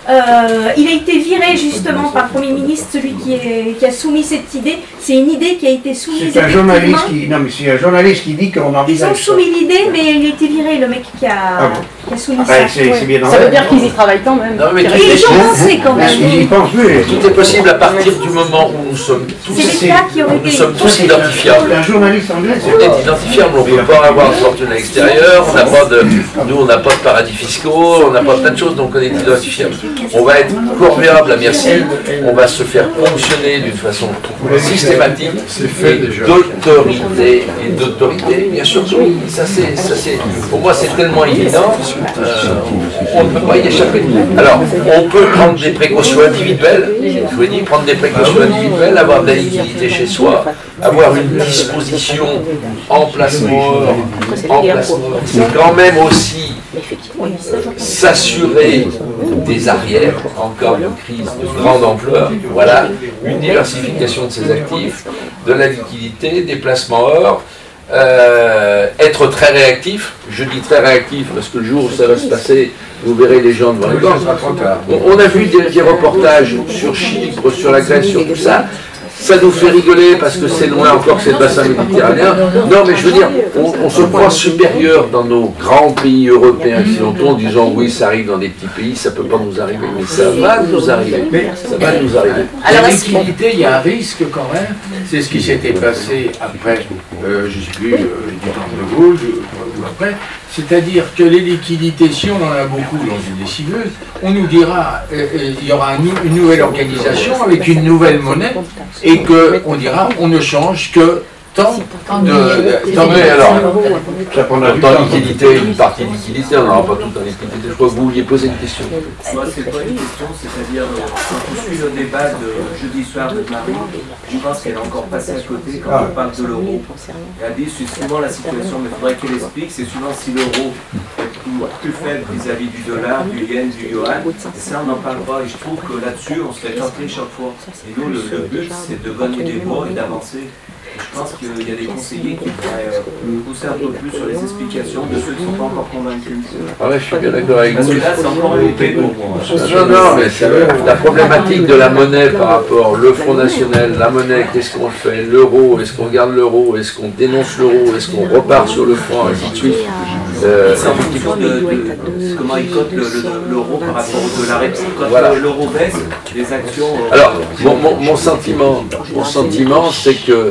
I: euh, il a été viré justement par le Premier ministre, celui qui, est- qui a soumis cette idée. C'est une idée qui a été soumise.
C: C'est un journaliste
I: effectivement.
C: qui, non, mais c'est un journaliste qui dit qu'on
I: Ils
C: envisage
I: ont
C: ça.
I: soumis l'idée, mais il a été viré, le mec qui a,
C: Ah bon.
I: qui a soumis
C: Ah,
I: ça.
C: c'est- c'est bien
B: Ça veut
C: normal.
B: dire qu'ils y travaillent quand même.
A: Non, mais
B: Ils
A: tout
I: Et
A: est
I: ils ont pensé quand même.
C: Ils y pensent plus.
A: Tout est possible à partir du moment où nous sommes tous,
I: C'est l'État qui aurait
A: où nous
I: été.
A: sommes tous identifiables.
C: Un journaliste anglais,
A: On est identifiable, on ne peut pas avoir de fortune à l'extérieur, on n'a pas de, nous on n'a pas de paradis fiscaux, on n'a pas plein de choses, donc on est identifiable. On va être corvéable à merci, on va se faire ponctionner d'une façon systématique et d'autorité, et d'autorité, bien sûr, oui, ça c'est, ça c'est, pour moi c'est tellement évident, euh, on ne peut pas y échapper. Alors, on peut prendre des précautions individuelles, je vous dis, prendre des précautions individuelles, avoir de la liquidité chez soi, avoir une disposition emplacement hors, emplacement hors, c'est quand même aussi s'assurer des arrières en cas de crise de grande ampleur. Voilà, une diversification de ses actifs, de la liquidité, des placements hors, euh, être très réactif. Je dis très réactif parce que le jour où ça va se passer, vous verrez les gens devant les banques. On, on a vu des, des reportages sur Chypre, sur la Grèce, sur tout ça. Ça nous fait rigoler parce que c'est loin encore, c'est le bassin méditerranéen. Non, mais je veux dire, on, on se croit supérieur dans nos grands pays européens occidentaux en disant oui, ça arrive dans des petits pays, ça ne peut pas nous arriver. Mais ça va nous arriver. Ça va nous arriver.
D: La liquidité, il y a un risque quand même. C'est ce qui s'était passé après, euh, je ne sais plus, euh, du temps de Gaulle, ou après. C'est-à-dire que les liquidités, si on en a beaucoup dans une lessiveuse, on nous dira euh, euh, il y aura un nou- une nouvelle organisation avec une nouvelle monnaie et qu'on dira on ne change que temps de...
A: Non mais alors,
C: Ça prendra du
A: en
C: temps.
A: liquidité, une partie de liquidité, on n'aura pas tout en liquidité. Je crois que vous vouliez poser une question.
J: Moi, c'est pas une question, c'est-à-dire, euh, quand on suit le débat de jeudi soir de Marie, je pense qu'elle est encore passée à côté quand on parle de l'euro. Elle a dit, c'est suivant la situation, mais il faudrait qu'elle explique, c'est suivant si l'euro est plus faible vis-à-vis du dollar, du yen, du yuan. Et ça, on n'en parle pas. Et je trouve que là-dessus, on se fait tenter chaque fois. Et nous, le, le but, c'est de gagner des voix et d'avancer. Et je pense qu'il y a des conseillers qui pourraient euh, pousser un peu plus sur les explications de ceux qui ne sont pas encore convaincus.
A: Ah ouais, je suis bien d'accord avec
J: Parce
A: vous.
J: que là, c'est encore un épée pour moi.
A: Non, non, mais c'est la problématique de la monnaie par rapport au Front National, la monnaie, qu'est-ce qu'on fait, l'euro, est-ce qu'on garde l'euro, est-ce qu'on dénonce l'euro, est-ce qu'on repart sur le franc, ainsi de suite. Euh,
J: C'est un petit peu de, de, de comment ils cotent l'euro par rapport au dollar. Et quand
A: Voilà.
J: l'euro baisse, les actions... euh,
A: Alors, mon, mon, mon sentiment, mon sentiment, c'est que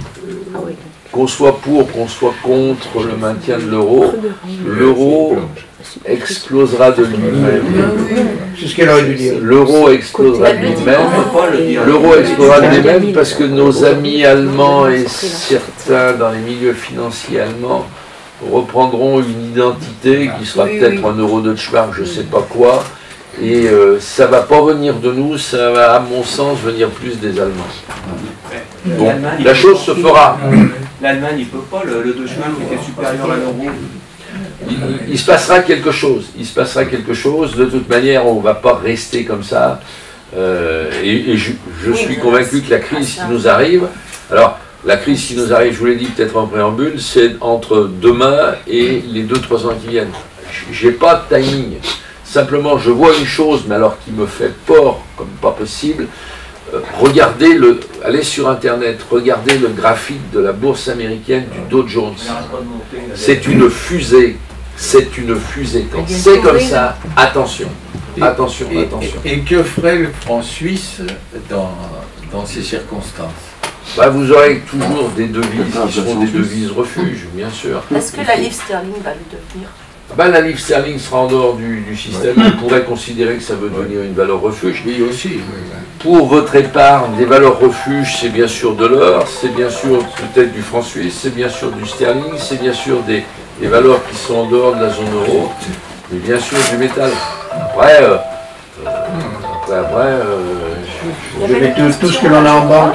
A: qu'on soit pour, qu'on soit contre le maintien de l'euro, l'euro explosera de lui-même.
C: C'est ce qu'elle aurait dû dire.
A: L'euro explosera de lui-même. L'euro explosera de lui-même parce que nos amis allemands et certains dans les milieux financiers allemands reprendront une identité qui sera peut-être un euro de Schmark, je ne sais pas quoi. Et euh, ça ne va pas venir de nous, ça va, à mon sens, venir plus des Allemands. Bon, la chose se fera.
J: L'Allemagne, il ne peut pas, le, le Deutschmark était supérieur à l'euro.
A: Il, il se passera quelque chose. Il se passera quelque chose. De toute manière, on ne va pas rester comme ça. Euh, et et je, je suis convaincu que la crise qui nous arrive, alors la crise qui nous arrive, je vous l'ai dit peut-être en préambule, c'est entre demain et les deux trois ans qui viennent. Je n'ai pas de timing. Simplement, je vois une chose, mais alors qui me fait peur, comme pas possible. Euh, regardez le, allez sur Internet, regardez le graphique de la bourse américaine du Dow Jones. C'est une fusée. C'est une fusée. Quand c'est comme ça, attention. Attention,
D: Et,
A: attention.
D: et, et que ferait le franc suisse dans, dans ces circonstances?
A: Bah, vous aurez toujours des devises qui seront des devises refuges, bien sûr.
F: Est-ce que la livre sterling va le devenir?
A: Bah, la livre sterling sera en dehors du, du système. On pourrait considérer que ça veut devenir une valeur refuge.
D: Oui, aussi.
A: Pour votre épargne, des valeurs refuges, c'est bien sûr de l'or, c'est bien sûr peut-être du franc suisse, c'est bien sûr du sterling, c'est bien sûr des, des valeurs qui sont en dehors de la zone euro, et bien sûr du métal. Après, euh, après, après euh,
C: Vous avez tout, tout ce que l'on a en banque,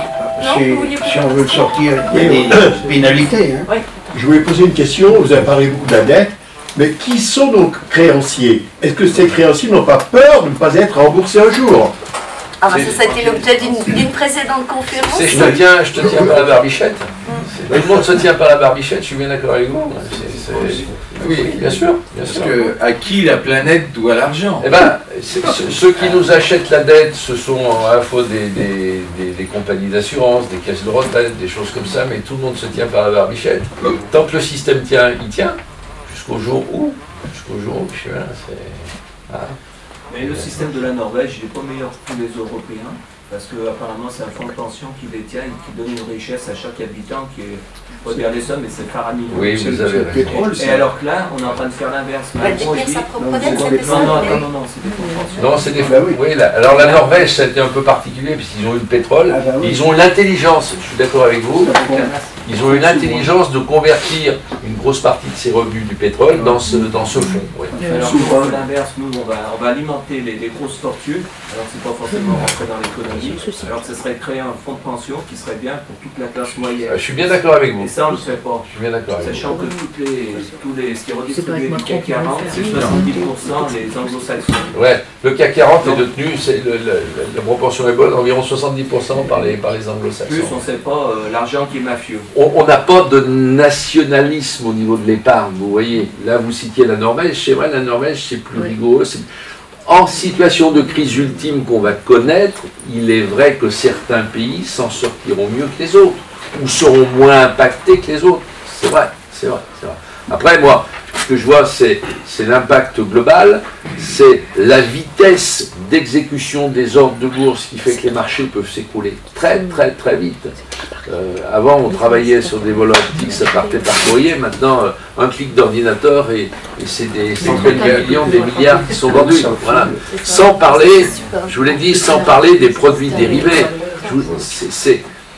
C: si, si on veut le sortir, il y a des pénalités. Hein.
K: Je voulais poser une question, vous avez parlé beaucoup de la dette, mais qui sont donc créanciers? Est-ce que ces créanciers n'ont pas peur de ne pas être remboursés un jour?
F: Ah bah ça, c'était l'objet d'une d'une précédente conférence.
A: c'est je te tiens, je te tiens par la barbichette. Tout le monde se tient par la barbichette, je suis bien d'accord avec vous. C'est- c'est- Oui, bien sûr. Bien
D: Parce
A: sûr.
D: que à qui la planète doit l'argent?
A: Eh ben, c'est- c'est- ceux qui nous achètent la dette, ce sont à la fois des, des, des- des compagnies d'assurance, des caisses de retraite, des choses comme ça, mais tout le monde se tient par la barbichette. Tant que le système tient, il tient, jusqu'au jour où, jusqu'au jour où, je sais pas, c'est... Ah.
J: Mais le système de la Norvège, il n'est pas meilleur que tous les Européens, parce qu'apparemment c'est un fonds de pension qui détient et qui donne une richesse à chaque habitant qui est, je ne peux pas dire les sommes, mais c'est faramineux.
A: Oui, vous avez raison.
J: Et alors que là, on est en train de faire l'inverse.
F: Elle va
J: Macron, il
F: détenir
J: dit-
F: sa propre
J: Non,
F: dette,
J: non,
F: c'était ça,
J: non, non,
F: l'idée.
J: non, non, c'est des fonds de pension.
A: Non, c'est des fonds. Oui, là. Alors la Norvège, ça a été un peu particulier, puisqu'ils ont eu le pétrole.
C: Ah bah oui.
A: Ils ont l'intelligence, je suis d'accord avec vous, ils ont eu l'intelligence de convertir une grosse partie de ces revenus du pétrole dans ce, dans ce fonds. Oui.
J: Alors que c'est l'inverse, nous on va, on va alimenter les, les grosses fortunes, alors c'est pas forcément rentrer dans l'économie, alors que ce serait créer un fonds de pension qui serait bien pour toute la classe moyenne.
A: Je suis bien d'accord avec vous.
J: Et ça on le fait pas.
A: Je suis bien d'accord avec vous.
J: Sachant que toutes les, tous les, ce qui est redistribué du C A C quarante, c'est soixante-dix pour cent les anglo-saxons.
A: Ouais, le C A C quarante est détenu, c'est le- le- la proportion est bonne, environ soixante-dix pour cent par les, par les
J: Plus
A: anglo-saxons.
J: on ne sait pas euh, l'argent qui est mafieux.
A: On on n'a pas de nationalisme au niveau de l'épargne, vous voyez. Là, vous citiez la Norvège. Chez moi, la Norvège, c'est plus rigoureux. c'est- En situation de crise ultime qu'on va connaître, il est vrai que certains pays s'en sortiront mieux que les autres, ou seront moins impactés que les autres. C'est vrai, c'est vrai, c'est vrai. Après, moi, ce que je vois, c'est c'est l'impact global, c'est la vitesse d'exécution des ordres de bourse qui fait que les marchés peuvent s'écrouler très, très, très vite. Euh, avant, on travaillait sur des volets optiques, ça partait par courrier. Maintenant, euh, un clic d'ordinateur et, et c'est des centaines de millions, des milliards qui sont vendus. Voilà. Sans parler, je vous l'ai dit, sans parler des produits dérivés. Je vous- c'est- c'est-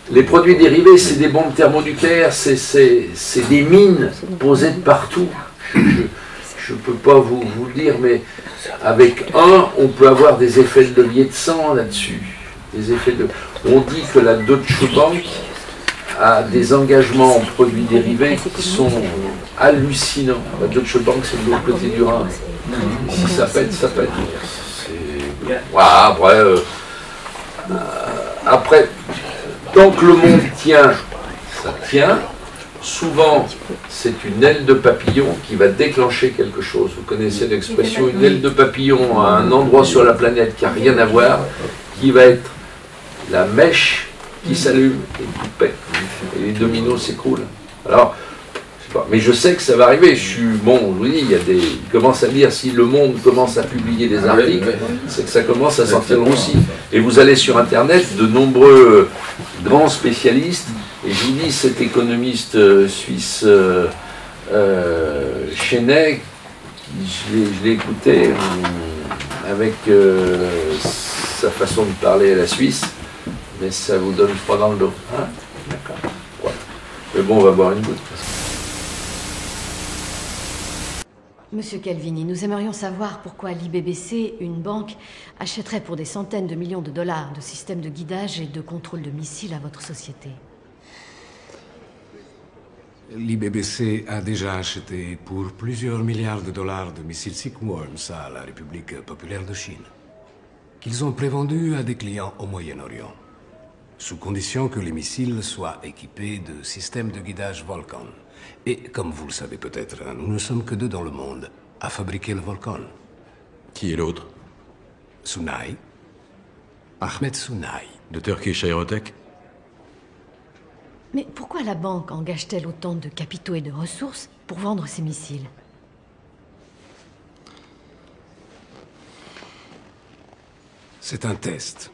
A: Les produits dérivés, c'est des bombes thermonucléaires, c'est des mines posées de partout. Je ne peux pas vous, vous le dire, mais avec un, on peut avoir des effets de levier de sang là-dessus. Des effets de... On dit que la Deutsche Bank a des engagements en produits dérivés qui sont hallucinants. La Deutsche Bank, c'est de l'autre côté du Rhin. Si ça pète, ça pète. Voilà, après, euh, euh, après, tant que le monde tient, ça tient. Souvent, c'est une aile de papillon qui va déclencher quelque chose. Vous connaissez l'expression, une aile de papillon à un endroit sur la planète qui n'a rien à voir, qui va être la mèche qui s'allume et qui pète. Et les dominos s'écroulent. Alors, je sais pas, mais je sais que ça va arriver. Je suis, bon, je vous dis, il y a des, ils commencent à dire, si le monde commence à publier des articles, c'est que ça commence à sortir le roussi. Et vous allez sur Internet, de nombreux grands spécialistes. Et je vous dis, cet économiste euh, suisse euh, euh, Chenet, je l'ai écouté euh, avec euh, sa façon de parler à la Suisse, mais ça vous donne froid dans le dos. Hein, d'accord. Ouais. Mais bon, on va boire une goutte.
M: Monsieur Calvini, nous aimerions savoir pourquoi l'I B B C, une banque, achèterait pour des centaines de millions de dollars de systèmes de guidage et de contrôle de missiles à votre société.
N: L'I B B C a déjà acheté pour plusieurs milliards de dollars de missiles Silkworms à la République populaire de Chine, qu'ils ont prévendus à des clients au Moyen-Orient, sous condition que les missiles soient équipés de systèmes de guidage Vulcan. Et, comme vous le savez peut-être, nous ne sommes que deux dans le monde à fabriquer le Vulcan.
O: Qui est l'autre?
N: Sunay. Ahmed Sunay.
O: De Turkish Aerotech?
M: Mais pourquoi la banque engage-t-elle autant de capitaux et de ressources pour vendre ces missiles?
N: C'est un test.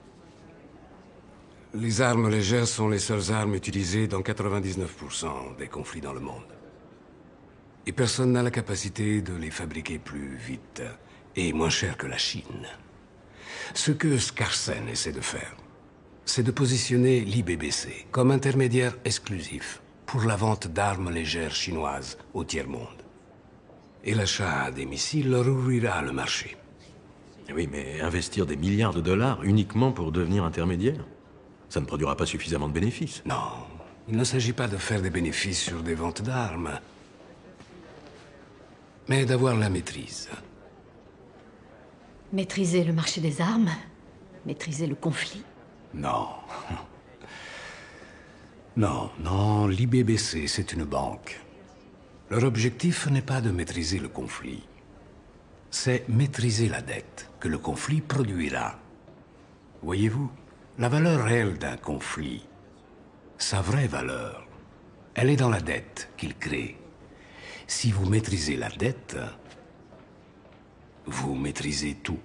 N: Les armes légères sont les seules armes utilisées dans quatre-vingt-dix-neuf pour cent des conflits dans le monde. Et personne n'a la capacité de les fabriquer plus vite et moins cher que la Chine. Ce que Skarsen essaie de faire, c'est de positionner l'I B B C comme intermédiaire exclusif pour la vente d'armes légères chinoises au tiers-monde. Et l'achat des missiles leur ouvrira le marché.
O: Oui, mais investir des milliards de dollars uniquement pour devenir intermédiaire, ça ne produira pas suffisamment de bénéfices.
N: Non, il ne s'agit pas de faire des bénéfices sur des ventes d'armes, mais d'avoir la maîtrise.
M: Maîtriser le marché des armes? Maîtriser le conflit?
N: Non. Non, non, l'I B B C, c'est une banque. Leur objectif n'est pas de maîtriser le conflit. C'est maîtriser la dette que le conflit produira. Voyez-vous, la valeur réelle d'un conflit, sa vraie valeur, elle est dans la dette qu'il crée. Si vous maîtrisez la dette, vous maîtrisez tout.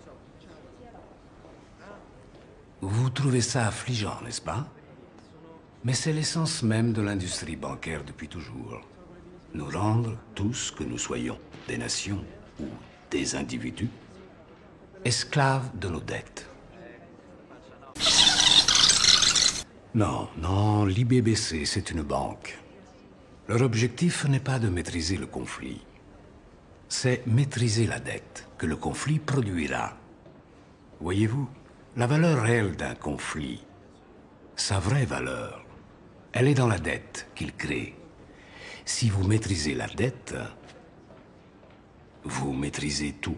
N: Vous trouvez ça affligeant, n'est-ce pas? Mais c'est l'essence même de l'industrie bancaire depuis toujours. Nous rendre, tous que nous soyons, des nations ou des individus, esclaves de nos dettes. Non, non, l'I B B C, c'est une banque. Leur objectif n'est pas de maîtriser le conflit. C'est maîtriser la dette que le conflit produira. Voyez-vous, la valeur réelle d'un conflit, sa vraie valeur, elle est dans la dette qu'il crée. Si vous maîtrisez la dette, vous maîtrisez tout.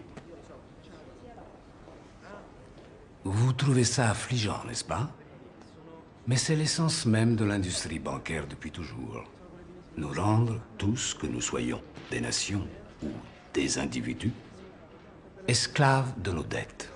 N: Vous trouvez ça affligeant, n'est-ce pas? Mais c'est l'essence même de l'industrie bancaire depuis toujours. Nous rendre, tous que nous soyons, des nations ou des individus, esclaves de nos dettes.